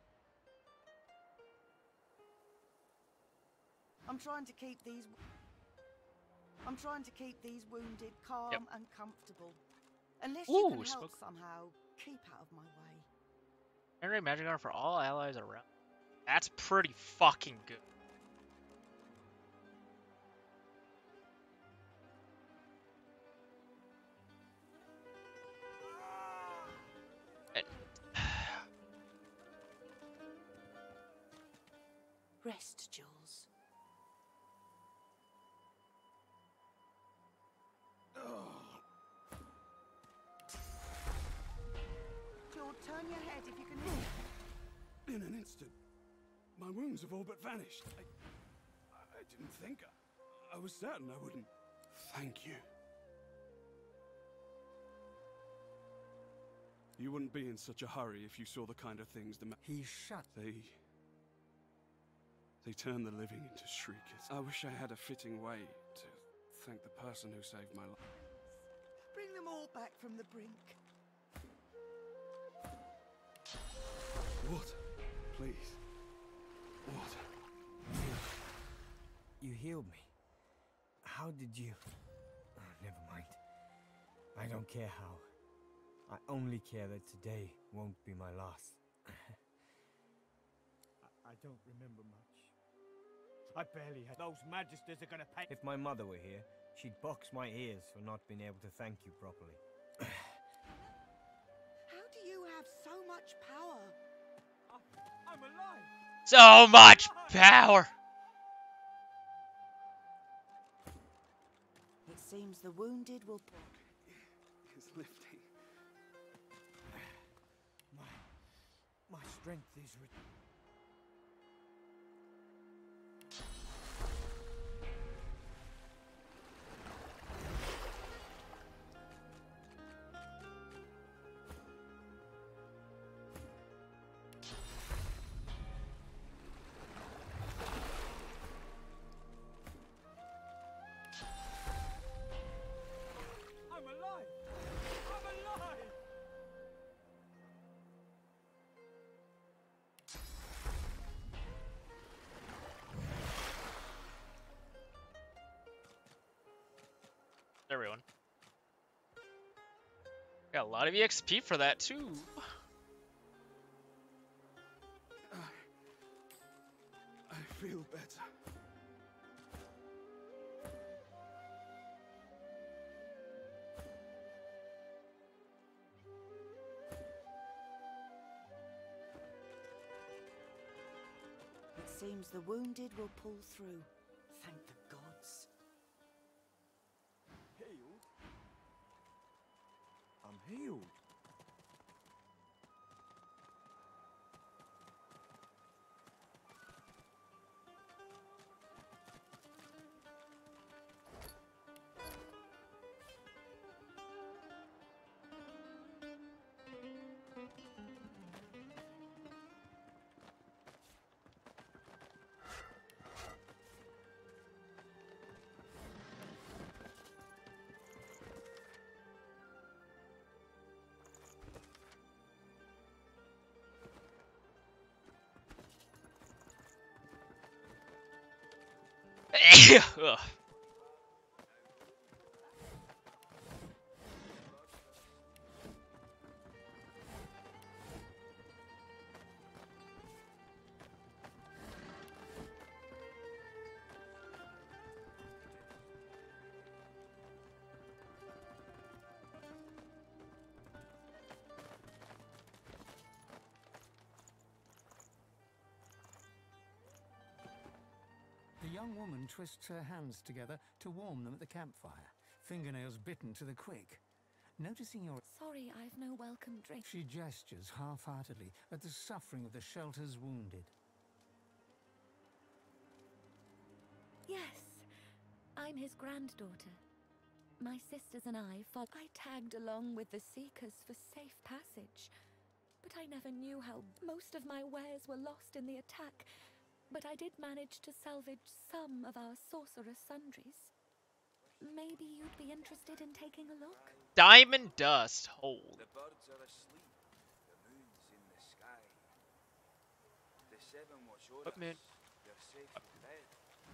K: I'm trying to keep these... I'm trying to keep these wounded calm
A: Yep.
K: and comfortable. Unless
A: Ooh,
K: you can help
A: smoke.
K: somehow, keep out of my way.
A: Generate magic armor for all allies around. That's pretty fucking good.
K: Rest, Jules. Claude, turn your head if you can hear me.
B: In an instant, my wounds have all but vanished. I, I didn't think. I, I was certain I wouldn't. Thank you. You wouldn't be in such a hurry if you saw the kind of things the ma-
D: He shut.
B: They... They turn the living into shriekers. I wish I had a fitting way to thank the person who saved my life.
K: Bring them all back from the brink.
B: Water, please. Water.
C: You healed me. How did you... Oh, never mind. I don't care how. I only care that today won't be my last. I, I don't remember much. I barely had... Those magisters are gonna pay... If my mother were here, she'd box my ears for not being able to thank you properly.
K: How do you have so much power?
B: I'm alive!
A: So much power!
K: It seems the wounded will...
B: It's lifting.
C: My... My strength is... Re
A: everyone. Got a lot of E X P for that too.
F: I feel better.
O: It seems the wounded will pull through. Thank the gods.
F: Healed? I'm healed.
A: Ugh.
D: The young woman twists her hands together to warm them at the campfire, fingernails bitten to the quick. Noticing your...
Q: Sorry, I've no welcome drink.
D: She gestures half-heartedly at the suffering of the shelter's wounded.
Q: Yes, I'm his granddaughter. My sisters and I fought. I tagged along with the Seekers for safe passage, but I never knew how most of my wares were lost in the attack. But I did manage to salvage some of our sorcerer's sundries. Maybe you'd be interested in taking a look?
A: Diamond dust. Hold.
R: The birds are asleep. The moon's in the sky. The seven watch over
A: What moon?
R: us. They're safe in bed.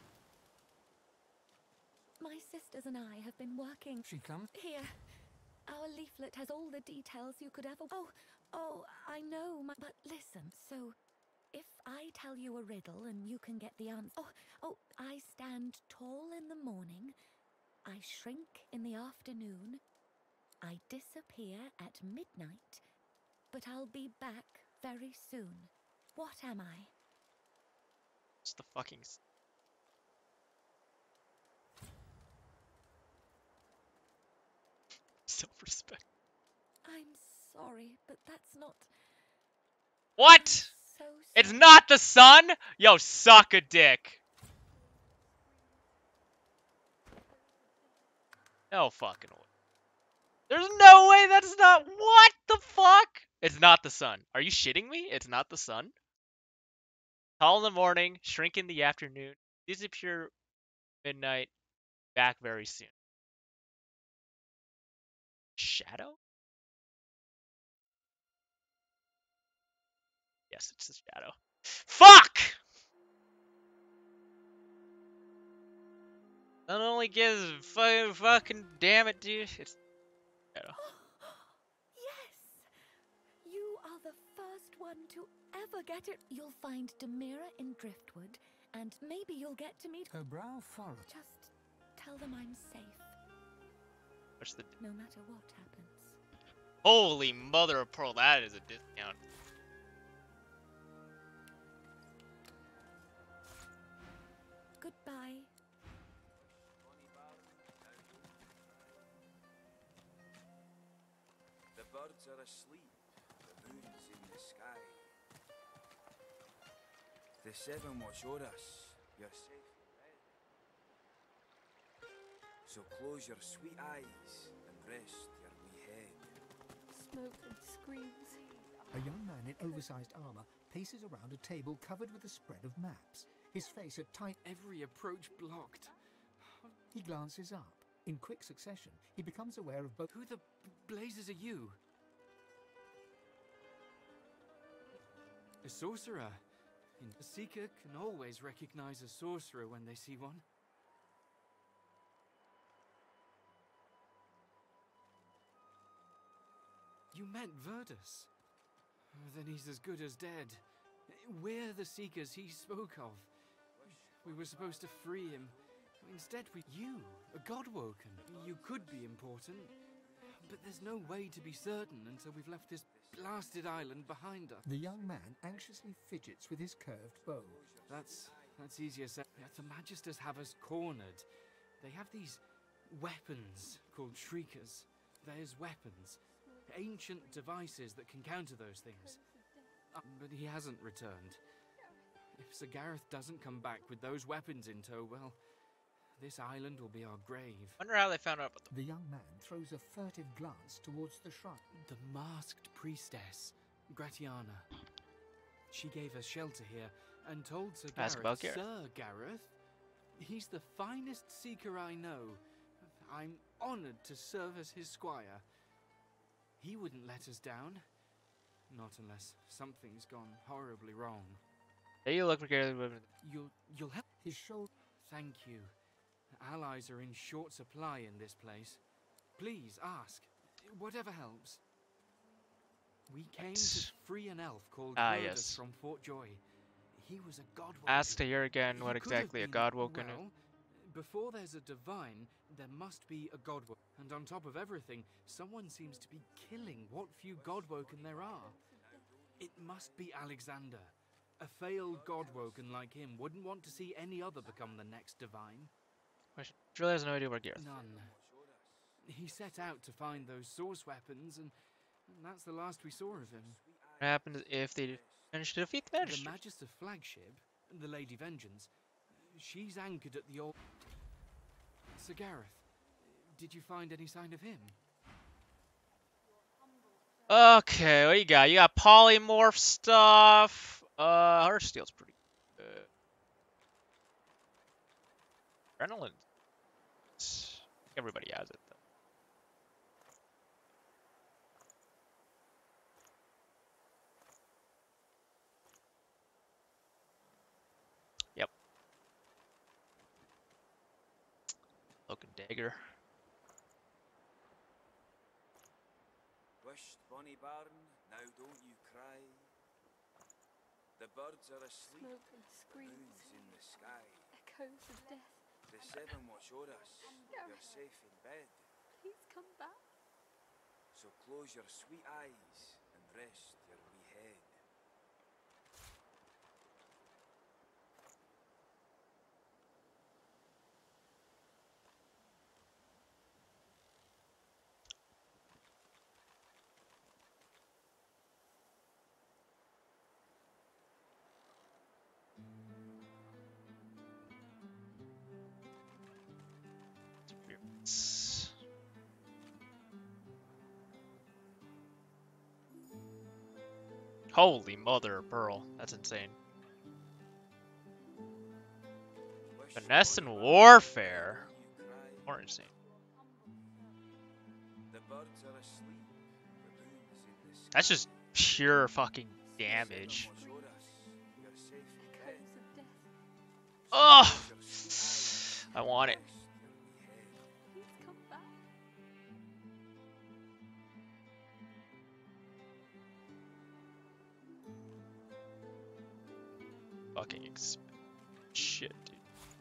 Q: My sisters and I have been working.
D: She comes?
Q: Here. Our leaflet has all the details you could ever... Oh, oh, I know, my... But listen, so... If I tell you a riddle and you can get the answer... Oh, oh, I stand tall in the morning. I shrink in the afternoon. I disappear at midnight. But I'll be back very soon. What am I?
A: It's the fucking... Self-respect.
Q: I'm sorry, but that's not...
A: What?
Q: So
A: It's not the sun? Yo, suck a dick. No fucking way. There's no way that's not... What the fuck? It's not the sun. Are you shitting me? It's not the sun? Tall in the morning, shrink in the afternoon, disappear midnight, back very soon. Shadow? Yes, it's the shadow. Fuck! That only gives fucking, fucking damn it, dude. It's shadow.
Q: Yes! You are the first one to ever get it. You'll find Demira in Driftwood, and maybe you'll get to meet...
D: Her brow furrowed.
Q: Just tell them I'm safe.
A: What's the...
Q: No matter what happens.
A: Holy mother of pearl, that is a discount.
Q: Goodbye.
R: The birds are asleep. The moon's in the sky. The seven watch o'er us. You're safe in bed. So close your sweet eyes and rest your wee head.
N: Smoke and screams.
D: A young man in oversized armor paces around a table covered with a spread of maps. His face at tight...
S: Every approach blocked.
D: He glances up. In quick succession, he becomes aware of both...
S: Who the blazes are you? A sorcerer. A seeker can always recognize a sorcerer when they see one. you meant Verdus. Then he's as good as dead. We're the Seekers he spoke of. We were supposed to free him. Instead, we... You, a Godwoken. You could be important. But there's no way to be certain until we've left this blasted island behind us.
D: The young man anxiously fidgets with his curved bow.
S: That's... that's easier said. The Magisters have us cornered. They have these weapons called Shriekers. There's weapons. Ancient devices that can counter those things. Uh, but he hasn't returned. If Sir Gareth doesn't come back with those weapons in tow, well, this island will be our grave.
A: Wonder how they found out about them.
D: The young man throws a furtive glance towards the shrine.
S: The masked priestess, Gratiana. She gave us shelter here and told Sir
A: Ask
S: Gareth,
A: about Gareth.
S: Sir Gareth, he's the finest seeker I know. I'm honored to serve as his squire. He wouldn't let us down. Not unless something's gone horribly wrong.
A: Hey, you look for Gareth.
S: You'll, you'll help.
D: His shoulder.
S: Thank you. Allies are in short supply in this place. Please ask. Whatever helps. We came to free an elf called
A: Ah,
S: Verdus
A: yes.
S: from Fort Joy. He was a godwoken.
A: Ask to hear again what
S: He could have
A: exactly a
S: been-
A: Godwoken
S: well,
A: is.
S: Before there's a divine, there must be a godwoken. And on top of everything, someone seems to be killing what few godwoken there are. It must be Alexander. A failed godwoken like him wouldn't want to see any other become the next divine.
A: Question. Really has no idea where Gareth is.
S: None. He set out to find those source weapons, and, and that's the last we saw of him.
A: What happens if they manage to defeat the Magister?
S: The Magister flagship, the Lady Vengeance, she's anchored at the old... Sir Gareth, did you find any sign of him?
A: Okay, what you got? You got polymorph stuff. Uh, Heartsteel's pretty good. Adrenaline. Everybody has it, though. Yep. Cloak and dagger.
R: Wished bonny barn, now don't you cry. The birds are asleep,
N: Smoke and
R: the
N: screams.
R: moon's in the sky.
N: Echoes of death.
R: The seven watch o'er us, you're safe in bed.
N: Please come back.
R: So close your sweet eyes and rest your wee head.
A: Holy mother of pearl. That's insane. Finesse and warfare. More insane.
R: The birds are asleep, the moon's in the sky.
A: That's just pure fucking damage.
R: Watch o'er us, you're safe in bed.
A: Oh! I want it.
N: Please come back.
A: Fucking exp- shit, dude.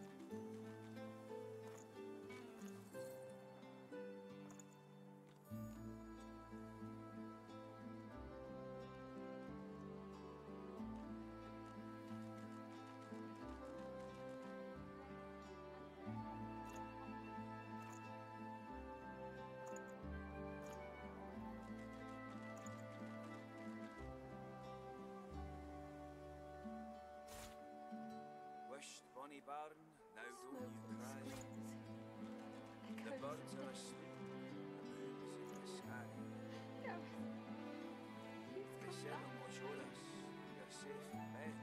R: Wished bonny barn, now don't you cry. The birds are asleep, the moon's in the sky. The seven watch o'er us, you're safe in bed.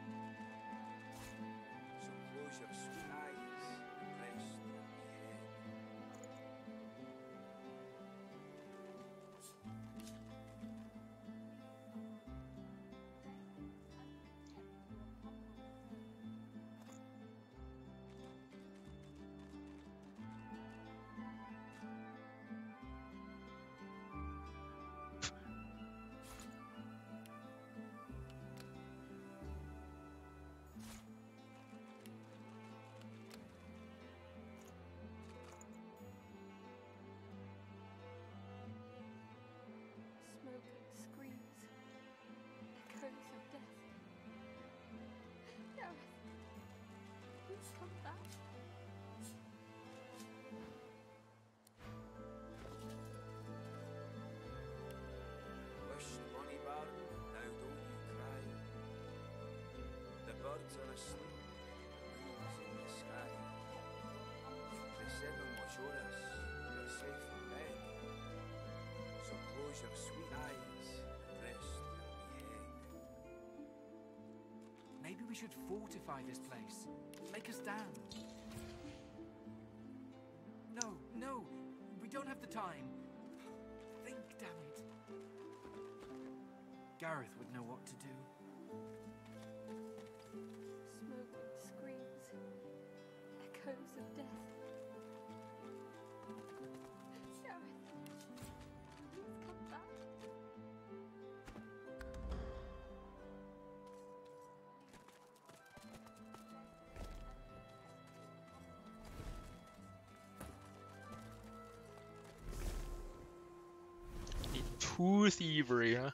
R: So close your sweet eyes and rest your wee head. birds are asleep, the moon's in the sky. The seven watch o'er us, you're safe in bed. So close your sweet eyes and rest your wee head.
S: Maybe we should fortify this place. Make a stand. No, no, we don't have the time. Think, damn it. Gareth would know what to do.
N: Smoke and screams, echoes of death. Gareth, please come back.
A: Too thievery, huh?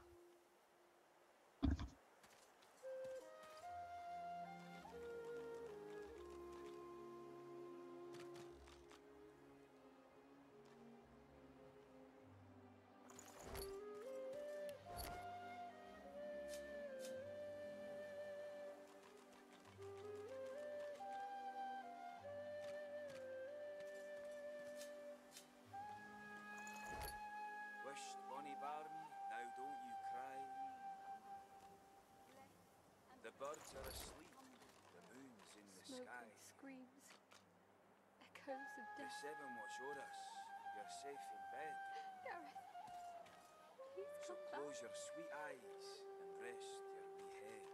R: Wished bonny barn, now don't you cry. The birds are asleep, the moon's in the
N: Smoke
R: sky.
N: and screams, echoes of
R: The
N: death.
R: seven watch o'er us, you're safe in bed.
N: Gareth, please
R: So
N: come
R: close
N: back.
R: your sweet eyes and rest your wee head.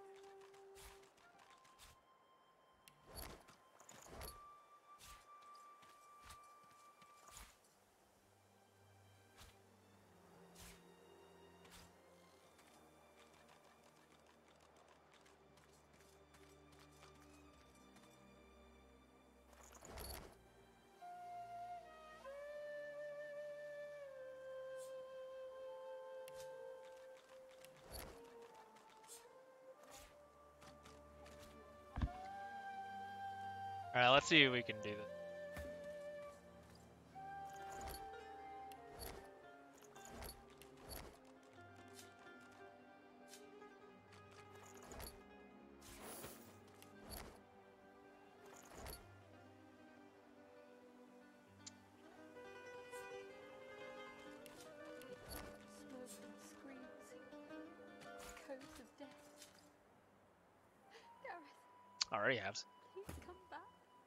A: Alright, let's see if we can do this.
N: Smoke and screams, echoes of death. Gareth,
A: Already have.
N: please come back.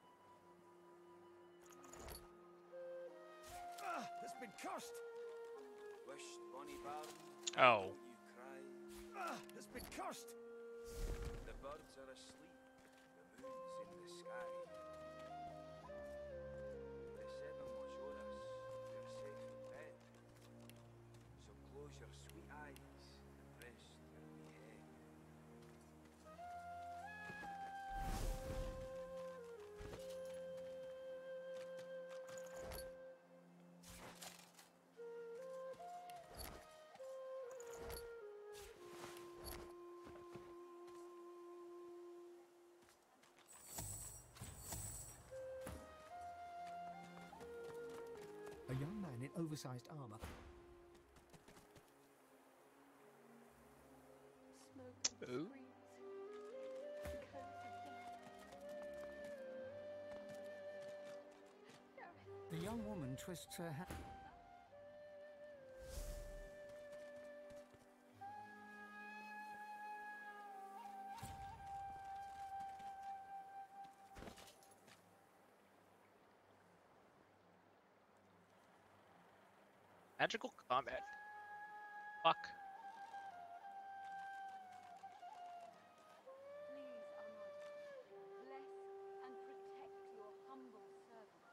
B: Ah, it's been cursed!
R: Wished bonny barn,
A: Oh.
R: don't you cry.
B: Ah, it's been cursed!
R: The birds are asleep, the moon's in the sky. The seven watch o'er us, you're safe in bed. So close your sweet eyes and rest your wee head.
D: A young man in oversized armor.
N: Smoke and
A: Ooh.
N: screams, echoes of death. Gareth,
D: The young woman twists her hand.
A: Magical combat. Fuck.
H: Please, Armand, bless and protect your humble servant.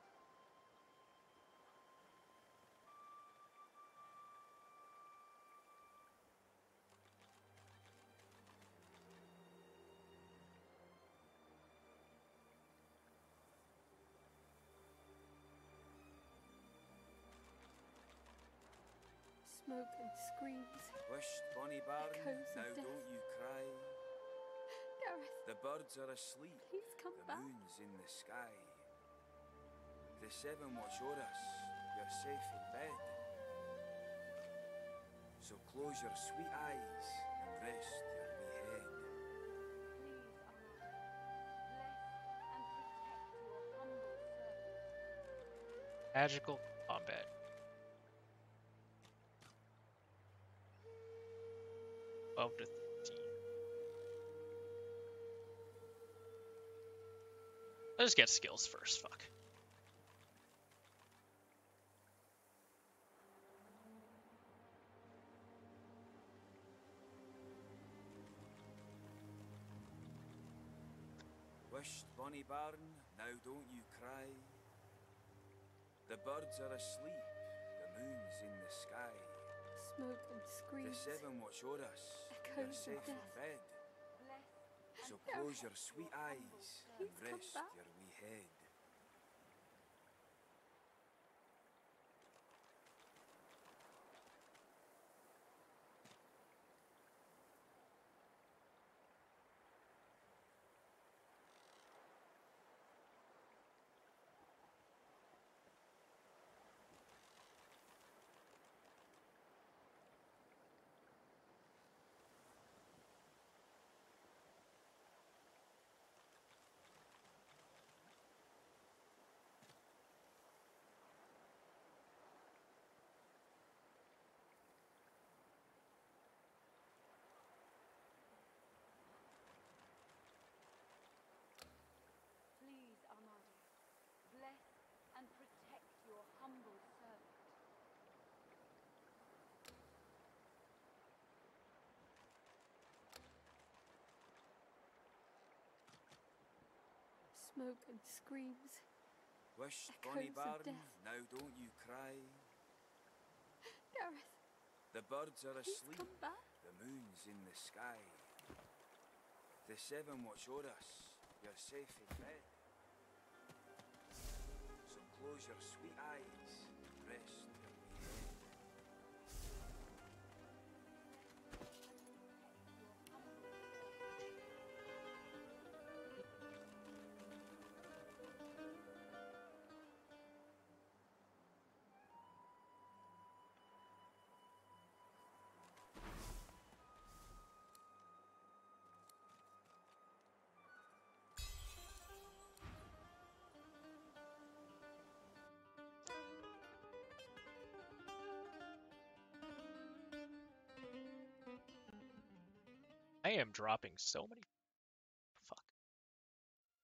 N: smoke and screams.
R: Wished bonny barn,
N: Echoes of
R: now
N: death.
R: don't you cry.
N: Gareth,
R: The birds are asleep,
N: please come
R: the
N: back.
R: moon's in the sky. The seven watch o'er us, you're safe in bed. So close your sweet eyes and rest your wee head.
H: Please, Armand,
A: Magical combat. twelve to thirteen. Let's get skills first, fuck.
R: Wisht, bonny bairn, now don't you cry. The birds are asleep, the moon's in the sky.
N: Smoke and
R: The
N: screams.
R: seven watch o'er us,
N: Echoes
R: you're
N: of
R: safe in
N: death.
R: bed. So close your sweet eyes and
N: Please come
R: rest
N: back.
R: your wee head.
H: Please, Armada, bless and protect your humble servant.
N: Smoke and screams.
R: Wisht,
N: Echoes
R: bonny
N: of
R: bairn,
N: death.
R: now don't you cry.
N: Gareth,
R: The birds are
N: please
R: asleep,
N: come back.
R: the moon's in the sky. The seven watch o'er us, you're safe in bed. So close your sweet eyes, rest your wee head.
A: I am dropping so many